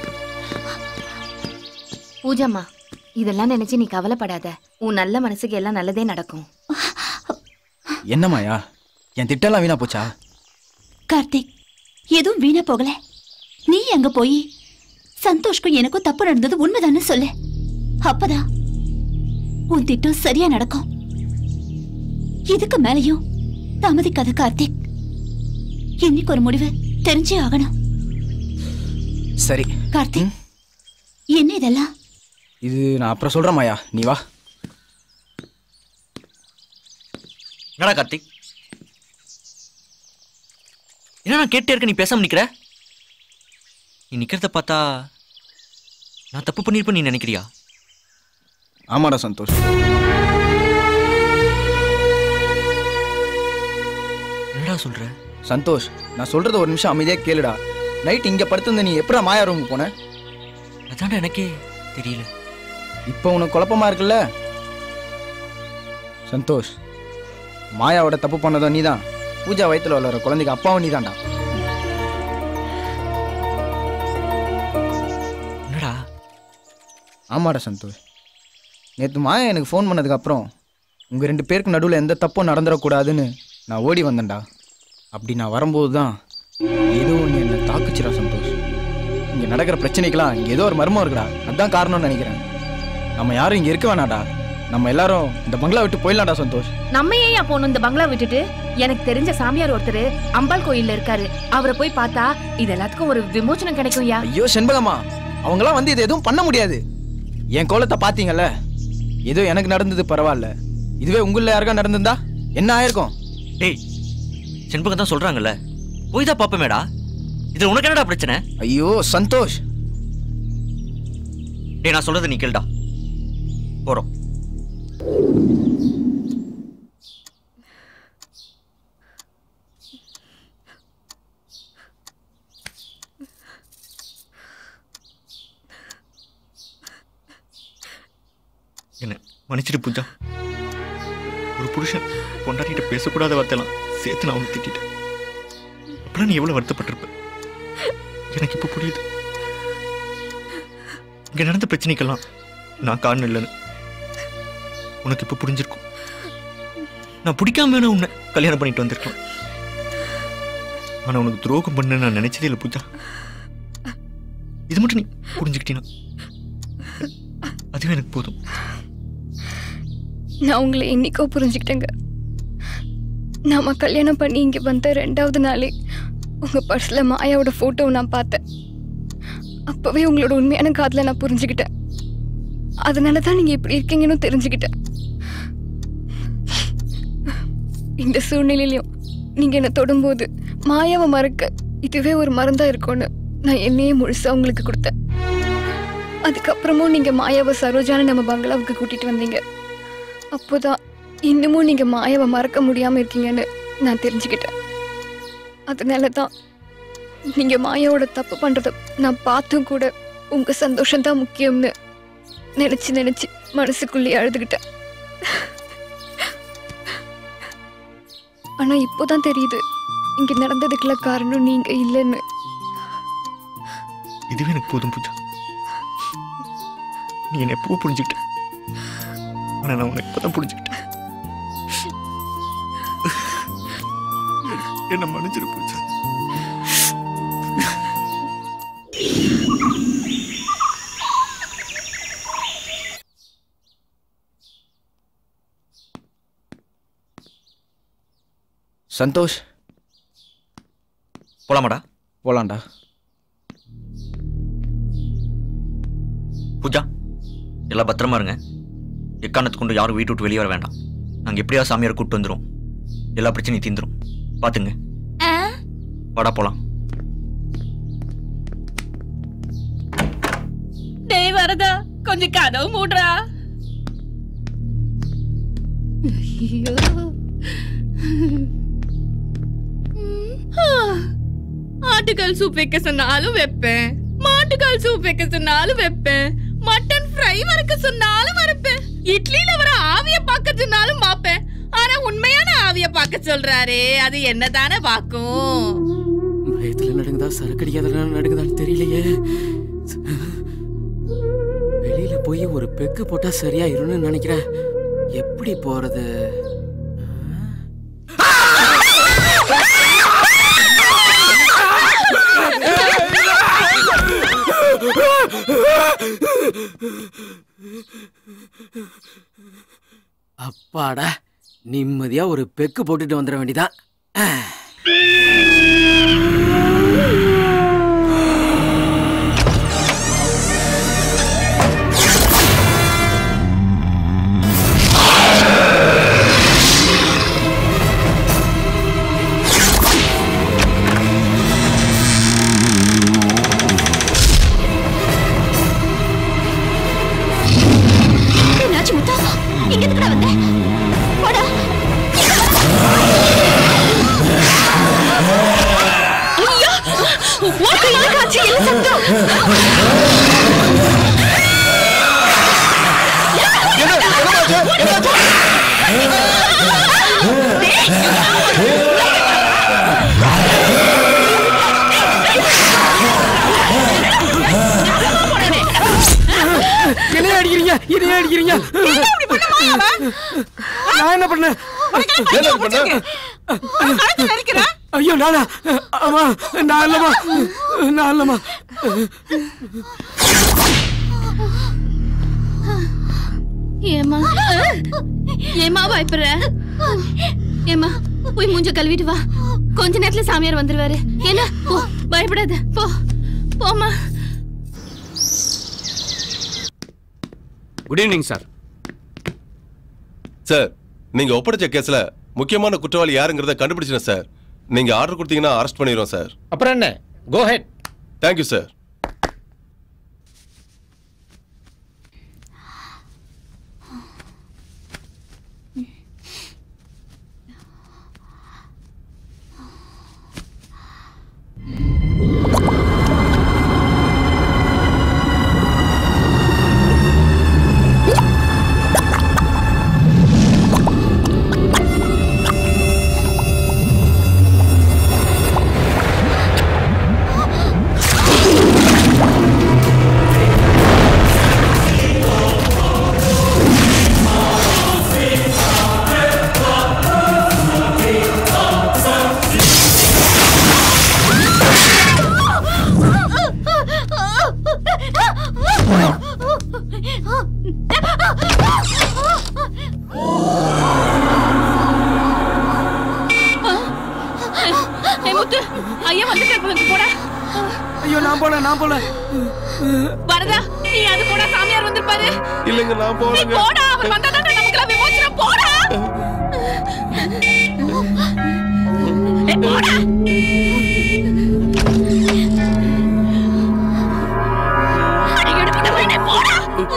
பூஜாம்மா, இதெல்லாம் நினைச்சு நீ கவலைப்படாத. உன் நல்ல மனசுக்கு எல்லாம் நல்லதே நடக்கும். என்ன மாயா, என் திட்டம்லாம் வீணா போச்சா? கார்த்திக், எதுவும் வீணா போகல. நீ அங்க போய் சந்தோஷ்க்கும் எனக்கும் தப்பு நடந்தது உண்மைதானே சொல்லு. அப்பதான் உன் திட்டம் சரியா நடக்கும். இதுக்கு மேலையும் தாமதிக்காத கார்த்திக். இன்னைக்கு ஒரு முடிவு தெரிஞ்சே ஆகணும். சரி கார்த்திக், என்ன இதெல்லாம்? இது நான் அப்புறம் சொல்றேன் மாயா, நீ வா. என்னடா கார்த்திக், என்ன நான் கேட்டே இருக்க, நீ பேசாம நிக்கிற? நீ நிக்கிறத பார்த்தா நான் தப்பு பண்ணிருப்பேன் நீ நினைக்கிறியா? ஆமாடா சந்தோஷ். என்னடா சொல்ற? சந்தோஷ், நான் சொல்றத ஒரு நிமிஷம் அமைதியா கேளுடா. நைட் இங்க படுத்திருந்த நீ எப்படா மாயா ரூமுக்கு போன? அதான்டா எனக்கே தெரியல. இப்போ உனக்கு குழப்பமா இருக்குல்ல? சந்தோஷ், மாயாவோட தப்பு பண்ணதும் நீதான். பூஜா வயித்துல வளர குழந்தைக்கு அப்பாவும் நீதான்டா. என்னடா? ஆமாடா சந்தோஷ், நேற்று மாயா எனக்கு ஃபோன் பண்ணதுக்கு அப்புறம் உங்க 2 பேருக்கு நடுவில் எந்த தப்பும் நடந்துடக்கூடாதுன்னு நான் ஓடி வந்தேன்டா. அப்படி நான் வரும்போது தான் ஏதோ ஒன்று என்னை தாக்குச்சுடா சந்தோஷ். இங்கே நடக்கிற பிரச்சனைக்கெல்லாம் இங்கே ஏதோ ஒரு மர்மம் இருக்குடா. அதுதான் காரணம்னு நினைக்கிறேன். நம்ம யாரும் இங்கே இருக்க வேணாடா. நம்ம எல்லாரும் இந்த பங்களா விட்டு போயிடலாம்டா சந்தோஷ். நம்ம ஏன் போகணும் இந்த பங்களா விட்டுட்டு? எனக்கு தெரிஞ்ச சாமியார் ஒருத்தர் அம்பாள் கோயில்ல இருக்காரு. அவரை போய் பார்த்தா இது எல்லாத்துக்கும் ஒரு விமோசனம் கிடைக்கும். ஐயோ செண்பகம்மா, அவங்களாம் வந்து இது எதுவும் பண்ண முடியாது. என் கோலத்தை பார்த்தீங்கல்ல, ஏதோ எனக்கு நடந்தது பரவாயில்ல. இதுவே உங்களில் யாருக்கா நடந்திருந்தா என்ன ஆயிருக்கும்? டேய், செண்பகம் தான் சொல்றாங்கல்ல, போய் தான் பாப்பமேடா. இதுல உனக்கு என்னடா பிரச்சனை? ஐயோ சந்தோஷ். டேய், நான் சொல்றது நீ கேளுடா. போறோம். என்ன மன்னிச்சிட்டு பூஜா. ஒரு புருஷன் பொண்டாட்டிட்ட பேசக்கூடாத வார்த்தைலாம் சேர்த்து நான் அவனுக்கு திட்டிட்டேன். அப்பெல்லாம் நீ எவ்வளவு வருத்தப்பட்டிருப்ப எனக்கு இப்ப புரியுது. இங்க நடந்த பிரச்சனைக்கெல்லாம் நான் காரணம் இல்லைன்னு உனக்கு இப்ப புரிஞ்சிருக்கும். நான் பிடிக்காம வேணா உன்னை கல்யாணம் பண்ணிட்டு வந்திருக்கலாம். ஆனா உனக்கு துரோகம் பண்ண நான் நினைச்சதே இல்லை பூஜா. இது மட்டும் நீ புரிஞ்சுக்கிட்டீனா அதுவே எனக்கு போதும். நான் உங்களை என்னைக்கோ புரிஞ்சுக்கிட்டேங்க. நாம கல்யாணம் பண்ணி இங்கே வந்த 2வது நாளே உங்கள் பர்ஸில் மாயாவோட ஃபோட்டோவை நான் பார்த்தேன். அப்போவே உங்களோட உண்மையான காதலை நான் புரிஞ்சுக்கிட்டேன். அதனால தான் நீங்கள் இப்படி இருக்கீங்கன்னு தெரிஞ்சுக்கிட்டேன். இந்த சூழ்நிலையிலையும் நீங்கள் என்னை தொடும்போது மாயாவை மறக்க இதுவே ஒரு மருந்தாக இருக்கும்னு நான் என்னையே முழுசாக உங்களுக்கு கொடுத்தேன். அதுக்கப்புறமும் நீங்கள் மாயாவை சரோஜான நம்ம பங்களாவுக்கு கூட்டிகிட்டு வந்தீங்க. அப்போதான் இன்னமும் நீங்கள் மாயாவை மறக்க முடியாமல் இருக்கீங்கன்னு நான் தெரிஞ்சுக்கிட்டேன். அதனால தான் நீங்கள் மாயாவோட தப்பு பண்ணுறத நான் பார்த்தும் கூட உங்கள் சந்தோஷம்தான் முக்கியம்னு நினச்சி மனசுக்குள்ளேயே அழுதுகிட்டேன். ஆனால் இப்போதான் தெரியுது இங்கே நடந்ததுக்கெல்லாம் காரணம் நீங்கள் இல்லைன்னு. இதுவே எனக்கு போதும் பூஜா. நீ என்ன எப்போ புரிஞ்சுக்கிட்ட, ஆனா நான் உனக்கு இப்பதான் புரிஞ்சுக்கிட்டேன். என்ன மன்னிச்சிரு பூஜா. சந்தோஷ், போலாமாடா? போலாம்டா. பூஜா, எல்லாம் பத்திரமா இருங்க. எக்காரணத்துக்கு கொண்டு யாரும் வீட்டு விட்டு வெளியே வர வேண்டாம். நாங்கள் எப்படியா சாமியாரை கூப்பிட்டு வந்துடும். எல்லா பிரச்சனையும் தீந்துரும். பாத்துங்க. வாடா போலாம். டேய் வரதா, கொஞ்சம் கதவு மூடுறா. ஐயோ, ஆட்டுக்கால் சூப் வைக்க சொன்னாலும் வைப்பேன், மாட்டுக்கால் சூப் வைக்க சொன்னாலும் வைப்பேன், மட்டன் ஃப்ரை வறுக்க சொன்னாலும் வறுப்பேன், இட்லில வர ஆவிய பார்க்க சொன்னாலும் பாப்பேன். ஆனா உண்மையான ஆவிய பார்க்க சொல்றாரே, அது என்னதானே பாக்கும்? வயத்துல நடக்குதா சரக்கடிக்காதெல்லாம் நடக்குதான்னு தெரியலையே. வெளியில போய் ஒரு பெக்கு போட்டா சரியா இருன்னு நினைக்கிறேன். எப்படி போறது? அப்பாடா, நிம்மதியா ஒரு பெக்கு போட்டுட்டு வந்துட வேண்டியதான். இங்க எதுக்குடா வந்த? போடா. ஐயா! வாடா காச்சி என்ன சத்தம்? என்ன அடிக்கிறீங்க? என்ன அடிக்கிறீங்க? நான் என்ன பண்ணேன்? ஐயோ நானா? ஆமா நான் இல்லமா, நான் இல்லமா. ஏமா ஏமா பயப்படுற? ஏமா போய் மூஞ்ச கழுவிட்டு வா, கொஞ்ச நேரத்துல சாமியார் வந்துருவாரு. என்ன போ, பயப்படாத, போ போமா. Good evening sir. சார், நீங்க ஒப்படைச்ச கேஸ்ல முக்கியமான குற்றவாளி யாருங்கிறத கண்டுபிடிச்சேன் சார். நீங்க ஆர்டர் கொடுத்தீங்கன்னா அரெஸ்ட் பண்ணிடுவோம் சார். அப்புறம் என்ன? Go ahead. Thank you sir. ஐயோ நான் போல, நான் போல. வரதா, நீ அது போடா, சாமியார் வந்திருப்பாரு. இல்லங்க நான் போறேன். நீ போடா, அவர் வந்தாதான் நமக்குலாம் விமோசனம். போடா. போடா. அடி எடுத்து வரேனே, போடா.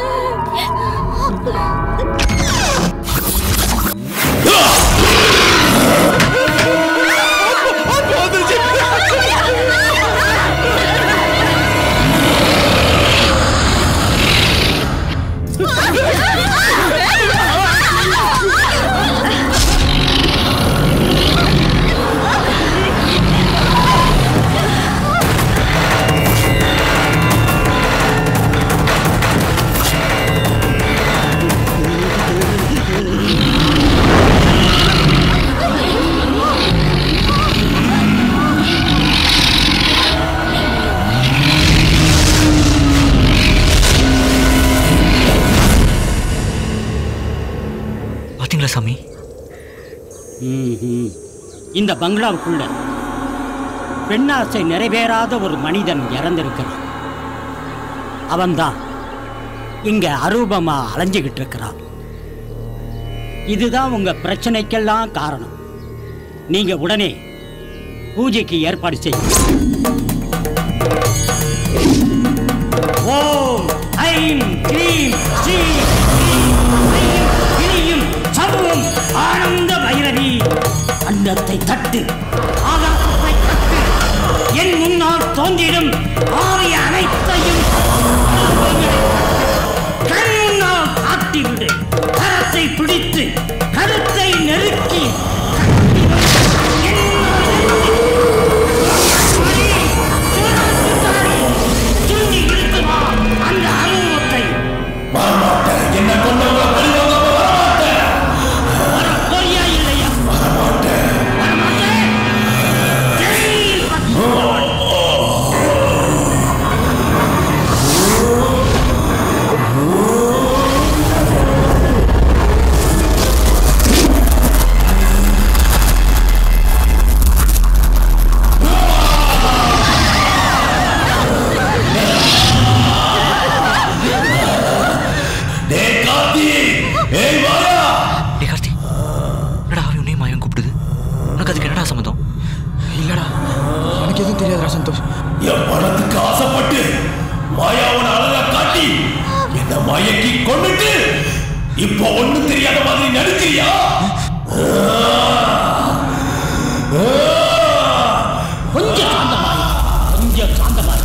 சாமி, இந்த பங்களாவுக்குள்ள பெண்ணாசை நிறைவேறாத ஒரு மனிதன் இறந்திருக்கிறான். அவன்தான் இங்க அரூபமா அலைஞ்சுகிட்டு இருக்கிறான். இதுதான் உங்க பிரச்சனைக்கெல்லாம் காரணம். நீங்க உடனே பூஜைக்கு ஏற்பாடு செய்யுங்க. ஓம் ஐம் க்ரீம் ஸ்ரீ சர்வம் ஆனந்த பைரவி. அண்டத்தை தட்டு, ஆகாசத்தை தட்டு, என் முன்னால் தோன்றிடும் ஆவி அனைத்தையும் கண் முன்னால் காட்டிவிடு. கரத்தை பிடித்து கருத்தை நெருக்கி சுண்டி இழுத்துவா அந்த அனுபவத்தை. என்ன கொண்டவங்க வரப்போறியா இல்லையா? வரமாட்டேன். இப்போ ஒண்ணும் தெரியாத மாதிரி நடிக்கிறியா? கொஞ்சம் சாந்தமாய், கொஞ்சம் சாந்தமாய்.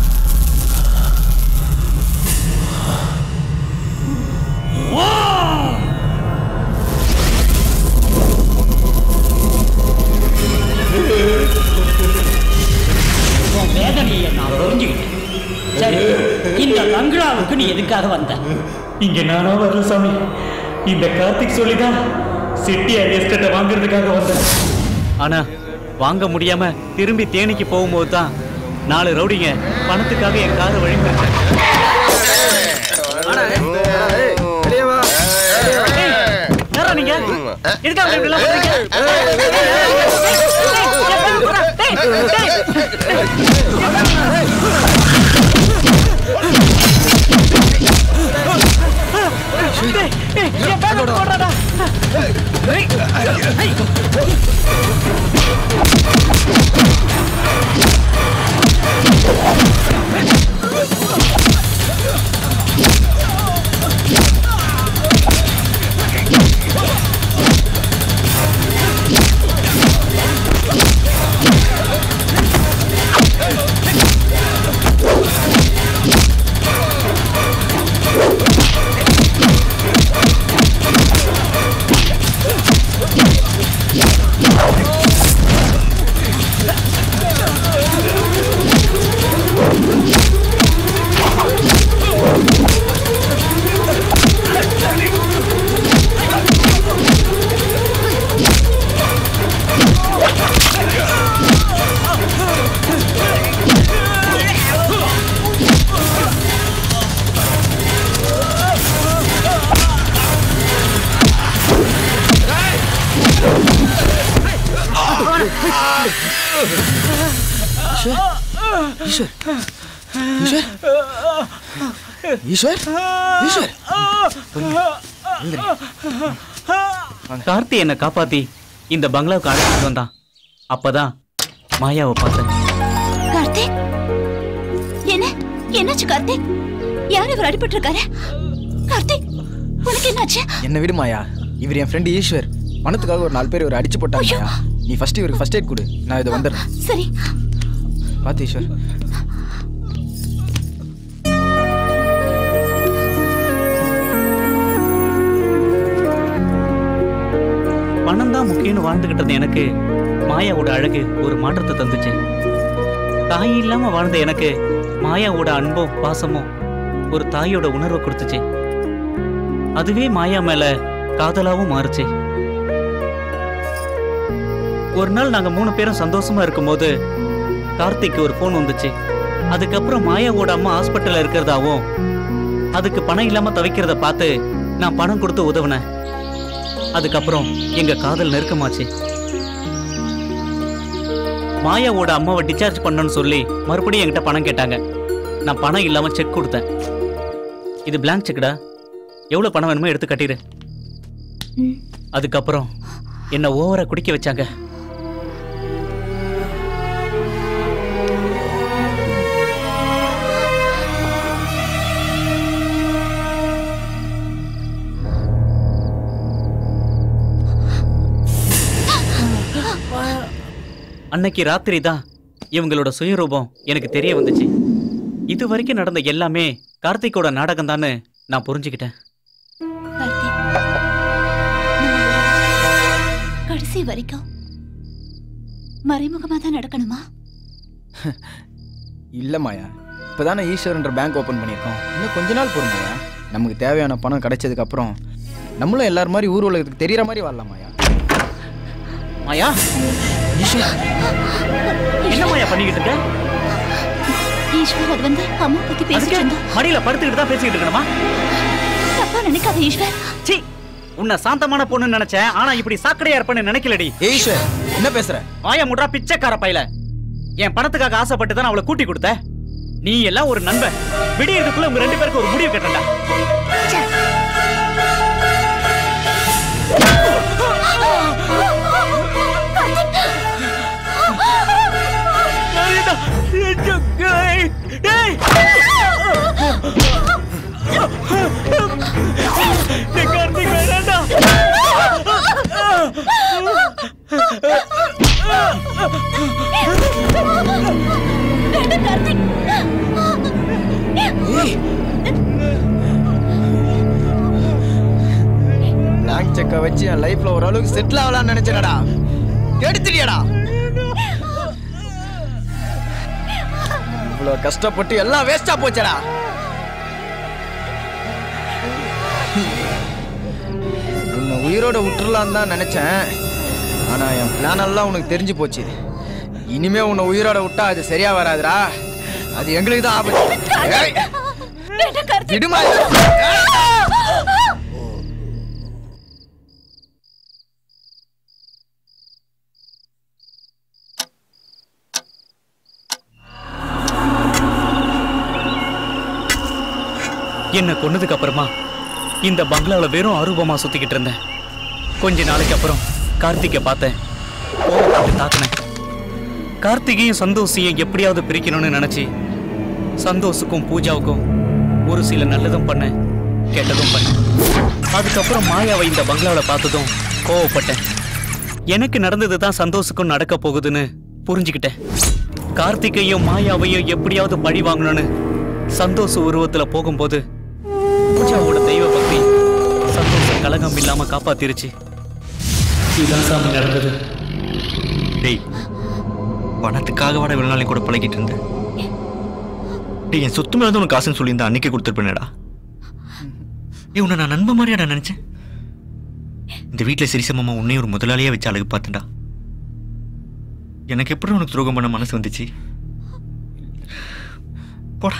உன் வேதனையை நான் புரிஞ்சுக்கிட்டேன். சரி, இந்த பங்களாவுக்கு நீ எதுக்காக வந்த? இங்க நானா வரல சாமி. இந்த கார்த்திக் சொல்லிதான் செட்டியார் எஸ்டேட்டை வாங்குறதுக்காக வந்தேன். ஆனா வாங்க முடியாம திரும்பி தேனிக்கு போகும்போது தான் 4 ரவுடிங்க பணத்துக்காக என் காரை வழிமறிச்சாங்க. நீங்க எதுக்காக இப்படி எல்லாம் பண்றீங்க? கார்த்தி என்ன காப்பாத்தி இந்த பங்களாவுக்கு அழைச்சிட்டு வந்தான். அப்பதான் மாயாவை பார்த்தேன். கார்த்திக், என்னாச்சு கார்த்திக்? யார் இவர் அடிபட்டு இருக்காரு? கார்த்திக், உனக்கு என்னாச்சு? என்ன விடு மாயா, இவர் என் ஃப்ரெண்ட் ஈஸ்வர். பணத்துக்காக ஒரு 4 பேர் இவர் அடிச்சு போட்டாங்க. நீ ஃபர்ஸ்ட் இவருக்கு ஃபர்ஸ்ட் எய்ட் கொடு, நான் இதை வந்துடுறேன். சரி பாத்து ஈஸ்வர். பணம் தான் முக்கியம்னு வாழ்ந்துகிட்டு இருந்த எனக்கு மாயாவோட அழகு ஒரு மாற்றத்தை தந்துச்சு. தாய் இல்லாம வாழ்ந்த எனக்கு மாயாவோட அன்பும் பாசமும் ஒரு தாயோட உணர்வை கொடுத்துச்சு. அதுவே மாயா மேல காதலாவும் மாறுச்சு. ஒரு நாள் நாங்க 3 பேரும் சந்தோஷமா இருக்கும்போது கார்த்திக்கு ஒரு போன் வந்துச்சு. அதுக்கப்புறம் மாயாவோட அம்மா ஹாஸ்பிட்டல்ல இருக்கிறதாவும் அதுக்கு பணம் இல்லாம தவிக்கிறத பார்த்து நான் பணம் கொடுத்து உதவுனேன். அதுக்கப்புறம் எங்க காதல் நெருக்கமாச்சு. மாயாவோட அம்மாவை டிஸ்சார்ஜ் பண்ணணும்னு சொல்லி மறுபடியும் என்கிட்ட பணம் கேட்டாங்க. நான் பணம் இல்லாம செக் கொடுத்தேன். இது பிளாங்க் செக்டா, எவ்வளவு பணம் வேணுமோ எடுத்து கட்டிடு. அதுக்கப்புறம் என்ன ஓவரா குடிக்க வச்சாங்க. அன்னைக்கு ராத்திரி தான் இவங்களோட சுயரூபம் எனக்கு தெரிய வந்துச்சு. இது வரைக்கும் நடந்த எல்லாமே கார்த்திகோட நாடகம் தான்னு நான் புரிஞ்சுக்கிட்டேன். கடைசி வரைக்கும் மறைமுகமா தான் நடக்கணுமா? இல்ல மாயா, இப்பதானே ஈஸ்வரன்ற பேங்க் ஓபன் பண்ணியிருக்கோம். இன்னும் கொஞ்ச நாள் போதும் மாயா. நமக்கு தேவையான பணம் கிடைச்சதுக்கு அப்புறம் நம்மளும் எல்லாரும் மாதிரி ஊர் உலகத்துக்கு தெரியற மாதிரி வாழலாம் மாயா. மாயா, என்ன மாயா பண்ணிக்கிட்டு இருக்க? ஈஸ்வர், அது வந்து அம்மா பத்தி பேசிட்டு இருந்தோம். மடியில படுத்துக்கிட்டு தான் பேசிக்கிட்டு இருக்கணுமா? தப்பா நினைக்காத ஈஸ்வர். சீ, உன்னை சாந்தமான பொண்ணு நினைச்சேன். ஆனா இப்படி சாக்கடையா இருப்பேன்னு நினைக்கலடி. ஈஸ்வர், என்ன பேசுற? வாய முட்றா பிச்சைக்கார பையல. என் பணத்துக்காக ஆசைப்பட்டு தான் அவளை கூட்டி கொடுத்த. நீ எல்லாம் ஒரு நண்பன். விடியறதுக்குள்ள உங்க 2 பேருக்கு ஒரு முடிவு கட்டண்டா. கார்த்திக் லாங் செக்க வச்சு என் லைஃப்ல ஓரளவுக்கு செட்டில் ஆகலாம்னு நினைச்சேனடா. கெடுத்துட்டியடா. இவ்வளோ கஷ்டப்பட்டு எல்லாம் வேஸ்டா போச்சடா. உன்னை உயிரோட விட்டுறலான்னு தான் நினைச்சேன். ஆனா என் பிளான் எல்லாம் உனக்கு தெரிஞ்சு போச்சு. இனிமே உன்னை உயிரோட விட்டா அது சரியா வராதுடா. அது எங்களுக்கு தான் ஆபத்து. விடுமா. என்ன கொன்னதுக்கு அப்புறமா இந்த பங்களால வெறும் அரூபமா சுத்திக்கிட்டு இருந்தேன். கொஞ்ச நாளைக்கு அப்புறம் கார்த்திகை பார்த்தேன். கோவப்பட்டு தாக்குனேன். கார்த்திகையும் சந்தோஷையும் எப்படியாவது பிரிக்கணும்னு நினைச்சு சந்தோஷுக்கும் பூஜாவுக்கும் ஒரு சில நல்லதும் பண்ணேன், கெட்டதும் பண்ணேன். அதுக்கப்புறம் மாயாவை இந்த பங்களாவில் பார்த்ததும் கோவப்பட்டேன். எனக்கு நடந்தது தான் சந்தோஷுக்கும் நடக்க போகுதுன்னு புரிஞ்சுக்கிட்டேன். கார்த்திகையும் மாயாவையும் எப்படியாவது பழி வாங்கணும்னு சந்தோஷ உருவத்துல போகும்போது பூஜாவோட தெய்வ பக்தி சந்தோஷ கலகம் இல்லாம காப்பாத்திருச்சு. இதுதான் சாமி நடந்தது. டேய், பணத்துக்காக வாட இவ்வளவு நாளையும் கூட பழகிட்டு இருந்தேன். டேய், என் சொத்து மேலே உனக்கு காசுன்னு சொல்லியிருந்தா அன்னைக்கே கொடுத்துருப்பேனடா. ஏ, உன்னை நான் நண்ப மாதிரியாடா நினைச்சேன். இந்த வீட்டில் சிரிசமமா உன்னையும் ஒரு முதலாளியா வச்சு அழகு பார்த்தேன்டா. எனக்கு எப்படி உனக்கு துரோகம் பண்ண மனசு வந்துச்சு? போடா.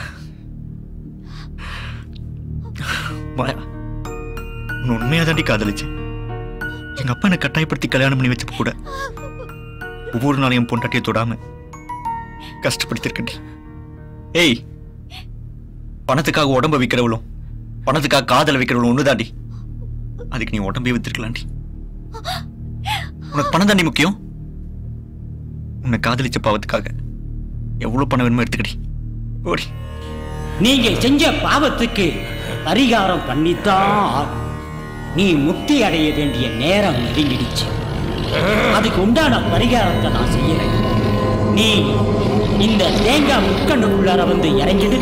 மாயா, உன்னை உண்மையாக தாண்டி காதலிச்சேன். எங்க அப்பா என்னை கட்டாயப்படுத்தி கல்யாணம் பண்ணி வச்சப்ப கூட ஒவ்வொரு நாளையும் என் பொண்டாட்டியை தொடாம கஷ்டப்படுத்திருக்கேன். ஏய், பணத்துக்காக உடம்ப விற்கிறவளும் பணத்துக்காக காதலை வைக்கிறவளும் ஒன்று தாண்டி. அதுக்கு நீ உடம்பே வித்திருக்கலாண்டி. உனக்கு பணம் தாண்டி முக்கியம். உன்னை காதலிச்ச பாவத்துக்காக எவ்வளவு பணம் வேணுமோ எடுத்துக்கடி. ஓடி. நீங்க செஞ்ச பாவத்துக்கு பரிகாரம் பண்ணித்தான் நீ முக்தி அடைய வேண்டிய நேரம் நெருங்கிடுச்சு. அதுக்கு உண்டான பரிகாரத்தை நான் செய்யறேன். நீ இந்த தேங்காய் முக்கண்ணுக்குள்ளார வந்து இறங்கிடு.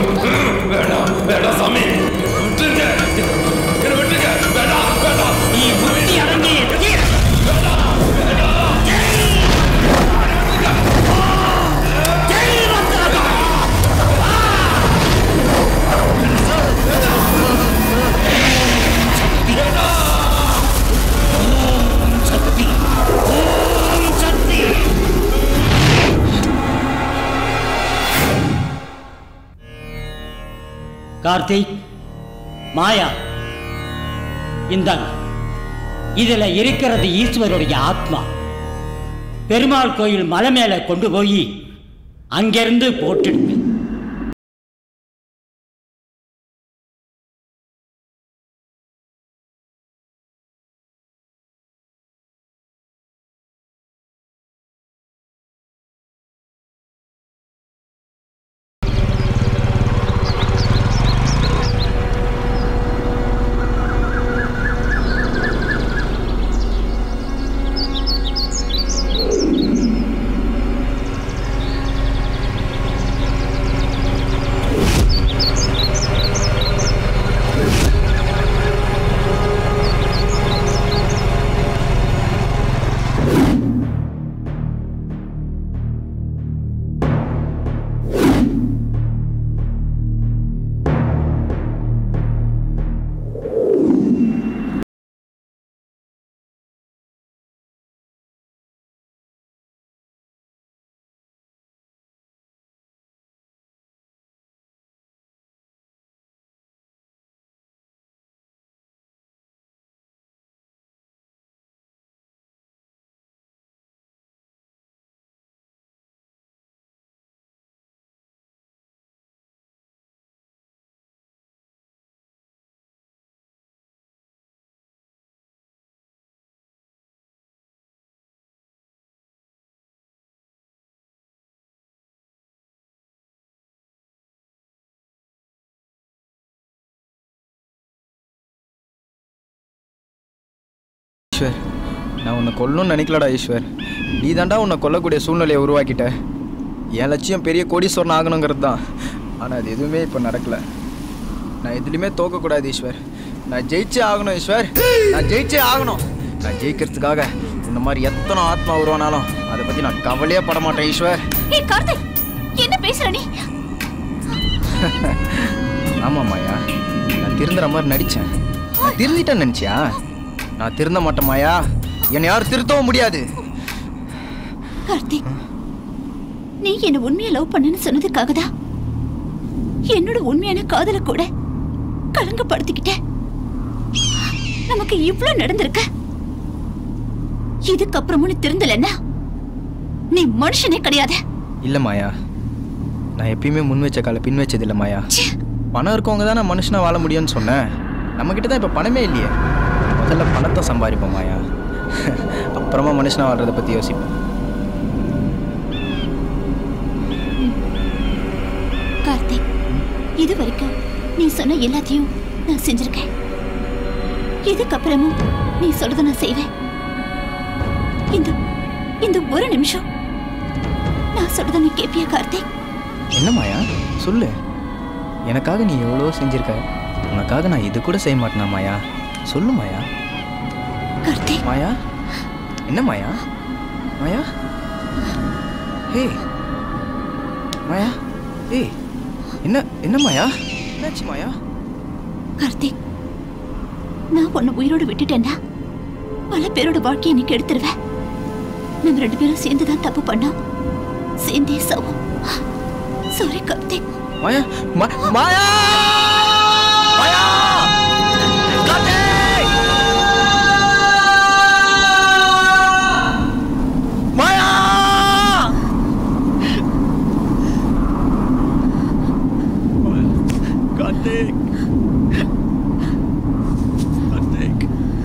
நீ முக்தி அடைஞ்சே கார்த்திக், மாயா, இந்தாங்க. இதுல இருக்கிறது ஈஸ்வருடைய ஆத்மா. பெருமாள் கோயில் மலை மேல கொண்டு போய் அங்கிருந்து போட்டுடுங்க. நான் உன்னை கொல்லணும்னு நினைக்கலடா ஈஸ்வர். நீ தாண்டா உன்னை கொல்லக்கூடிய சூழ்நிலையை உருவாக்கிட்ட. என் லட்சியம் பெரிய கோடீஸ்வரன் ஆகணுங்கிறது தான். ஆனால் அது எதுவுமே இப்போ நடக்கல. நான் எதுலையுமே தோக்கக்கூடாது ஈஸ்வர். நான் ஜெயிச்சே ஆகணும் ஈஸ்வர். நான் ஜெயிச்சே ஆகணும். நான் ஜெயிக்கிறதுக்காக இந்த மாதிரி எத்தனை ஆத்மா உருவானாலும் அதை பற்றி நான் கவலையே பட மாட்டேன் ஈஸ்வர். ஏய் கார்த்திக், என்ன பேசுற நீ? ஆமாம் மாயா, நான் திருந்துற மாதிரி நடித்தேன். நான் திருந்திட்டேன்னு நினச்சியா? நான் திருந்த மாட்டேன் மாயா. என்னை யாரும் திருத்தவும் முடியாது. கார்த்திக், நீ என்ன உண்மையா லவ் பண்ணன்னு சொன்னதுக்காக தான் என்னோட உண்மையான காதல கூட கலங்கப்படுத்திக்கிட்ட. நமக்கு இவ்வளவு நடந்திருக்க. இதுக்கப்புறமும் நீ திருந்தலன்னா நீ மனுஷனே கிடையாது. இல்ல மாயா, நான் எப்பயுமே முன் வச்ச கால பின் வச்சது இல்லை மாயா. பணம் இருக்கவங்க தானே மனுஷனா வாழ முடியும்னு சொன்னேன். நம்மக்கிட்ட தான் இப்போ பணமே இல்லையே. முதல்ல பணத்தை சம்பாதிப்போம் மாயா, அப்புறமா மனுஷனா வாழ்றதை பற்றி யோசிப்போம். கார்த்திக், இது வரைக்கும் நீ சொன்ன எல்லாத்தையும் நான் செஞ்சிருக்கேன். இதுக்கப்புறமும் நீ சொல்றத நான் செய்வேன். இந்த ஒரு நிமிஷம் நான் சொல்றத நீ கேப்பியா கார்த்திக்? என்ன மாயா சொல்லு. எனக்காக நீ எவ்வளோ செஞ்சிருக்க. உனக்காக நான் இது கூட செய்ய மாட்டேனா மாயா? சொல்லு மாயா. கார்த்திக். மாயா, என்ன மாயா? மாயா, ஹே மாயா, ஹே என்ன மாயா, என்னாச்சு மாயா? கார்த்திக், நான் உன்னை உயிரோடு விட்டுட்டேன்னா பல பேரோட வாழ்க்கையை நீ கெடுத்துருவேன். நம்ம 2 பேரும் சேர்ந்து தான் தப்பு பண்ணோம். சேர்ந்தே சவம். சாரி கார்த்திக். மாயா, மாயா, மாயா, கார்த்திக், மாயா, கார்த்திக், கார்த்திக்.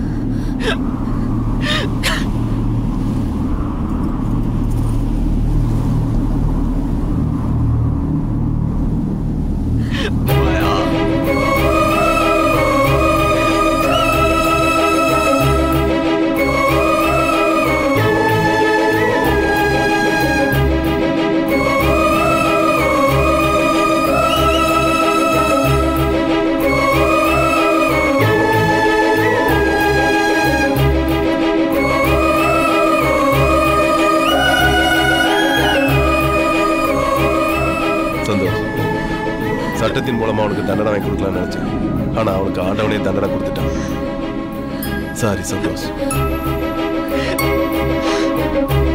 சட்டத்தின் மூலமா அவனுக்கு தண்டனை வாங்கி கொடுக்கலாம்னு நினைச்சேன். ஆனா அவனுக்கு ஆண்டவனே தண்டனை கொடுத்துட்டான். சாரி சந்தோஷ்.